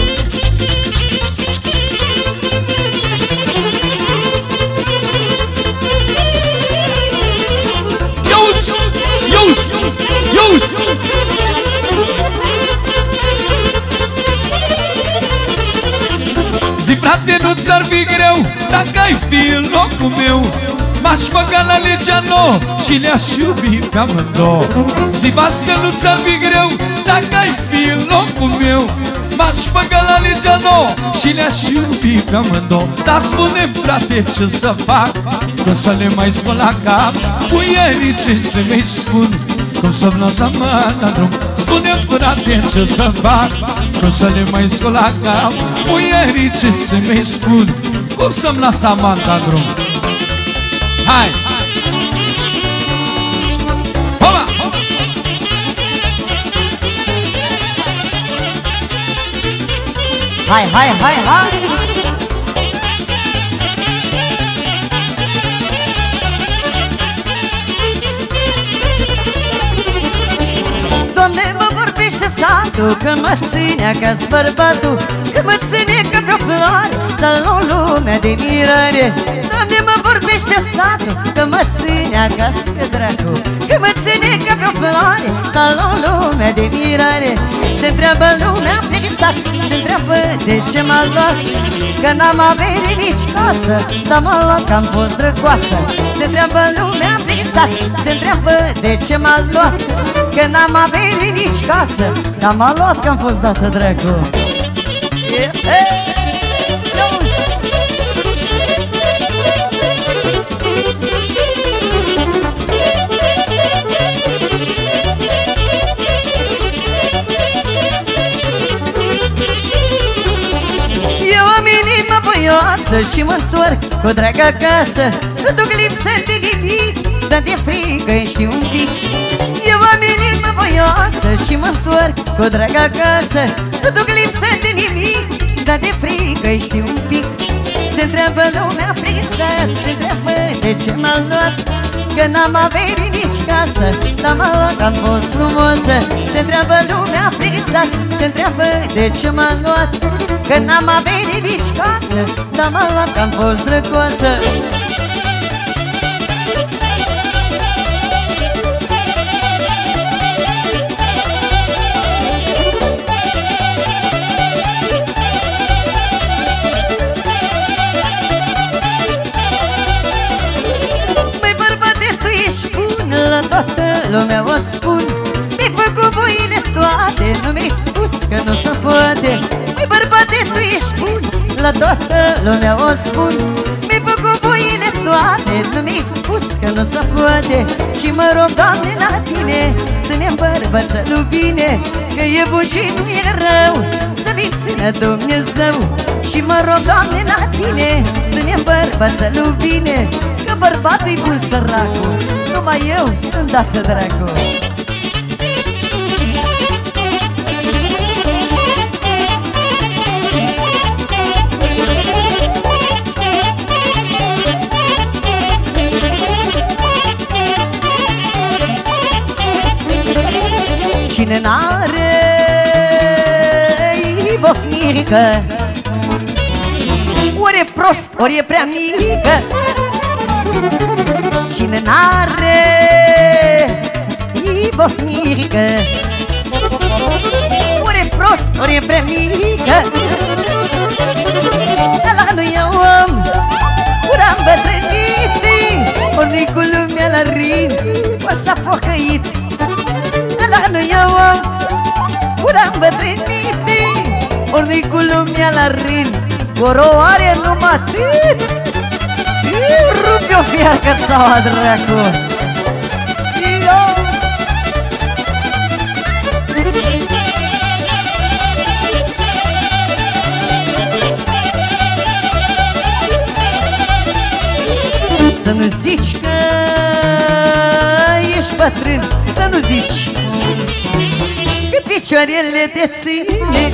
Iauzi! Iauzi! Iauzi! Zi, frate, nu ți-ar fi greu dacă ai fi în locul meu. M-aș băga la legea nouă și le-aș iubi pe amândouă. Zi, vastă, nu ți-ar fi greu dacă ai fi în locul meu. M-aș băga la legea nouă și le-aș iubi pe amândouă. Dar spune, frate, ce să fac, cum să le mai scol la cap. Muierii ce se mai spun, cum să-mi las amana drum. Spune, frate, ce să fac, cum să le mai scol la cap. Muierii ce se mai spun, cum să-mi las amana drum. Hai! Hola! Hai, hai, hai, hai! Doamne, mă vorbește satul, că mă ține acasă bărbatul, că mă ține ca pe-o floare, să nu lumea de mirare. Doamne, mă vorbește satul, că mă ține acasă pe dracu, că mă ține ca pe-o floare, să nu lumea de mirare. Se întreabă lumea pe sat, se întreabă de ce m-a luat, că n-am avere nici casă, dar m-a luat că am fost drăcoasă. Se întreabă lumea pe sat, se întreabă de ce m-a luat, că n-am avere nici casă, dar m-a luat că am fost dată dracu. Eu am inima voioasă și mă-ntorc cu drag acasă. Nu duc lipsă de nimic, dar de frică știu un pic. Eu am inima voioasă și mă-ntorc cu drag acasă. Nu duc lipsă de nimic, dar de frică știu un pic. Se întreabă lumea prin sat, se întreabă de ce m-a luat, că n-am avere nici casă, dar m-a luat că am fost frumoasă. Se întreabă lumea prin sat, se întreabă de ce m-a luat, că n-am avere nici casă, dar m-a luat că am fost drăcoasă. Lumea o spun, mi-ai făcut voile toate, nu mi-ai spus că nu se poate. Măi bărbate, tu ești bun, la toată lumea o spun, mi-ai făcut voile toate, nu mi-ai spus că nu se poate. Și mă rog, Doamne, la Tine să-mi îmbărbățălu bine, că e bun și nu e rău, să mi țină Dumnezeu. Și mă rog, Doamne, la Tine să-mi îmbărbățălu bine, că bărbatul-i bun săracul, numai eu sunt dată dracu. Cine n-are bofnică, ori e prost, ori e prea mică. Cine n-are bofnică, ori e prost, ori e prea mică. Ăla nu e om, ura îmbătrânit, ori nu-i cu lumea la rind. O s-a pocăit. Ăla nu e om, pura îmbătrânite, ori nu-i cu lumea la rând, coroare numai atât. Rupe-o fiarcă-țaua, dracu. Să nu zici că ești bătrân, să nu zici că picioarele te ține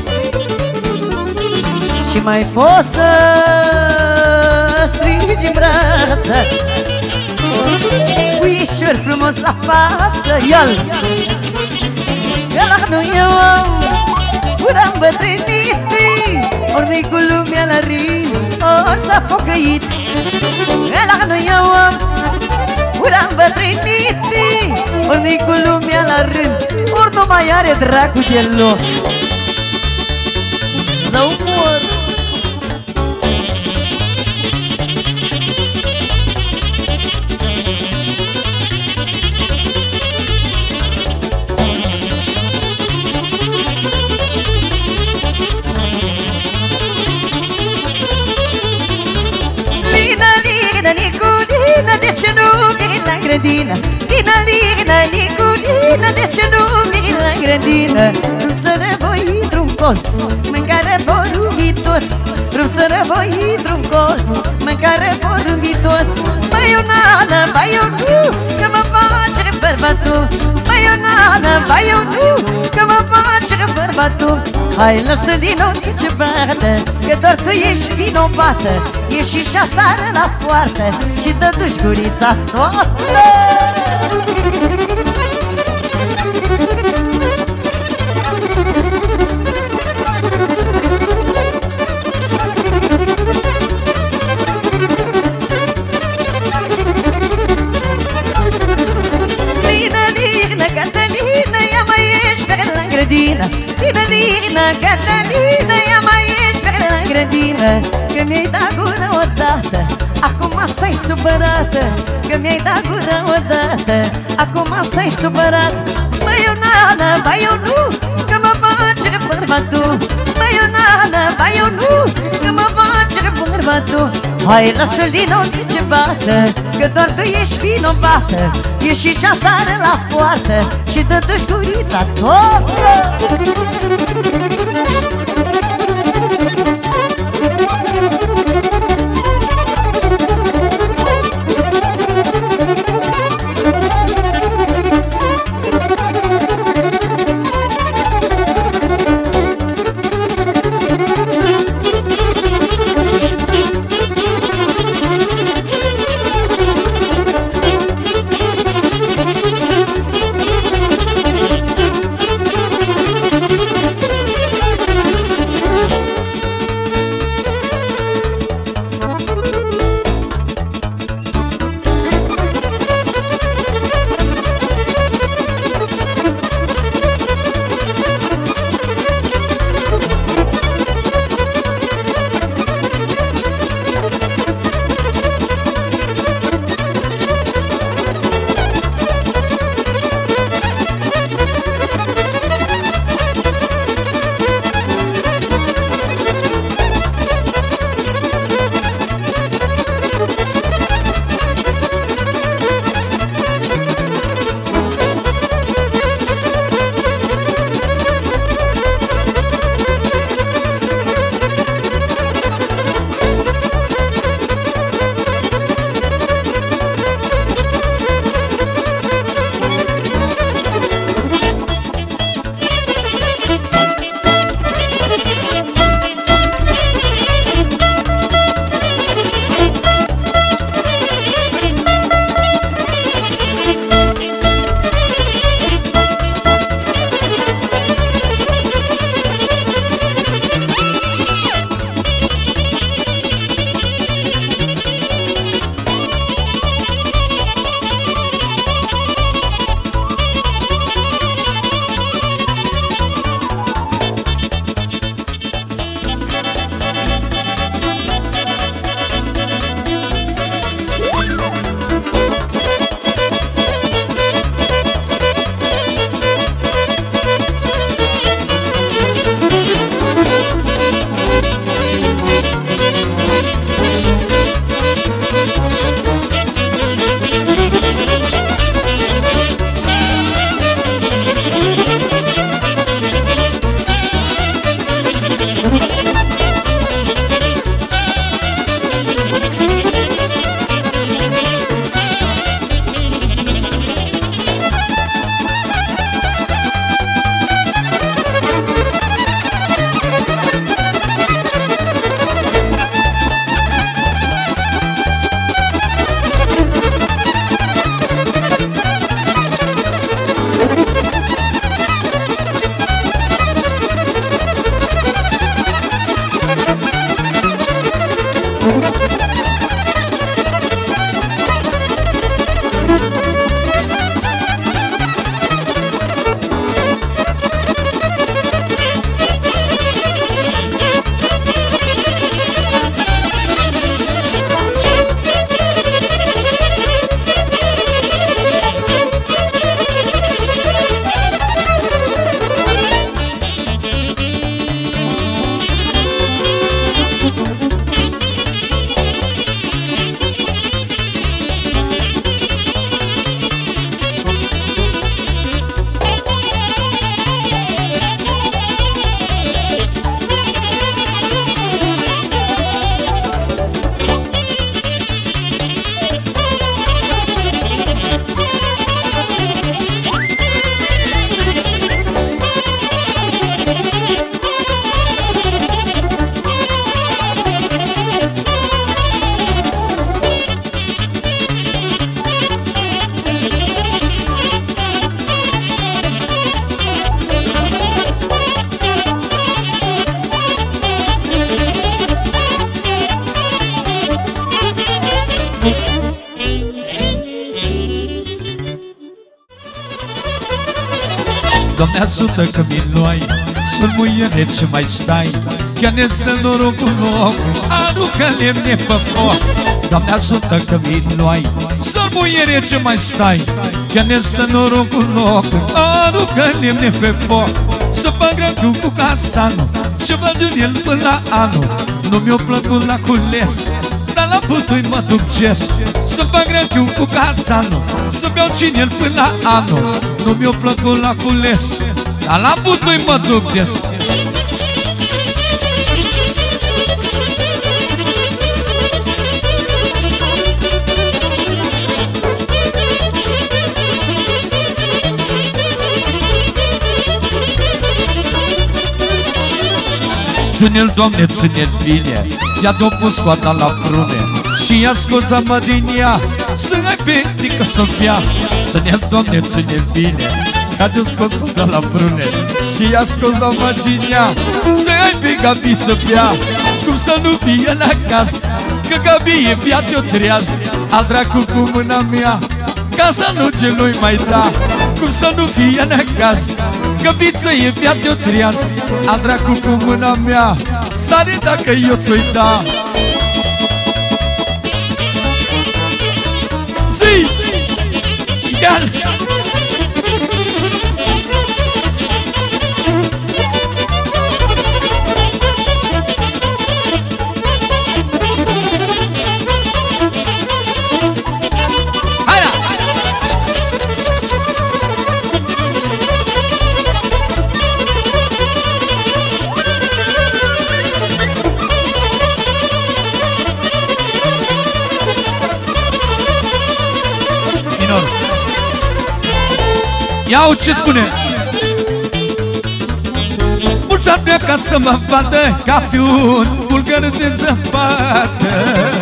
și mai poți să strigi în brață puișor frumos la față. El, ăla nu e om, pura îmbătrânite, ori nu-i cu lumea la rând, ori s-a pocăit. Ăla nu e om, pura îmbătrânite, ori nu-i cu lumea la rând, ori nu mai are dracu deloc. Să-o mor. Niculina, de ce nu vii la grădină? Lina, Lina, Niculina, de ce nu vii la grădină? Vrem să răvoi într-un colț, mâncare porumbii toți. Vrem să răvoi într-un colț, mâncare porumbii toți. Băi, o nană, băi, o nu, că mă face bărbatul. Băi, o nană, băi, o nu, că mă face bărbatul. Hai, lasă-l din nou și ce bată, că doar tu ești vinovată. Ieși și asară la poartă și dă-duși gurița toată. Lina, Lina, Catalina, ia mai ești pe la grădină. Lina, Lina, Catalina, ia mai ești pe la grădină. Că mi-ai dat gura odată, acum stai supărată. Că mi-ai dat gura odată, acum stai supărat. Măi, o nană, bai, eu nu, că mă face bărbatul. Măi, o nană, bai, eu nu, că mă face bărbatul. Hai, lasă-l din nou și ce bată, că doar tu ești vinovată. Ieși și asară la poartă și dă-duși gurița toată. Doamne ajută că mi luai, sunt muiere ce mai stai, chiar ne stă norocul loc, aruncă lemne pe foc. Doamne ajută că mi luai, sunt muiere ce mai stai, chiar ne stă norocul loc, aruncă lemne pe foc. Să fac răciun cu casanul, ce văd în el până la anul, nu mi-o plăcut la cules, dar la putui mă ducesc. Să fac răciun cu casanul, să beau cine el până la anul, nu mi-o plăcut la cules, dar la putui mă ducesc. Ține-l, Doamne, ține-l bine, i-a dopus coata la prune și i-a scoza-mă din ea, să ai fetică să bea. Ține-l, Doamne, ține-l bine, i-a scos coata la prune și i-a scoza-mă din ea, să ai fi Gabi să bea. Cum să nu fie la casă, că Gabi e bea-te-o trează, al dracu cu mâna mea, ca să nu celui mai da. Cum să nu fie la casă, Gabiță e bea-te-o trează, al dracu cu mâna mea, sare dacă eu ți-o-i da. Zi! Iar! Iau ce spune. Mulți ar vrea ca să mă vadă ca pe un bulgăr de zăpadă,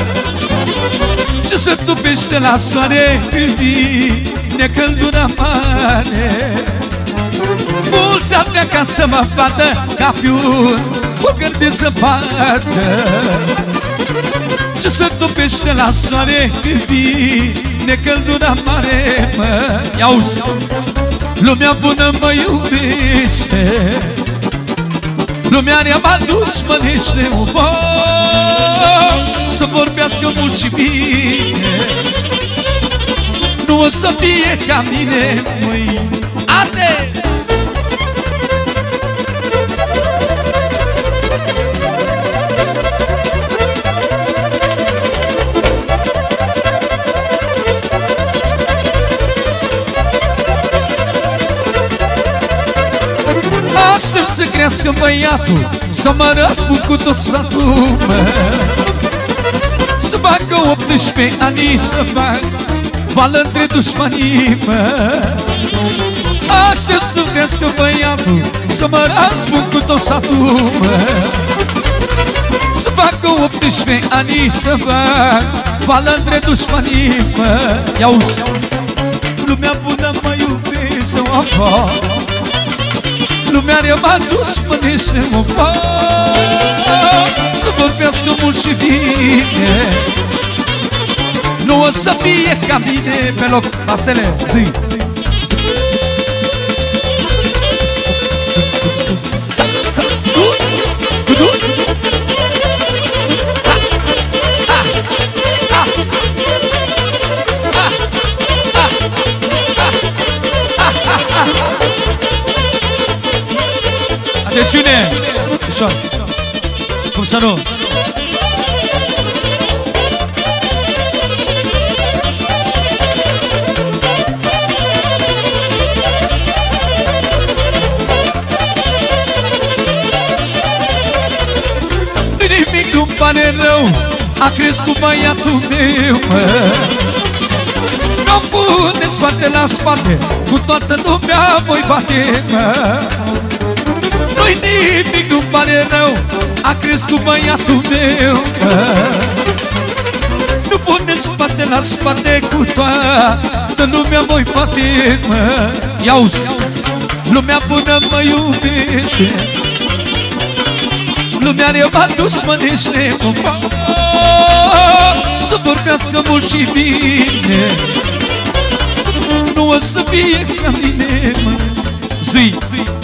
ce se tupește la soare când vine căldura mare. Mulți ar vrea ca să mă vadă ca pe un bulgăr de zăpadă, ce se tupește la soare când vine căldura mare. Mă, iauzi, lumea bună mă iubește, lumea rea m-a dușmănește, o să vorbească mult și bine, nu o să fie ca mine, măi. Arte! Aștept să crească băiatul, să mă răspund cu tot satul, mă. Să facă 18 ani, să fac vală între dușmanii, mă. Aștept să crească băiatul, să mă răspund cu tot satul, mă. Să facă 18 ani, să fac vală între dușmanii, mă. Iauzi, lumea bună mă iubește, opa, lumea rea m-a dușmănește, mă, să vorbească mult și bine, nu o să fie ca mine. Pe loc, pastele, zi! Atențiune! Ușor! Cum să nu? Nimic nu-mi pare rău, a crescut băiatul meu, mă. Nu-mi pune spate la spate, cu toată lumea voi bate, mă. Nu-i nimic, nu-mi pare rău, a crescut băiatul meu, mă. Nu pune spate la spate, cu toată lumea voi bate, mă. Iauzi, lumea bună mă iubește, lumea rea mă dușmănește, mă. Să vorbească mult și bine, nu o să fie ca mine, mă. zi.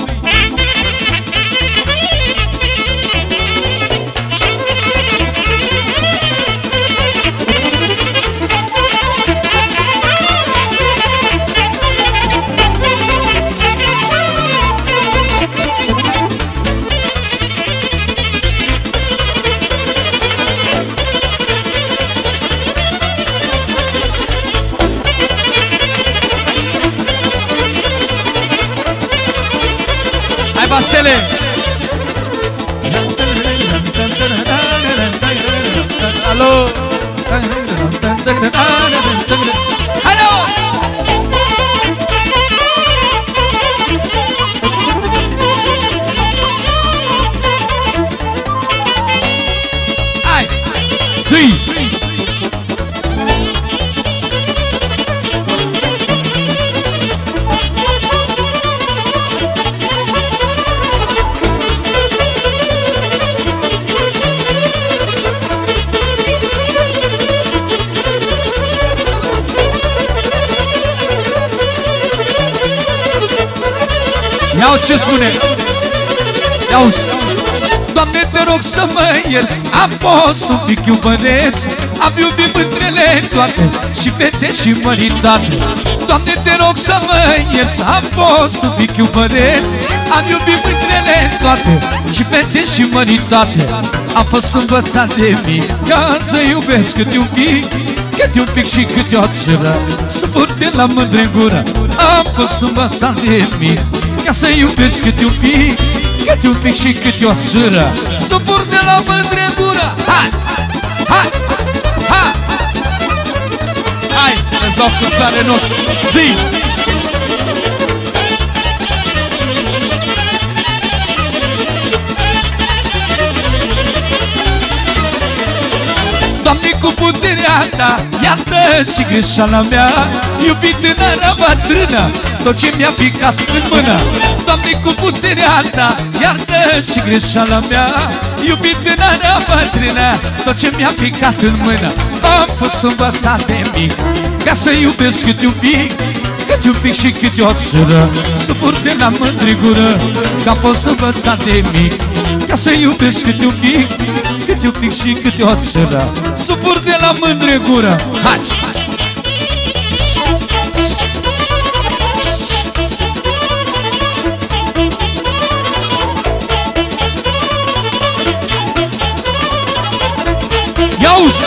Basele. Alo. Alo. Ai. Zi. Iau ce spune. Iauzi. Doamne, te rog să mă ierți, am fost un pic iubăneț, am iubit mândrele toate, și fete și măritate. Doamne, te rog să mă ierți, am fost un pic iubăneț, am iubit mândrele toate, și fete și măritate. Am fost învățat de mic ca să iubesc câte un pic, câte un pic și câte o țără, să fur de la mândre în gură. Am fost învățat de mic ca să iubesc câte un pic, câte un pic și câte o țără, să fur de la mândre în gură. Hai! Hai! Hai! Hai! Îți dau cu sare în ochi. Zi! Doamne, cu puterea Ta, iartă și greșeala mea, iubit tânăra bătrână, tot ce mi-a picat în mână. Doamne, cu puterea Ta, iartă și greșeala mea, iubit tânăra bătrână, tot ce mi-a picat în mână. Am fost învățat de mic ca să iubesc câte un pic, câte un pic și câte o țără, să fur de la mândre gură. Că am fost învățat de mic ca să iubesc câte un pic, câte un pic și câte o țără, să fur de la mândre gură. Hai! Ia-uzi!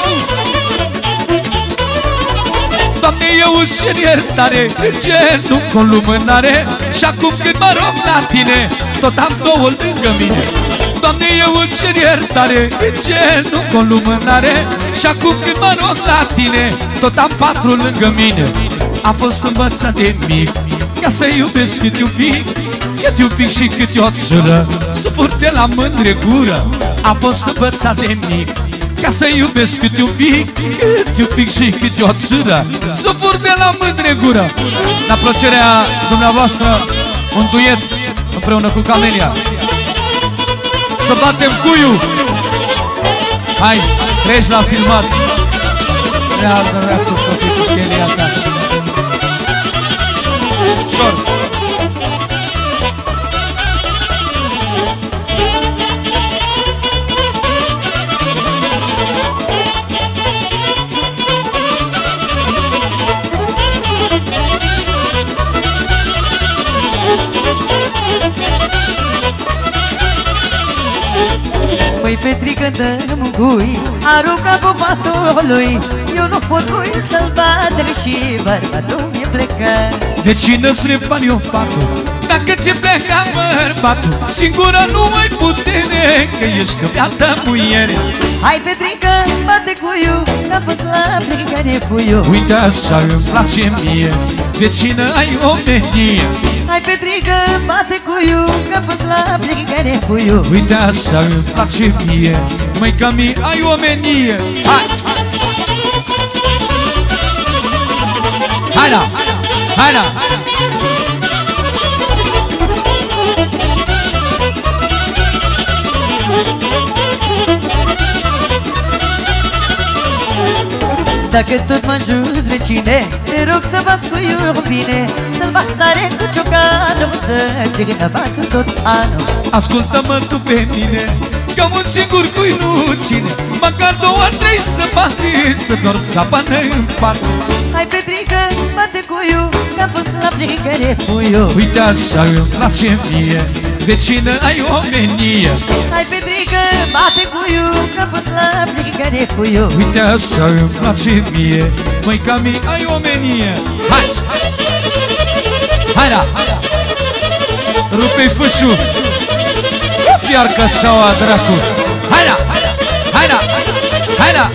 Doamne, eu îți cer iertare, îți cer nu cu lumânare, și acum când mă rog la Tine, tot am două lângă mine. Doamne, eu îți cer iertare, îți cer nu cu lumânare, și acum când mă rog la Tine, tot am patru lângă mine. Am fost învățat de mic ca să iubesc câte un pic, câte un pic și câte o țără, să fur de la mândre gură. Am fost învățat de mic ca să iubesc câte un pic, câte un pic și câte o țără, să fur de la mândre gură. La plăcerea dumneavoastră, un duet împreună cu Camelia. Să batem cuiul. Hai, treci la filmat. Ia dracu să fii cu chelia ta. Șor. Măi, Petrică, dă-mi un cui, arunca pe patul lui, eu nu pot cui să-l bată și bărbatul mi-e plecat. De cine-ți repani eu patul, dacă ți-e pleca bărbatul, singură nu ai putere, că ești căpiată muiere. Hai, Petrică, bate cuiu, că-a fost la plecare puiu. Uite așa îmi place mie, de cine ai omenie. Hai, Petrică, bate cuiu, că-a fost la plecare puiu. Uite așa îmi place mie, măi că mi ai omenie. Hai! Hai la! Hai la! Dacă tot mă înjurți, vecine, te rog să v-ați cu iubine, să-l bați tare cu ciocanul, să țină vatul tot anul. Ascultă-mă tu pe mine, că un singur cui nu ține, măcar 2-3 să bate, să dorm țapană în pat. Hai, Petrică, bate cuiu, că-am fost la plicăre puiu. Uite așa îmi place mie, vecină ai omenie. Hai, Petrică, bate cuiu, că-am fost la plicăre puiu. Uite așa îmi place mie, măica mi ai omenie. Hai! Hai la! Rupe-i fâșul, fiar cățaua dracu. Hai la! Hai la! Hai la!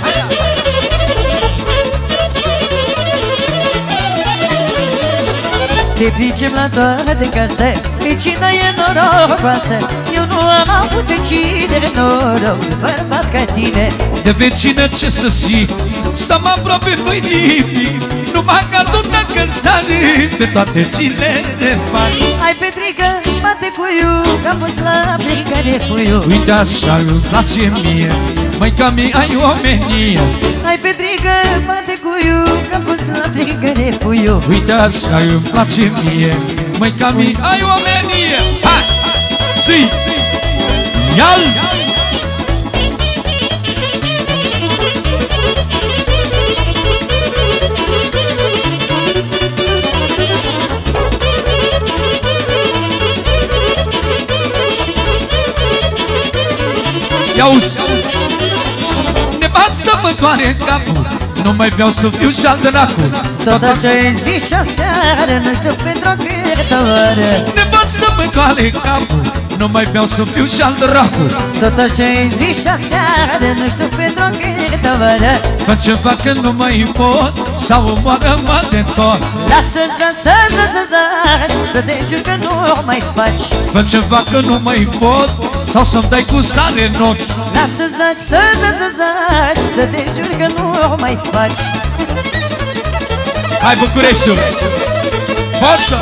Te pricem la toate casă, vecina e norocoasă. Eu nu am avut vecine noroc, bărbat ca tine. De vecină ce să zic, stăm aproape noi nimic, numai gardul dacă în sare, pe toate ținere fac. Hai, Petrică, bate cuiu, că-am fost la plicăre puiu. Uite așa îmi place mie, măica mi ai omenie. Hai, Petrică, bate cuiu, că-am fost la plicăre puiu. Uite așa îmi place mie, măica mi ai omenie. Hai! Zi! Ia-l! Ia-uzi! Nevastă mă doare capul, nu mai vreau să fiu și-al dracu. Tot așa-i zi și aseară, nu știu pentru câtă oră. Nevastă mă doare capul, nu mai vreau să fiu și-al dracu. Tot așa-i zi și aseară, nu știu pentru câtă oră. Fă ceva că nu mai pot, sau omoară-mă de tot. Lasă-ți să te jur că nu mai faci. Fă ceva că nu mai pot, sau să-mi dai cu sare în ochi. Lasă-ți să te jur că nu mai faci. Hai, Bucureștiul! Forță!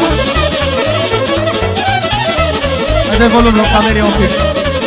Hai de volum, rog, cameria un pic.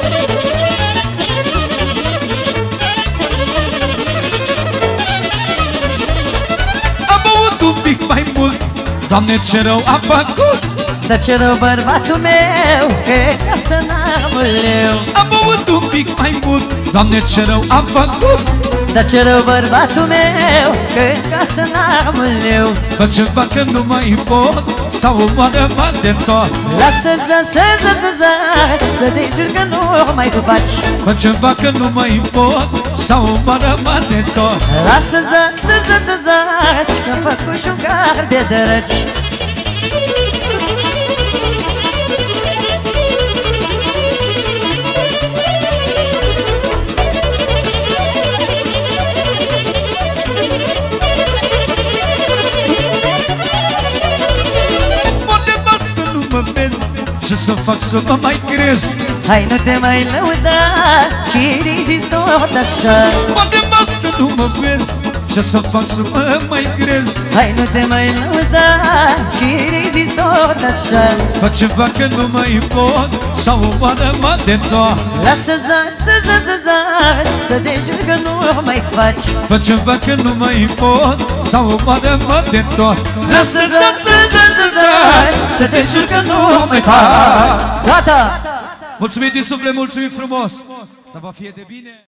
Am băut un pic mai mult, Doamne, ce rău am făcut. Dar ce rău bărbatul meu, că casă n-am leu. Am băut un pic mai mult, Doamne, ce rău am făcut. Dar ce rău bărbatul meu, că casă n-am leu. Fă ceva că nu mai pot, sau omoară-mă de tot. Lasă-ți să te jur că nu mai faci. Fă ceva că nu mai pot, sau omoară-mă de tot. Lasă-ți că-mi fac cu șugar de drăci. Ce să fac să mă mai crezi? Hai, nu te mai lăuda și rezist tot așa. Poate basta nu mă vezi. Ce să fac să mă mai crezi? Hai, nu te mai lăuda și rezist tot așa. Fă ceva că nu mai pot, sau omoară-mă de tot. Lasă-ți să te jur că nu mai faci. Fă ceva că nu mai pot, sau omoară-mă de tot. Lasă-ți să te jur că nu mai faci. Gata! Mulțumim din suflet, mulțumim frumos. Să vă fie de bine.